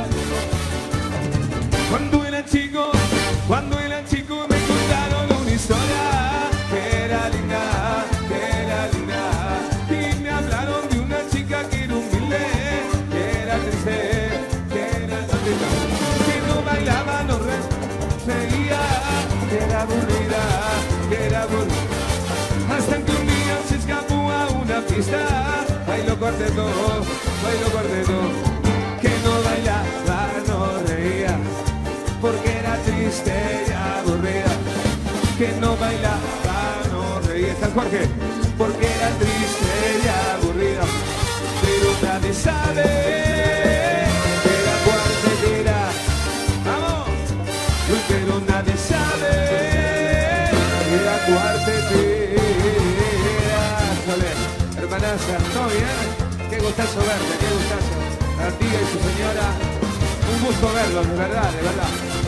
[SPEAKER 1] Cuando era chico, cuando era chico me contaron una historia que era linda, que era linda. Y me hablaron de una chica que era humilde, que era triste, que era triste, que no bailaba, no reía, que era aburrida, que era aburrida. Hasta que un día se escapó a una fiesta, bailó cuarteto, bailó cuarteto, que no bailaba, no reía, porque era triste y aburrida, que no bailaba, no reía. San Jorge, porque era triste y aburrida, pero nadie sabe que era cuartetera. Vamos, pero nadie sabe que era cuartetera. Joder, hermanaza, ¿todo bien? Qué gustazo verte, qué gustazo. A ti y su señora, un gusto verlos, de verdad, de verdad.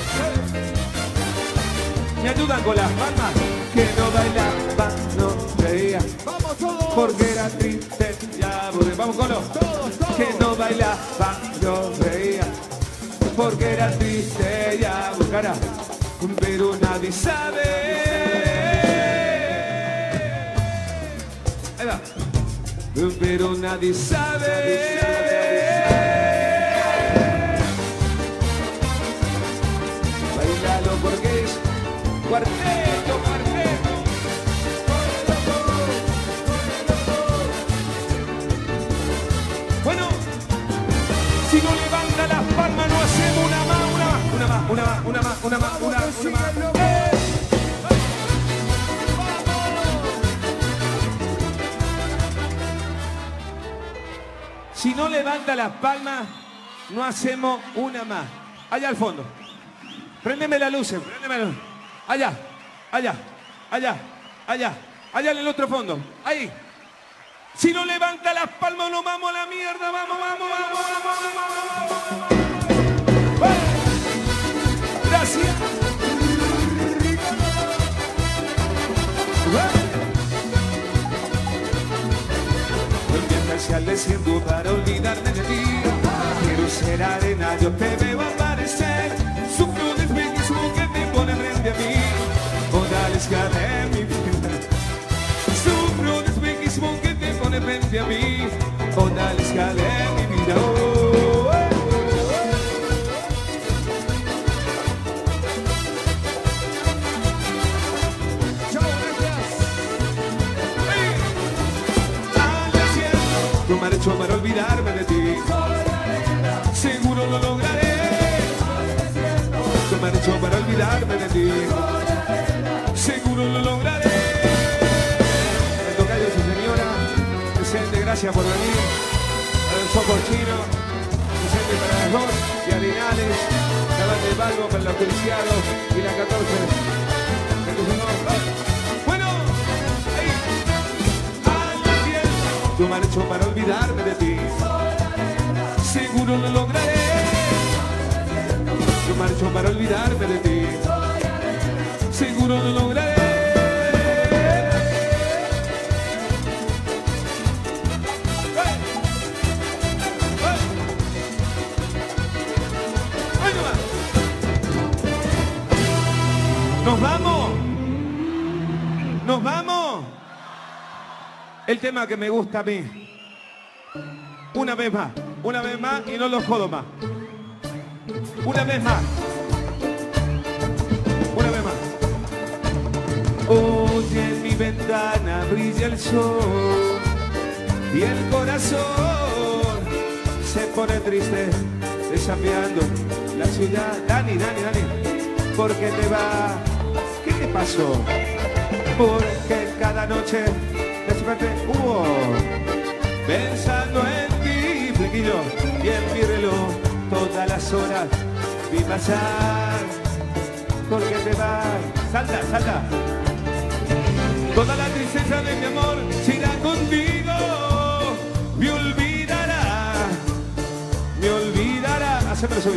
[SPEAKER 1] ¿Me ayudan con las palmas? Que no bailaba, no reía,
[SPEAKER 2] Vamos todos.
[SPEAKER 1] porque era triste y aburrida. Vamos, Colo.
[SPEAKER 2] Todos, todos.
[SPEAKER 1] Que no bailaba, no reía, porque era triste y aburrida, pero nadie sabe pero nadie sabe. Bailalo porque es cuarteto, cuarteto. Bueno, si no levanta las palmas no hacemos una más, una más, una más, una más, una más, una más, una más, una más. ¡Eh! Si no levanta las palmas, no hacemos una más. Allá al fondo. Préndeme las luces, préndeme las luces. Allá, allá, allá, allá, allá en el otro fondo. Ahí. Si no levanta las palmas, nos vamos a la mierda. Vamos, vamos, vamos, vamos, vamos, vamos. ¡Vamos! Gracias. Al desierto para olvidarme de ti. Quiero ser arena, yo te veo aparecer. Sufro de espejismo que te pone frente a mí. Odalisca de mi vida. Sufro de espejismo que te pone frente a mí. Odalisca de mi vida. Oh, oh, oh. No me han hecho para olvidarme de ti. Seguro lo lograré. No me han hecho para olvidarme de ti. Seguro lo lograré. El tocayo, su señora. Presente, gracias por venir. Para el soco chino. Presente para las dos y Arenales. La banda de Balbo para los policiados. Y la catorce. Bueno, ahí. No me han hecho para olvidarme de ti. Seguro lo lograré. No me han hecho para olvidarme de ti. Seguro lo lograré. ¡Hey! ¡Hey! ¡Ay, no va! ¡Nos vamos! ¡Nos vamos! El tema que me gusta a mí. Una vez más, una vez más y no lo jodo más. Una vez más. Una vez más. Hoy en mi ventana brilla el sol y el corazón se pone triste desafiando la ciudad. Dani, Dani, Dani, ¿por qué te vas? ¿Qué te pasó? Porque cada noche desperté, uh, pensando en ti, flequillo, y en mi reloj todas las horas vi pasar. ¿Por qué te vas? Salta, salta. Toda la tristeza de mi amor se irá contigo. Me olvidará, me olvidará. Hacémelo subir.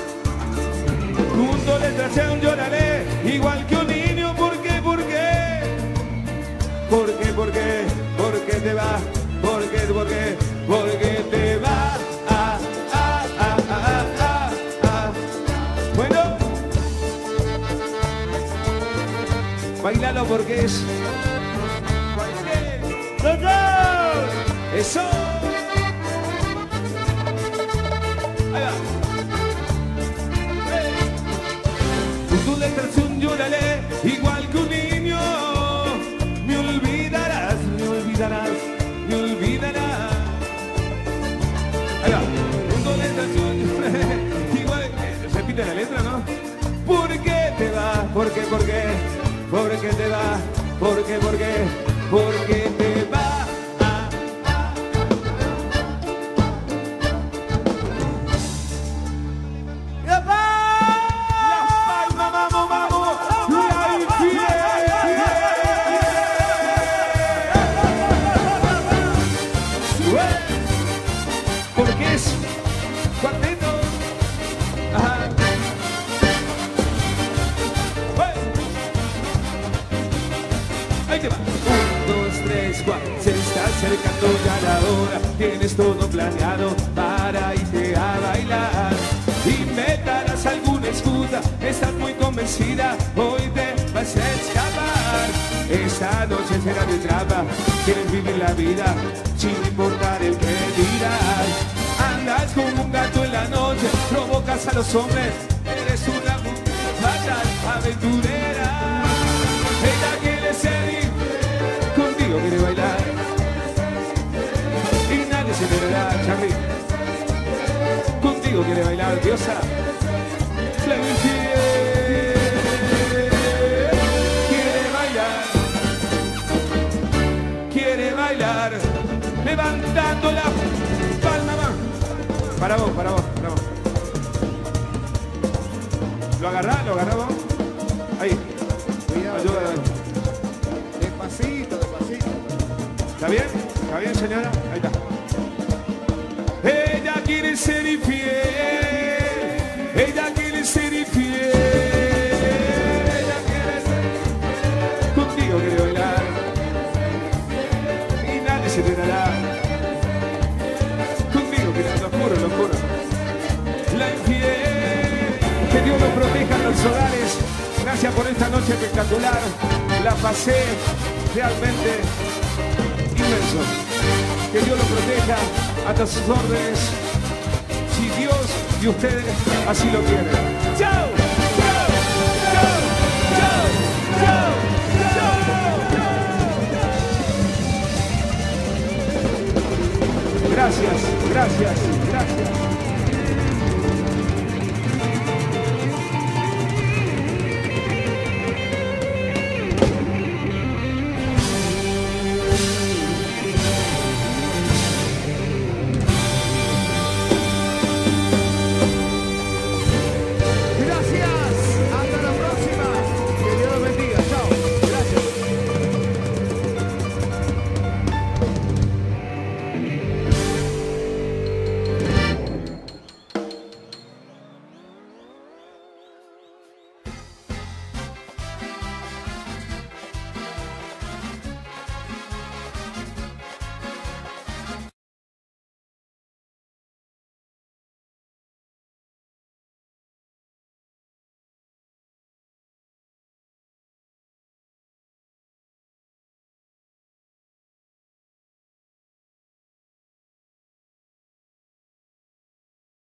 [SPEAKER 1] Junto a la estación lloraré, igual que un niño. ¿Por qué? ¿Por qué? ¿Por qué? ¿Por qué? ¿Por qué te va? ¿Por qué? ¿Por qué? ¿Por qué te va? Ah, ah, ah, ah, ah, ah. Bueno, bailalo porque es. ¡Los dos! ¡Eso! Ahí va. Tú le traes un lloraré igual que un niño. Me olvidarás, me olvidarás, me olvidarás. Ahí va. Un le traes un lloraré igual que... Se repite la letra, ¿no? ¿Por qué te vas? ¿Por qué? ¿Por qué? ¿Por qué te vas? ¿Por qué? ¿Por qué? ¿Por qué te vas? Porque es cuarteto. Ajá. Ahí te va. Un, dos, tres, cuatro. Se está acercando ya la hora. Tienes todo planeado para irte a bailar. Inventarás alguna excusa. Estás muy convencida. Hoy te vas a escapar. Esta noche será de trampa. Quieres vivir la vida. Chile. como un gato en la noche, provocas a los hombres. Eres una muchacha aventurera. Ella quiere ser, contigo quiere bailar. Y nadie se enterará, Charlie. Contigo quiere bailar, diosa. La infiel quiere bailar. Quiere bailar. Levantando la palma más. Para vos, para vos, para vos. ¿Lo agarrás? ¿Lo agarrás vos? Ahí.
[SPEAKER 2] Cuidado,
[SPEAKER 1] Ayúdame.
[SPEAKER 2] cuidado. Despacito, despacito.
[SPEAKER 1] ¿Está bien? ¿Está bien, señora? Ahí está. Ella quiere ser infiel. Ella quiere ser infiel. Ella quiere ser. Contigo quiere bailar. Y nadie se enterará. Contigo quiere, lo juro, lo juro. La infiel. Que Dios los proteja en los hogares. Gracias por esta noche espectacular. La pasé realmente inmenso. Que Dios los proteja hasta sus órdenes. Si Dios y ustedes así lo quieren. ¡Chao! ¡Chao! ¡Chao! ¡Chao! ¡Chao! Gracias, gracias, gracias.